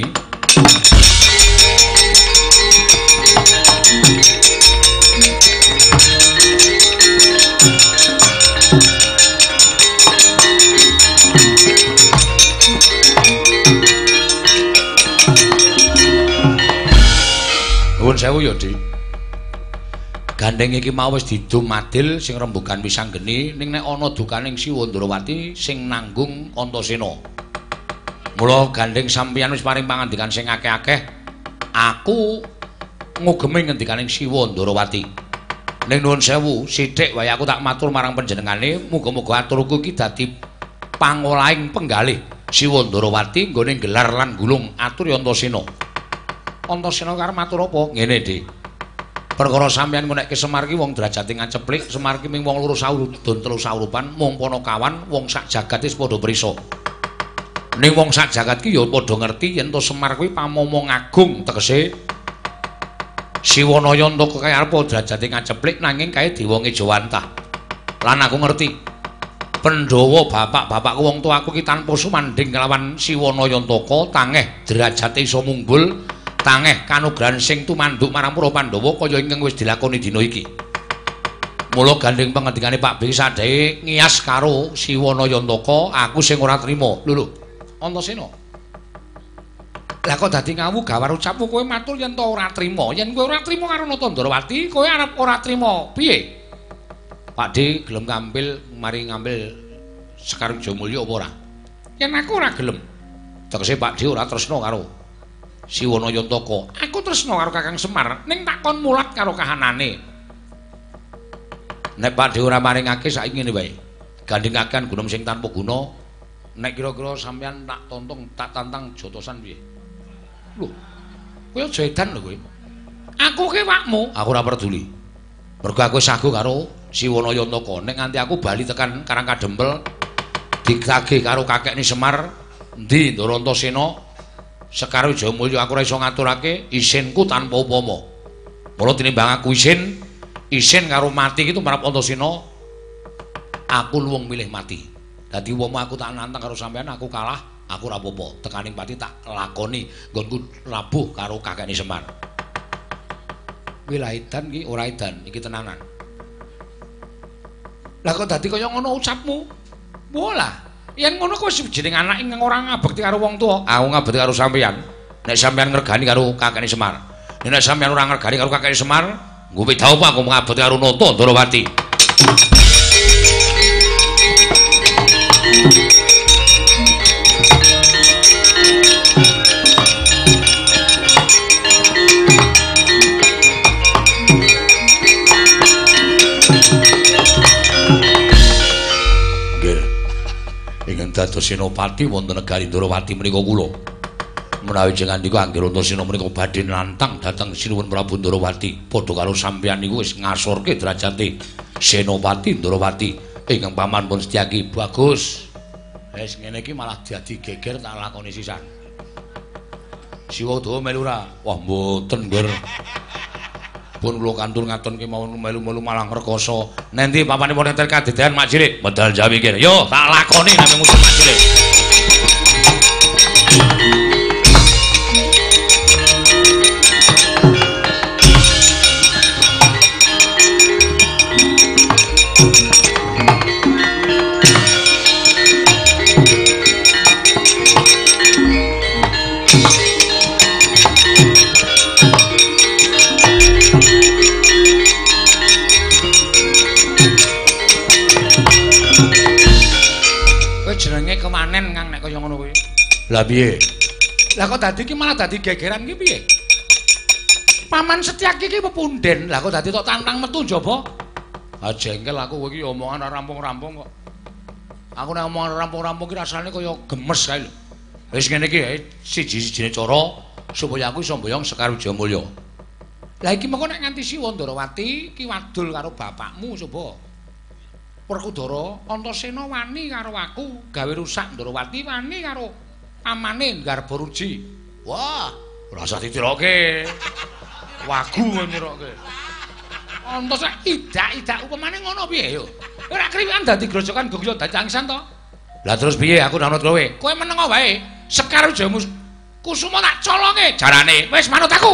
Nuwun sewu ya, Dik. Gandeng iki mau wis didum adil sing rembugan wis anggeni ning nek ana dukaning Siwa Ndarawati sing nanggung Antasena. Mula gandeng sampeyan wis paring pangandikan sing akeh-akeh, aku ngugemi ngendikaning Siwa Ndarawati. Ning nuwun sewu, sithik wae aku tak matur marang panjenengane, muga-muga aturku iki dadi pangolahing penggalih Siwa Ndarawati nggone gelar lan gulung atur Antasena. Antasena karo matur apa? Ngene, Dik. Perkara sampeyan ngonekke Semar ki wong derajate ngaceplik, Semar ki ming wong loro saurudon telu saurupan, mung Panakawan, wong sak jagat wis padha prisa. Ning wong sak jagat ki ya padha ngerti yen to Semar kuwi pamomong agung, tegese Siwanayantaka kae arep derajate ngaceplik nanging kae dewa ngejawantah. Lan aku ngerti Pandhawa bapak-bapakku wong tuaku ki tanpa sumanding kelawan Siwanayantaka tangeh derajate iso munggul. Tangeh kanugrahan sing tumanduk marang para Pandhawa kaya ingkang wis dilakoni dina iki. Mula gandeng pangendikane Pak B sadhae ngiyas karo Siwanayantaka, aku sing ora trima. Lho lho, Antasena. Lah kok dadi ngawu gawar ucapmu kowe matur yen to ora trima. Yen kowe ora trima karo Nata Ndarawati, kowe arep ora trima piye? Pak D gelem ngambil mari ngambil Sekar Wijaya Mulya apa ora? Yen aku ora gelem. Tegese Pak D ora tresna karo Siwanayantaka. Aku tresna karo Kakang Semar, ning tak kon mulat karo kahanane. Nek Pak Dewa ora maringake saiki ngene wae. Gandhengaken gunung sing tanpa guna. Nek kira-kira sampeyan tak tontong, tak tantang jotosan piye? Lho. Kowe aja edan lho kowe. Aku ki wakmu, aku ora peduli. Mergo aku sagu karo Siwanayantaka. Nek nganti aku bali tekan Karangka Dempel ditagih karo kakekne Semar, endi Ndara Antasena? Sekar Wijaya Mulya aku ora iso ngaturake isinku tanpa upama. Mula tinimbang aku isin, isin karo mati iki tumrap Antasena, aku luwung milih mati. Dadi wong aku tak nantang karo sampean, aku kalah, aku ora apa-apa. Tekaning pati tak lakoni nggonku labuh karo kakekne Semar. Wila edan iki ora edan, iki tenanan. Lah kok dadi kaya ngono ucapmu? Wolah, yen ngono kuwi wis jeneng anak ing ora ngabekti karo wong tuwa. Aku ngabekti karo sampeyan. Nek sampeyan ngregani karo kakekne Semar. Nek sampeyan ora ngregani karo kakekne Semar, nggo peda apa aku ngabekti karo Nata Ndrawati. Ingkang dados senopati wonten negari Ndrawati menika kula. Menawi jenengan niku anggere Antasena menika badhe nantang dhateng Sinuwun Prabu Ndrawati, padha karo sampeyan niku wis ngasorke derajate senopati Ndrawati. Ingkang paman pun Setyaki bagus. Wis ngene iki malah dadi geger tak lakoni sisan. Siwa Dawa melu ora? Wah mboten, Gur. Pun kula kantur ngaton kemawon melu-melu malah ngrekoso. Nendi papanipun enten kadedayan Mak Cilik? Medal Jawi kene. Yo, tak lakoni nami musuh Mak Cilik. Jenenge kemanen Kang nek kaya ngono kuwi. Lah piye? Lah kok dadi iki malah dadi gegeran ki piye? Paman Setyaki iki pepunden. Lah kok dadi tok tantang metu njaba? Ah jengkel aku kowe iki omongan ora rampung-rampung kok. Aku nek omongan rampung-rampung ki rasane kaya gemes kae lho. Wis ngene iki siji-sijine cara supaya aku iso mboyong Sekar Wijayamulya. Lah iki mengko nek nganti Siwa Ndrawati ki wadul karo bapakmu coba. Werkudara Antasena wani karo aku gawe rusak Ndrawati wani karo amane Garbaruji. Wah, ora usah ditiroke. Wagu nyiroke. Antasena idak-idak upamane ngono piye yo? Ora kriwikan dadi grojokan Gogya dadi angsan to? Lah terus piye aku nanut kowe? Kowe meneng wae. Sekar Wijayamulya Kusuma tak colonge jarane. Wis manut aku.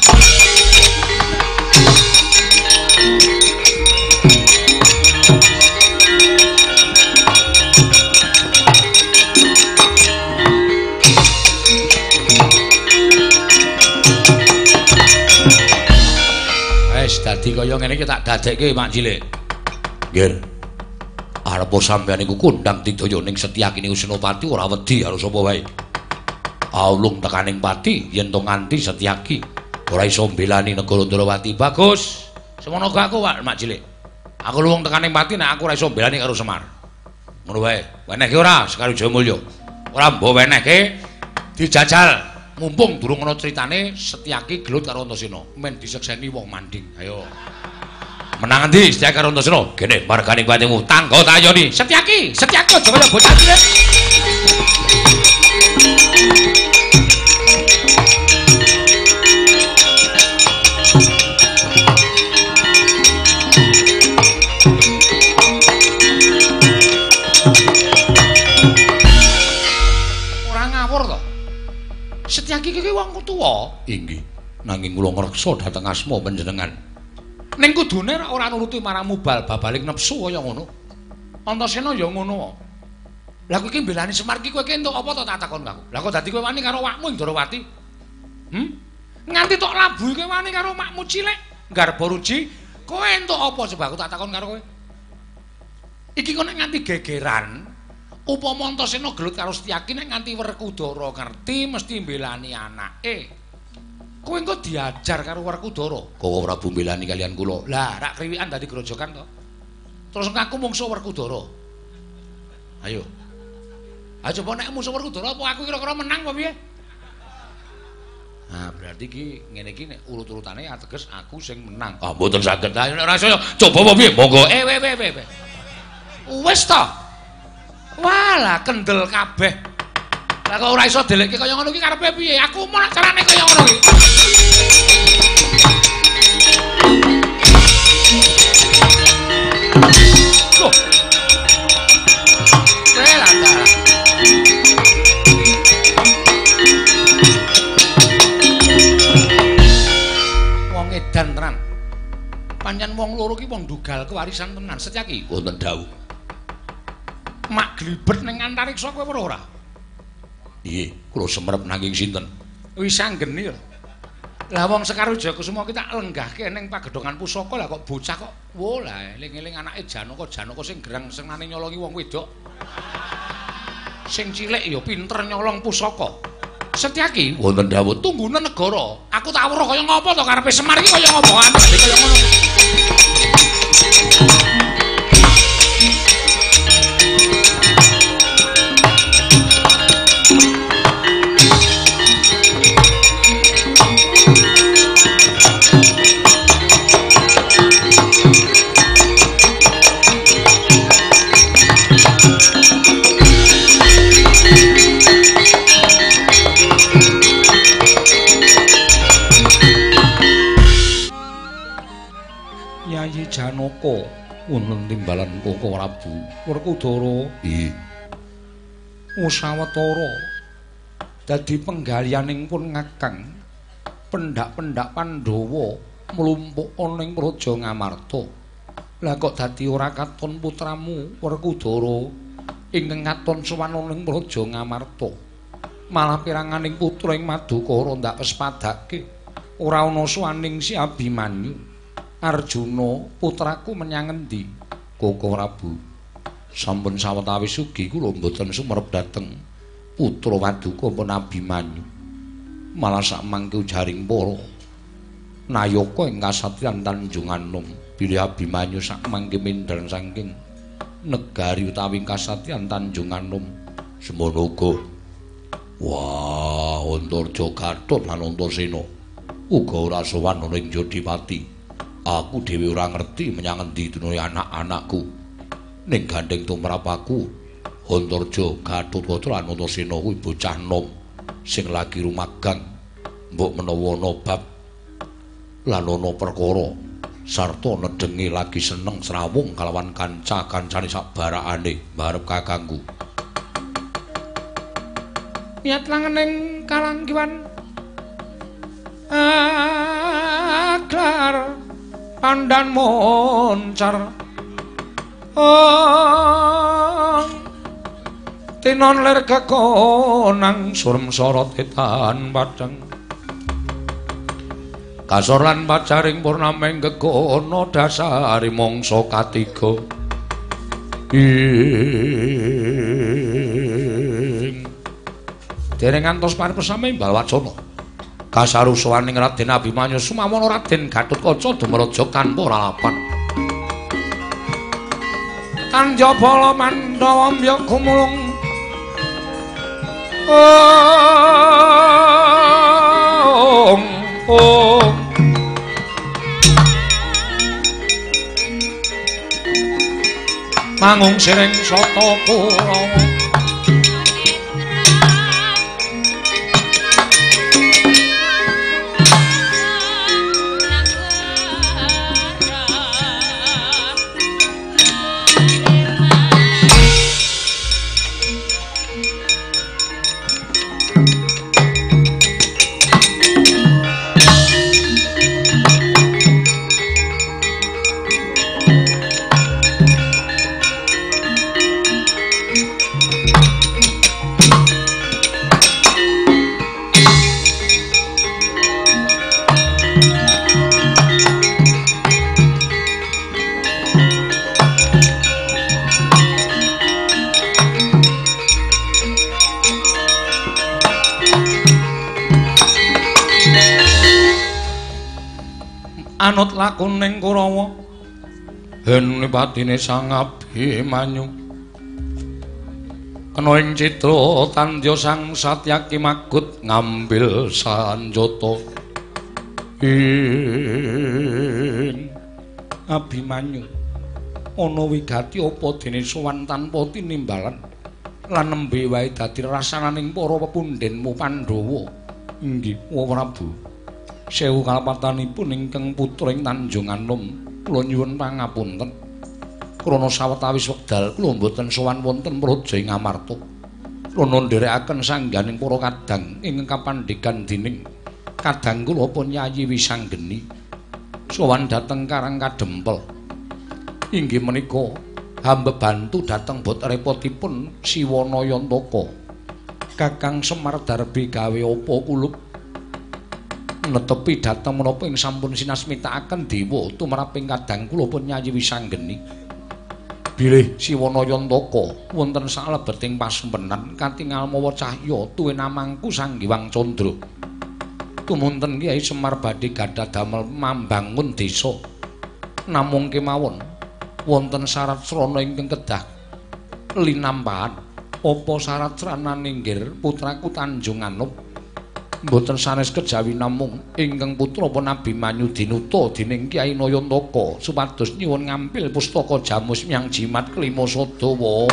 Dadi kaya ngene iki tak dadekke Mak Cilik. Nggih. Arep sampeyan iku kondang digdaya ning Setyaki niku Senopati ora wedi karo sapa wae. Aulung tekaning pati yen to nganti Setyaki ora iso mbelani negara Ndrawati. Bagus. Semono gak aku Mak Cilik. Aku luwung tekaning pati nek aku ora iso mbelani karo Semar. Ngono wae. Wenehke ora Sekar Wijayamulya. Ora mbok wenehke dijajal. Mumpung durung ana critane Setyaki gelut karo Antasena, men disekseni wong manding. Ayo. Menang endi Setyaki karo Antasena? Kene marganing patimu tangga tayoni. Setyaki, Setyaki aja kaya bocah cilik. Ora ngawur to. Setyaki iki wong tuwa. Inggih. Nanging kula ngreksa dhateng asma panjenengan. Ning kudune ora nuruti marang mubal babaling nepsu kaya ngono. Antasena ya ngono. Lah kowe iki mbelani Semar iki kowe iki entuk apa to tak takon aku. Lah kok dadi kowe wani karo wakmu ing Ndrawati? Hm? Nganti tok labuh kowe wani karo makmu cilik Garbaruji, kowe entuk apa coba aku tak takon karo kowe. Iki kok nek nganti gegeran, upama Antasena gelut karo Setyaki nek nganti Werkudara ngerti mesti mbelani anake. Kowe engko diajar karo Werkudara. Kowe Prabu mbelani kalian kula. Lah, rak kriwikan dadi grojokan to. Terus ngaku mungsuh Werkudara. Ayo. Ayo coba nek musuh Werkudara apa aku kira-kira menang apa piye? Nah, berarti iki ngene iki nek urut-urutane ateges aku sing menang. Ah, mboten saged. Ayo nek rasanya coba apa piye? Monggo. Eh, weh, weh, weh. Wis to. Walah kendel kabeh. Lah kok ora iso delekke kaya ngono iki karepe piye? Aku mau nek carane kaya ngono iki. Loh. Bela ta. edan tenan. Pancen wong loro ki wong dugal kewarisan tenan. Setyaki wonten dawuh. Mak glibet ning antariksa kowe weruh ora? Nggih, kula semerep nanging sinten? Wis anggeni lho. Lah wong Sekar Wijayakusuma ki tak lenggahke ning pagedhongan pusaka lah kok bocah kok. Wo lah eling-eling anake Janaka, Janaka sing gerang senengane nyolongi wong wedok. Sing cilik ya pinter nyolong pusaka. Setyaki wonten dawuh tunggune negara. Aku tak weruh kaya ngapa to karepe Semar iki kaya ngapa ane kaya ngono. Janaka wonten timbalan Koko Prabu Werkudara nggih Usawatara dadi penggalianing pun ngakang pendak-pendak Pandhawa mlumpuk ana ing Praja Ngamarta. Lah kok dadi ora katon putramu Werkudara ingkang katon sowan ana ing Praja Ngamarta. Malah piranganing putra ing Madukara ndak pespadake ora ana suwaning si Abimanyu. Arjuna putraku menyang endi? Koko Prabu. Sampun sawetawis ugi kula mboten sumerep dhateng putra Waduka pun Abimanyu. Malah sak mangke ujaring para nayaka ing kasatriyan Tanjunganom bilih Abimanyu sak mangke mindhan saking negari utawi kasatriyan Tanjunganom semono uga. Wah, Antarja Gatot lan Antasena uga ora sowan ana ing Jodipati. Aku dhewe ora ngerti menyang endi dunune anak-anakku. Ning gandeng tumrap aku, Antarja Gatotkaca lan Antasena kuwi bocah nom sing lagi rumagang. Mbok menawa ana bab lan ana perkara sarta nedhengi lagi seneng srawung kalawan kanca-kancane sak barakane barep kakangku. Niat langening kalanggiwan aklar pandan moncar oh tinon ler kekonang surem sorot etan padang kasor lan pacaring purnameng gegono dasari mangsa katiga ing dereng ngantos paripesame Balwacana kasarusaning Raden Abimanyu sumawana Raden Gatotkaca dumraja tanpa lalapan. Tanjabala Mandhawa mbya gumulung ong ong mangung sireng sata Kurawa anut lakuning Kurawa henune patine Sang Abimanyu kena ing citra tandya Sang Satyaki magut ngambil sanjata ing Abimanyu ana wigati apa dene sowan tanpa tinimbalan lan nembe wae dadi rasananing para pepundhenmu Pandhawa inggih Prabu. Sewu kalapatanipun ingkang putra ing Tanjunganom kula nyuwun pangapunten. Krana sawetawis wekdal kula mboten sowan wonten Praja ing Ngamarta. Krana nderekaken sangganing para kadang ingkang kapandhegan dening kadang kula pun Yayi Wisanggeni sowan dhateng Karang Kadempel. Inggih menika hamba bantu dhateng bot repotipun Siwana Yantaka. Kakang Semar Darbi gawe apa kulup netepi dhateng menapa ing sampun sinasmitakaken dewa tumraping kadang kula pun Nyayi Wisanggeni. Bilih Siwana Yantaka wonten salebeting pasempenan katingal mawa cahya tuwe namangku Sang Hyang Candra. Tumunten Kyai Semar badhe gadhah damel mambangun desa. Namung kemawon wonten syarat srana ingkang kedah linampahan. Apa syarat sranane nggir putraku Tanjung Anup? Mboten sanes kejawi namung ingkang putra Abimanyu dinuta dening Kyai Nayantaka supados nyuwun ngampil pustaka Jamus Myang Jimat kelima Sadawa.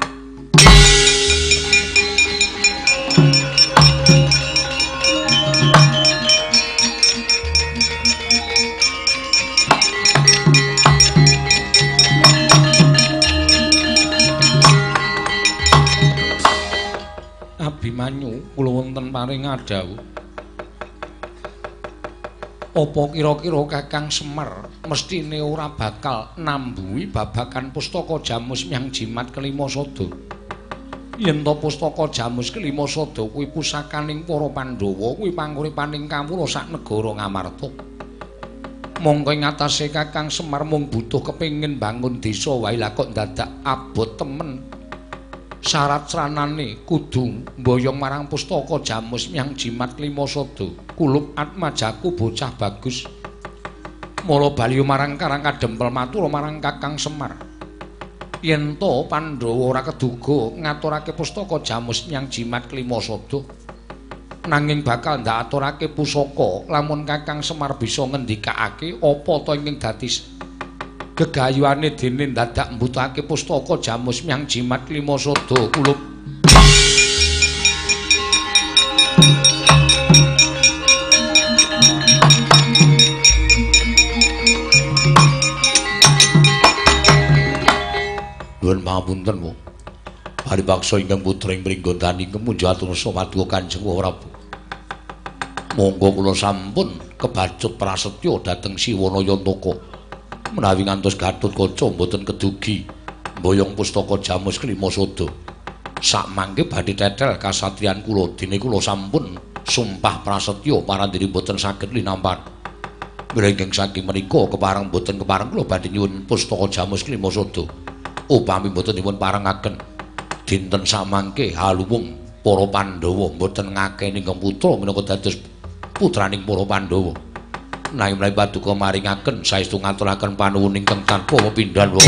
Abimanyu kula wonten paring adhawuh. Apa kira-kira Kakang Semar mestine ora bakal nambuhi babagan pustaka Jamus Myang Jimat kelima Sada. Yen to pustaka Jamus kelima Sada kuwi pusakaning para Pandhawa, kuwi panguripaning kawula sak negara Ngamarta. Mongko ing atase Kakang Semar mung butuh kepengin bangun desa wae lah kok dadak abot temen. Syarat sranane kudu mboyong marang pustaka Jamus Myang Jimat lima Sada. Kulup atmajaku bocah bagus. Mula bali marang Karang Kadempel matur marang Kakang Semar. Yen to Pandhawa ora keduga ngaturake pustaka Jamus Myang Jimat lima Sada, nanging bakal ndak aturake pusaka lamun Kakang Semar bisa ngendikake apa to ingkang dadi gegayuhane dene dadak mbutuhake pustaka Jamus Myang Jimat lima Sada kulup. Nuwun pangapunten, Bu. Paripaksa ingkang putra ing Pringgondani kemunjuk atur sawadya Kanjeng Prabu. Monggo kula sampun kebacut prasetya dhateng Siwana Yantaka. Menawi ngantos Gatotkaca mboten kedugi mboyong pustaka Jamus kelima Sada. Sak mangke badhe tetel kasatriyan kula dene kula sampun sumpah prasetya parandiri mboten saged linampahan. Mrenging saking menika kepareng mboten kepareng kula badhe nyuwun pustaka Jamus kelima Sada. Upami mboten dipun parengaken dinten samangke haluwung para Pandhawa mboten ngakeni ingkang putra minangka dados putraning para Pandhawa. Nanging menawi paduka maringaken saestu ngaturaken panuwun ingkang tanpa pepindhan wau.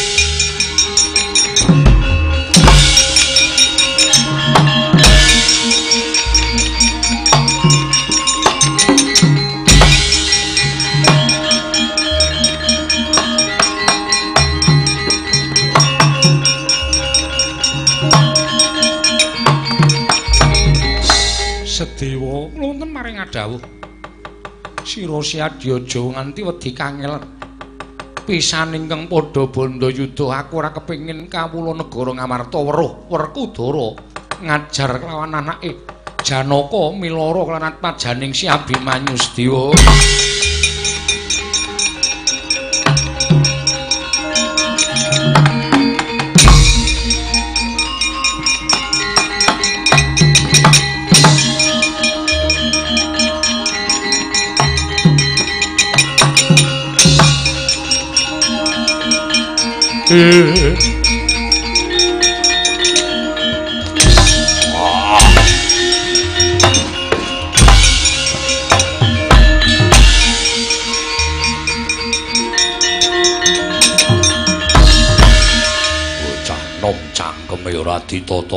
Sedewa wonten maring adhawuh. Sira Siadyaja nganti wedi kangelan. Pisan ingkang padha bandha yuda aku ora kepengin kawula negara Ngamarta weruh Werkudara ngajar kelawan anake Janaka milara kelan atmajaning Si Abimanyu Sedewa. Eh. nom cangkeme ora ditata.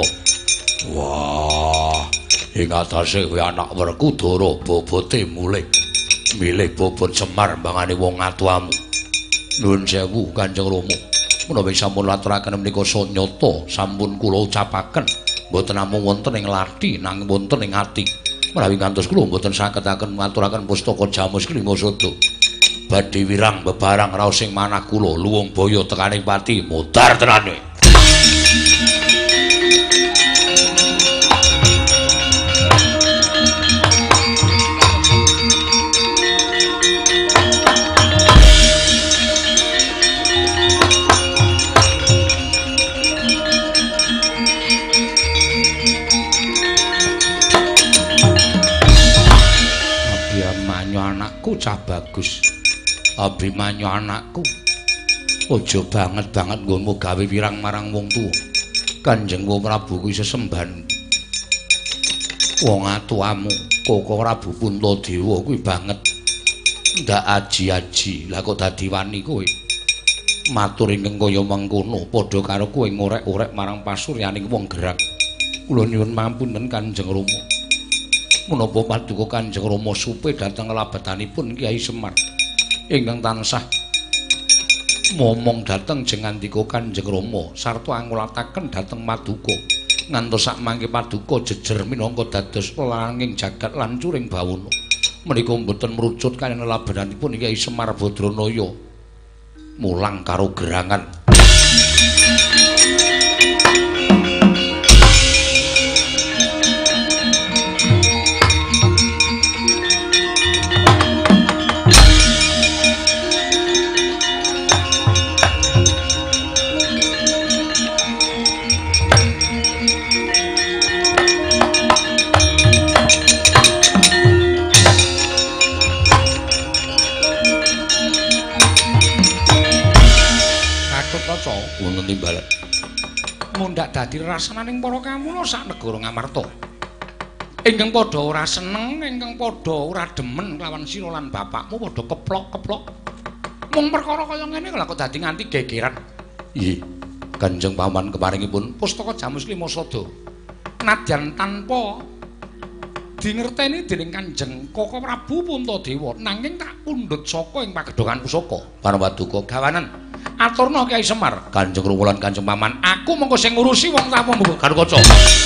Wah, ing atase kuwi anak Werkudara bobote mulih milih bobot Semar mbangane wong atuamu. Nuwun sewu Kanjeng Rama. Menawi sampun aturaken menika sanyata sampun kula ucapaken mboten namung wonten ing lathi nanging wonten ing ati. Menawi ngantos kula mboten sagetaken ngaturaken pustaka Jamus Kelima Sada. Badhe wirang bebarang raos sing manah kula luwung baya tekaning pati mudhar tenane. Abimanyu anakku. Aja banget-banget nggonmu gawe wirang marang wong tuwa. Kanjeng Prabu kuwi sesembahan. Wong atuamu, Koko Prabu Puntadewa kuwi banget. Ndak aji-aji. Lah kok dadi wani kowe? Matur ingkang kaya mengkono padha karo kowe ngorek-orek marang pasuryaning wong gerak. Kula nyuwun mampunen Kanjeng Rama. Menapa paduka Kanjeng Rama supe dhateng labetanipun Kyai Semar ingkang tansah momong dhateng jengandika Kanjeng Rama sarta angulataken dhateng Paduka ngantos sak mangke Paduka jejer minangka dados pelanging jagat lan curing bawana. Menika mboten mrucut kaliyan labetanipun Kyai Semar Badranaya mulang karo gerangan. Wonten timbalan mundhak dadi rasananing para kamula sak negara Ngamarta ingkang padha ora seneng ingkang padha ora demen kelawan sira lan bapakmu padha keplok-keplok mung perkara kaya ngene lha kok dadi nganti gegeran. Nggih Kanjeng Paman kemaringipun pustaka Jamus Lima Sada nadyan tanpa dingerteni dening Kanjeng Koko Prabu Puntadewa nanging tak pundhut saka ing pagedhongan pusaka Paduka gawanen aturna Kyai Semar. Kanjeng Rama lan Kanjeng Paman, aku mengko sing ngurusi wong tamu mbuh Garukaca.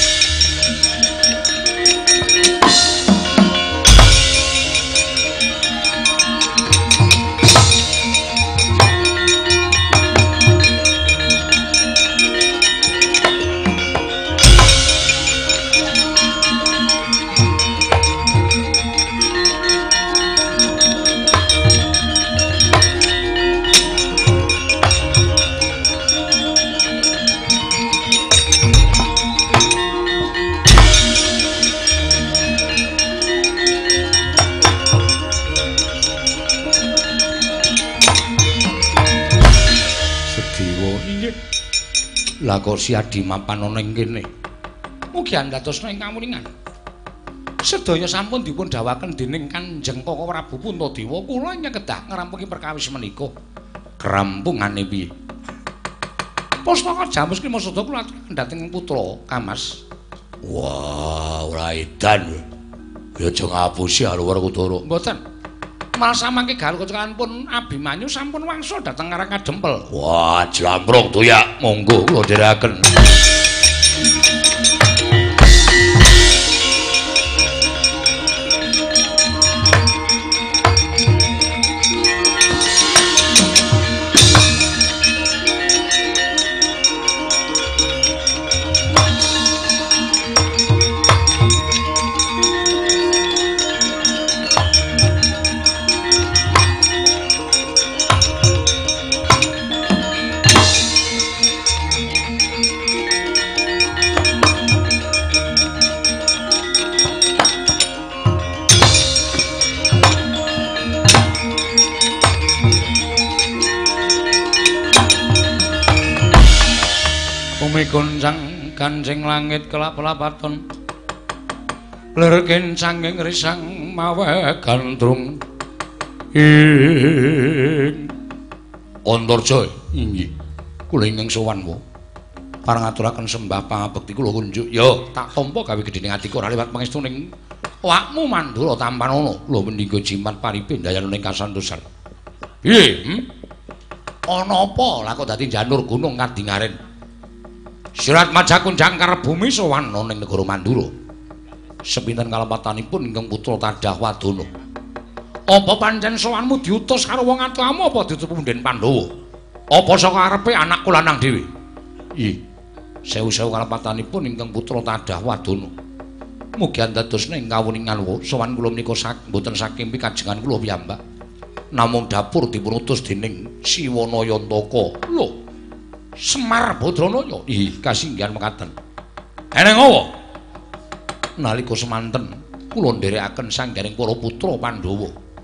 Lah kok si Adi mapan ana ing kene. Mugi andhatosna ing kamuningan. Sedaya sampun dipun dawuhaken dening Kanjeng Koko Prabu Puntadewa, kula nyekedah ngrampungi perkawis menika. Krampungane piye? Pustaka Jamus Lima Sada kula aturaken dhateng putra Kamas. Wah, ora edan. Ya aja ngapusi karo Werkudara. Mboten. Malah samangke Garukaca pun Abimanyu sampun wangsul dhateng Karang Kadempel. Wah, jlampruk doyak. Monggo kula dherekaken. Goncang kancing langit kelap-lapaton lerken sanging risang mawa gandrung ing Antarja. Inggih kula ingkang sowan wa pareng aturaken sembah pangabekti kula kunjuk ya tak tampa gawe gedhening atiku ora liwat pangestuning awakmu Mandura Tampanana kula mendika jimat paribe dayaning kasantosan. Piye hm? Ana apa lah kok dadi janur gunung kadingaren? Sirat Majakundang Karebumi sowan ning negara Mandura. Sepinten kalepatanipun ingkang putra Tadah Wadana. Apa pancen sowanmu diutus karo wong atuamu apa ditutup punden Pandhawa? Apa saka arepe anakku lanang dhewe? Ih, sewu-sewu kalepatanipun ingkang putra Tadah Wadana. Mugi andadosna ing kawuningan wa sowan kula menika sak mboten saking pikajengan kula piyambak. Namung dapur dipun utus dening Siwanayantaka. Lho, Semar Badranaya. Ih, kasinggihan mekaten. Eneng apa? Nalika semanten kula nderekaken sanggaring para putra Pandhawa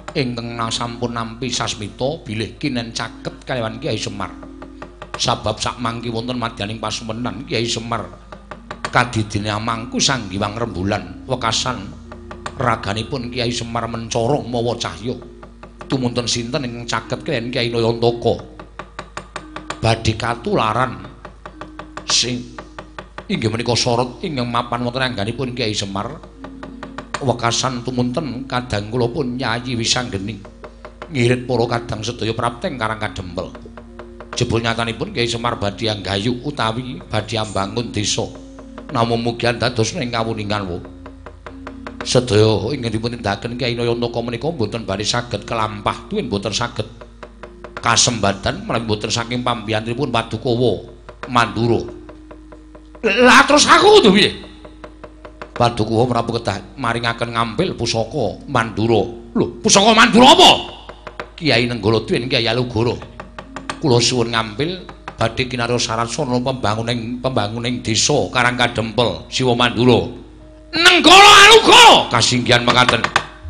ingkang sampun nampi sasmita bilih kinen caket kaliyan Kyai Semar. Sabab sak mangki wonten madyaning pasumenan Kyai Semar kadidine amangku sanggiwang rembulan wekasan raganipun Kyai Semar mencorong mawa cahya. Tumuntun sinten ingkang caket kaliyan Kyai Nayantaka badhe katularan sing inggih menika sorot ingkang mapan wonten angganipun Kyai Semar wekasan tumuntun kadang kula pun Nyai Wisanggeni ngirit para kadang sedaya prapteng Karang Kadempel. Jebul nyatanipun Kyai Semar badhe anggayu utawi badhe ambangun desa. Namung mugi dados ing kawuningan wo. Sedaya ingkang dipun tindakaken Kyai Nayantaka menika boten badhe saged kelampah tuwin boten saged kasembatan menawi boten saking pambiyantunipun Padukawa Mandura. Lah terus aku kudu piye? Padukawa Prabu kedah maringaken ngambil pusaka Mandura. Lho, pusaka Mandura apa? Kyai Nenggala Tuwin Kyai Alugara. Kula suwun ngambil badhe kinarya saratsana pembanguning pembanguning desa Karang Kadempel Siwa Mandura. Nenggala Alugara kasinggihan mekaten.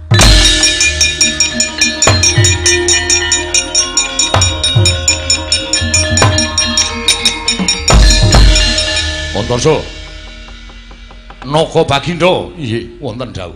Montorso. Naga Bagindo, nggih, wonten dawuh.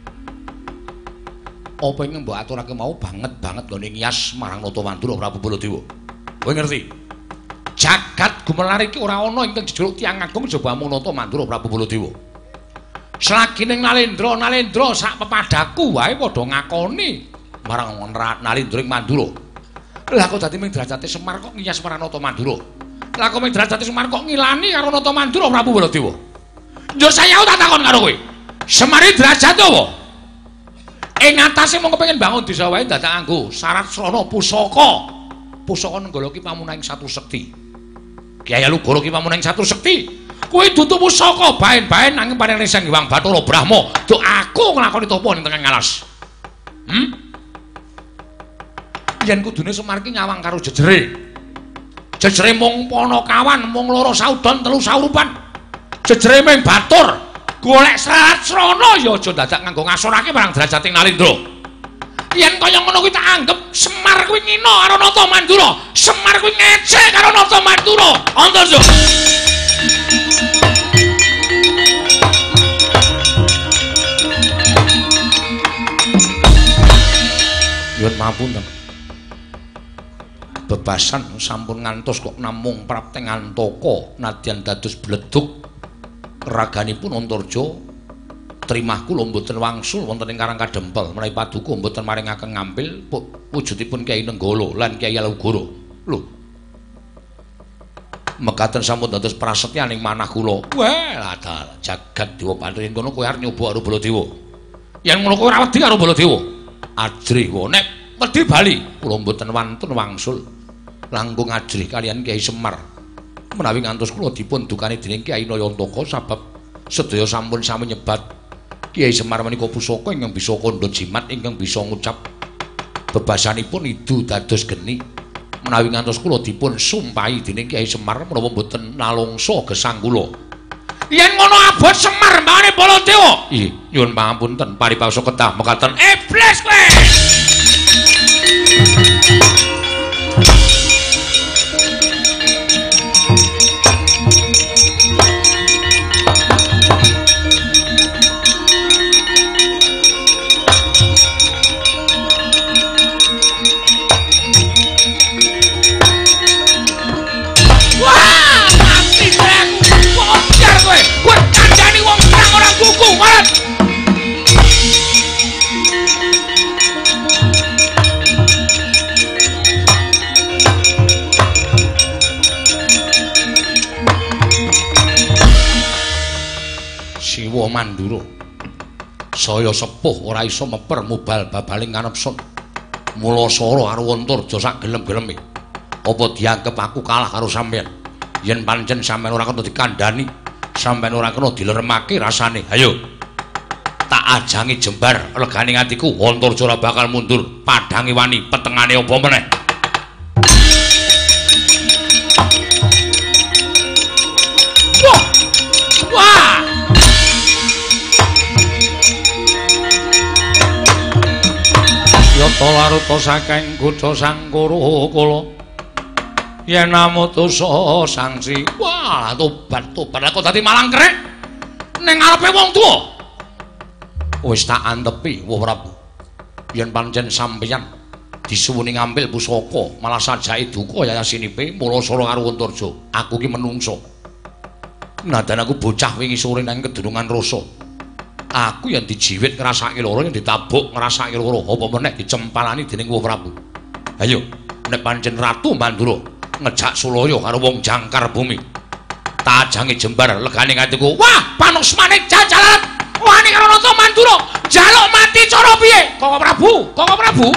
Apa ingkang mbok aturake mau banget-banget nggone ngiyas marang Nata Mandura Prabu Baladewa. Kowe ngerti? Jagat gumelar iki ora ana ingkang jejuluk tiyang agung jaba mung Nata Mandura Prabu Baladewa. Slagining Nalendra, Nalendra sak pepadaku wae padha ngakoni marang Nalendra ing Mandura. Lah kok dadi ming derajate Semar kok ngiyas marang Nata Mandura. Lah kok ming derajate Semar kok ngilani karo Nata Mandura Prabu Baladewa. Yo saya tak takon karo kowe. Semar derajat apa? Ing atase mung kepengin bangun desa wae dadak nganggo syarat srana pusaka. Pusaka Nenggala ki pamunaing satu sekti. Kyai Alugara ki pamunaing satu sekti. Kowe dudu pusaka baen-baen nanging paring Sang Hyang Bathara Brahma. Duk aku nglakoni tapa ning tengah ngalas. Hm? Yen kudune Semar ki nyawang karo jejere. Jejere mung Panakawan, mung loro saudon telu saurupan. Jejere mung batur. Golek syarat srana ya aja dadak nganggo ngasorake marang derajating Nalendra. Yen kaya ngono kuwi tak anggap Semar kuwi ngina karo Nata Mandura. Semar kuwi ngecek karo Nata Mandura. Antarja. Nyuwun pamunten. Bebasan sampun ngantos kok namung prapteng antaka nadyan dados bledug raganipun Antarja. Trimah kula mboten wangsul wonten ing Karang Kadempel menawi paduka mboten maringaken ngambil wujudipun Kyai Nenggala lan Kyai Alugara. Lho. Mekaten sampun dados prasetyaning manah kula. Wah, ladal jagat dewa Pandhawa yen kono kowe arep nyoba karo Baladewa. Yen ngono kowe ora wedi karo Baladewa. Ajrih wae nek wedi bali kula mboten wantun wangsul langkung ajrih kaliyan Kyai Semar. Menawi ngantos kula dipun dukani dening Kyai Nayantaka sabab sedaya sampun sami nyebat Kyai Semar menika pusaka ingkang bisa kandha jimat ingkang bisa ngucap bebasanipun idu dados geni. Menawi ngantos kula dipun sumpahi dening Kyai Semar menawa mboten nalungsa gesang kula. Yen ngono abot Semar mbane Baladewa. Nggih, nyuwun pangapunten paripawasa kedah mekaten iblis kowe. Siwa Mandura saya sepuh ora iso meper mubal babaling kanepsun. Mula sora karo Antarja sak gelem-geleme. Apa dianggep aku kalah karo sampeyan? Yen pancen sampeyan ora kena dikandhani, sampeyan ora kena dileremake rasane. Hayo. Tak ajangi jembar legane atiku, Antarja ora bakal mundur. Padhange wani petengane apa meneh. Wah! Wah! Ya Yata laruta saking kutha Sangkara kala yen namutusa sangsi. Wah, tobat tobat kok dadi malang krek ning ngarepe wong tuwa. Wis tak antepi, Wah Prabu. Yen pancen sampeyan disuwuni ngambil pusaka, malah sajake duka yayasinipe mula sora karo Antarja. Aku ki menungso. Nadan aku bocah wingi sore nang kedurungan rasa. Aku yang dijiwit ngrasake lara, yang ditabuk ngrasake lara, apa meneh dicempalani dening Wah Prabu. Ayo, nek pancen Ratu Mandura ngejak Sulaya karo wong jangkar bumi. Tajange jembar legane atiku. Wah, panusmane jajalan. Wani karo Ratu Mandura, jaluk mati cara piye? Koko Prabu, Koko Prabu.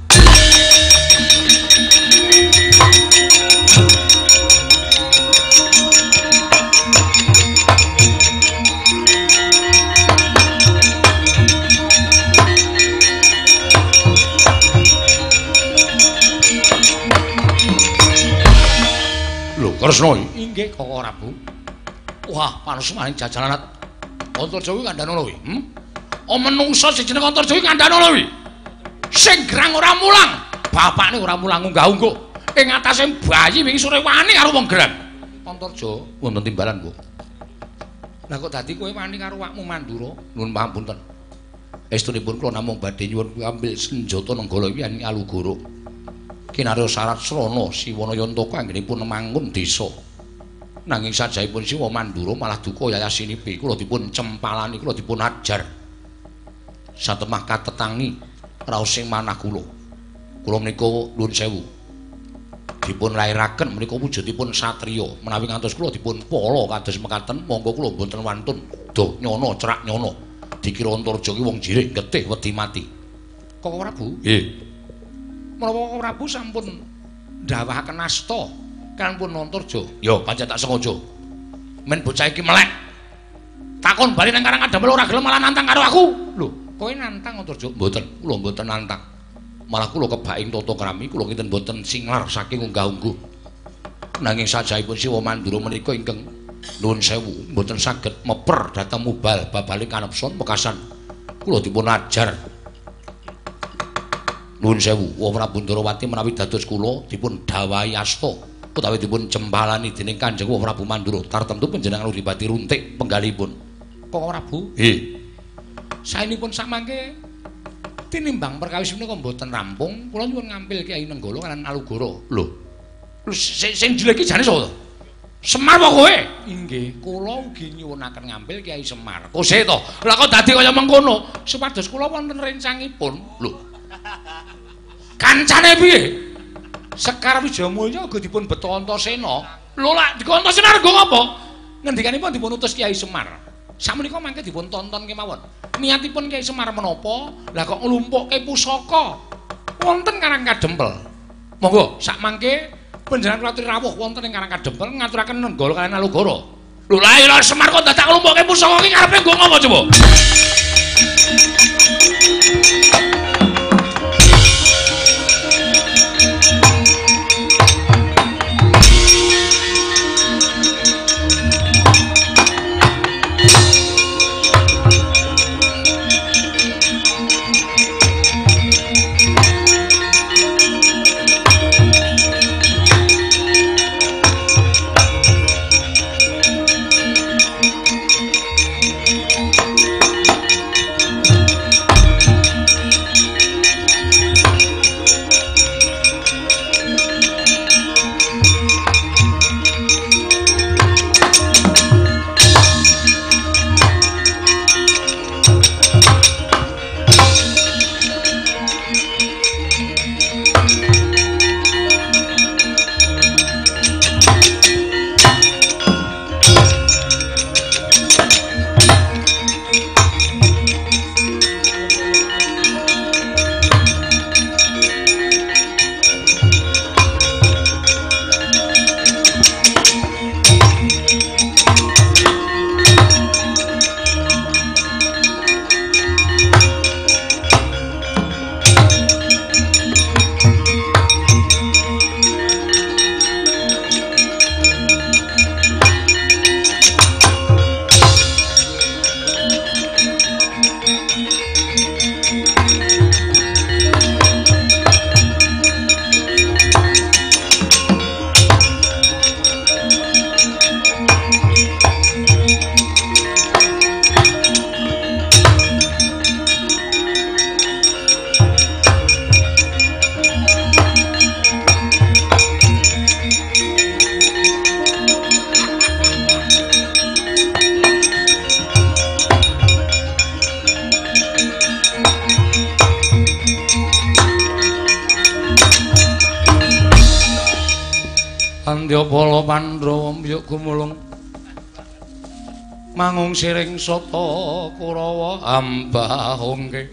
Kresna inggih Koko Prabu. Wah, panusmane jajalan Antarja kuwi kandhane lho. Hm? O menungsa sing jeneng Antarja kuwi kandhane lho. Sing gerang ora mulang, bapakne ora mulang unggah-ungguh. Ing atase bayi wingi sore wani karo wong gerang. Antarja wonten timbalan, Bu. Lah kok dadi kowe wani karo wakmu Mandura? Nuwun pangapunten. Estunipun kula namung badhe nyuwun ambil senjata nenggala iki yen Alugoro. Kinarya syarat srana Siwanayantaka anggenipun mangun desa. Nanging sajaipun Siwa Mandura malah duka yayasinipe. Kula dipun cempalani, kula dipun ajar. Satemah katetangi raos sing manah kula. Kula menika nuwun sewu. Dipun lairaken menika wujudipun satriya. Menawi ngantos kula dipun pala kados mekaten, monggo kula boten wantun doh nyono cerak nyono. Dikira Antarja ki wong jirik getih wedi mati. Koko Prabu? Nggih. Menawa Koko Prabu sampun ndhawahaken asta kan pun Antarja. Ya, pancen tak sengaja. Men bocah iki melek. Takon bali nang Karang Kadamel ora gelem malah nantang karo aku. Lho, kowe nantang Antarja? Mboten, kula mboten nantang. Malah kula kebaking tata krami, kula kinten mboten singlar saking unggah-ungguh. Nanging sajaipun Siwa Mandura menika ingkang nuwun sewu, mboten saged meper dhateng mubal babaling kanepson mekasan. Kula dipun ajar. Nuwun sewu, Wah Prabu Ndarawati menawi dados kula dipun dawahi asta utawi dipun cempalani dening Kanjeng Wah Prabu Mandura, tartemtu panjenengan Udipati runtik penggalipun. Koko Prabu? Nggih. Saenipun samangke tinimbang perkawis menika mboten rampung, kula nyuwun ngampil Kyai Nenggala kaliyan Alugoro. Lho. Sing sing jelek iki jane sapa to? Semar apa kowe? Inggih, kula ugi nyuwunaken ngampil Kyai Semar. Kose to. Lah kok dadi kaya mengkono? Supados kula wonten rencangipun. Lho. Kancane piye? Sekar Wijayamulya uga dipun beto Antasena. Lho lak dikon Antasena rego apa? Ngendikanipun dipun utus Kyai Semar. Sakmenika mangke dipun tonton kemawon. Niatipun Kyai Semar menapa? Lah kok nglumpukke pusaka wonten Karang Kadempel. Monggo sak mangke panjenengan kula aturi rawuh wonten ing Karang Kadempel ngaturaken nenggala kaliyan Alugoro. Lho la ila Semar kok dadak nglumpukke pusaka iki karepe nggo ngopo coba? Andyapala Pandhawa mbiyuk gumulung mangung siring sata Kurawa ambahongke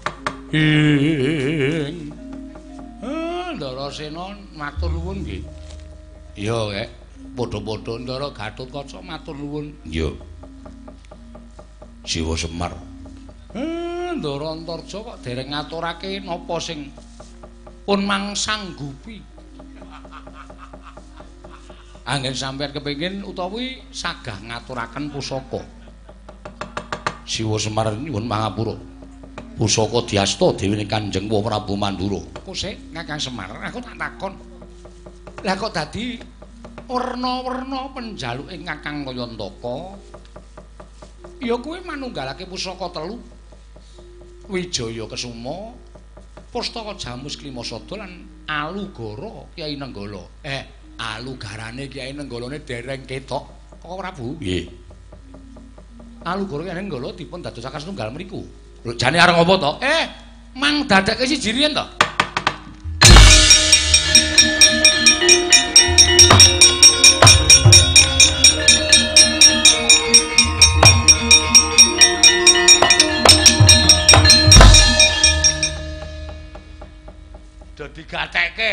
ing Ndarasena matur nuwun nggih. Iya, Kek. Padha-padha Ndara Gatotkaca matur nuwun. Iya. Siwa Semar. Eh, Ndara Antarja kok dereng ngaturake napa sing pun mangsanggupi. Anggen sampeyan kepengin utawi sagah ngaturaken pusaka. Siwa Semar nyuwun pangapura. Pusaka diasta dewe Kanjeng Prabu Mandura. Kok sik Kakang Semar, aku tak takon. Lah kok dadi werna-werna penjaluke Kakang Kayantaka? Ya kuwi manunggalake pusaka telu. Wijaya Kesuma, Pustaka Jamus Klimasada lan Alugara Kyai Nenggala. Eh, alugarane Kyai Nenggalane dereng ketok. Kok Prabu? Nggih. Alugara Kyai Nenggala dipun dadosaken setunggal mriku. Lho jane areng apa to? Eh, mang dadekke siji riyen to. Dadi gatekke.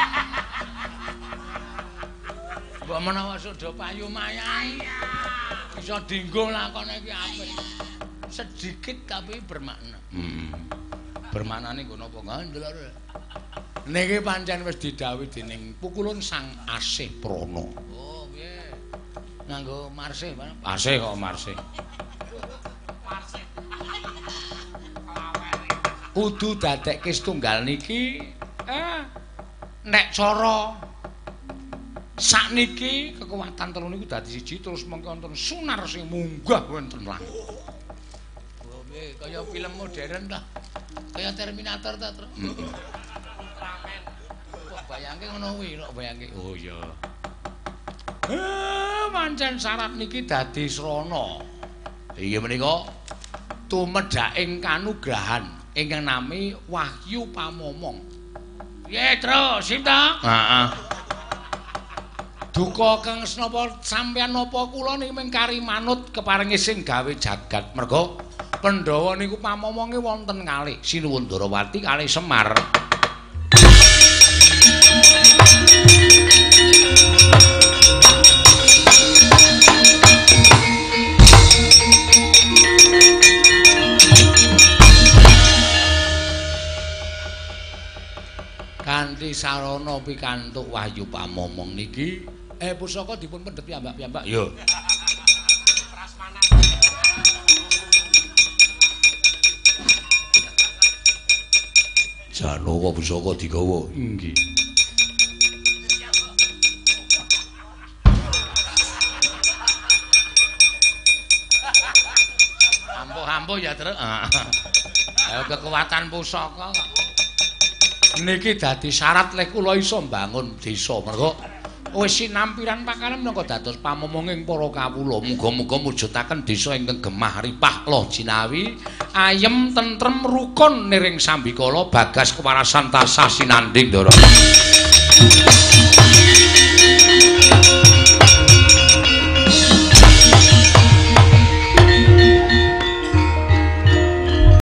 Mbok menawa suda payu mayai. Bisa dinggo lakone iki apik. Sedikit tapi bermakna. Hmm. Bermaknane nggo napa ngandel. Niki pancen wis didhawuhi dening pukulun Sang Asih Prana. Oh, piye? Nganggo marsih, Pak. Asih kok marsih. Kudu dadekke setunggal niki eh nek cara sakniki kekuatan telu niku dadi siji terus mengko wonten sunar sing munggah wonten langit. Kaya film modern ta. Kaya Terminator ta, Tru. Kok bayangke ngono kuwi, kok bayangke. Oh iya. Eh, pancen syarat niki dadi srana. Iya menika tumedhaking kanugrahan ingkang nami Wahyu Pamomong. Piye, Tru? Sip ta? Heeh. Duka kang napa sampeyan napa kula niki mengkari manut keparingi sing gawe jagat. Merga Pandhawa niku pamomonge wonten kalih Sinuwun Darawati kalih Semar. Kanthi sarana pikantuk Wahyu Pamomong niki eh pusaka dipun pendhet piyambak-piyambak. Yo. Janaka pusaka digawa. Nggih. Ampuh-ampuh ya, Tru. Ayo kekuatan pusaka kok. Niki dadi syarat lek kula iso mbangun desa merga wis sinampiran pakalan menangka dados pamomonging para kawula. Muga-muga mujudaken desa ingkang gemah ripah lo jinawi, ayem tentrem rukun niring sambikala bagas kewarasan tasah sinanding ndara.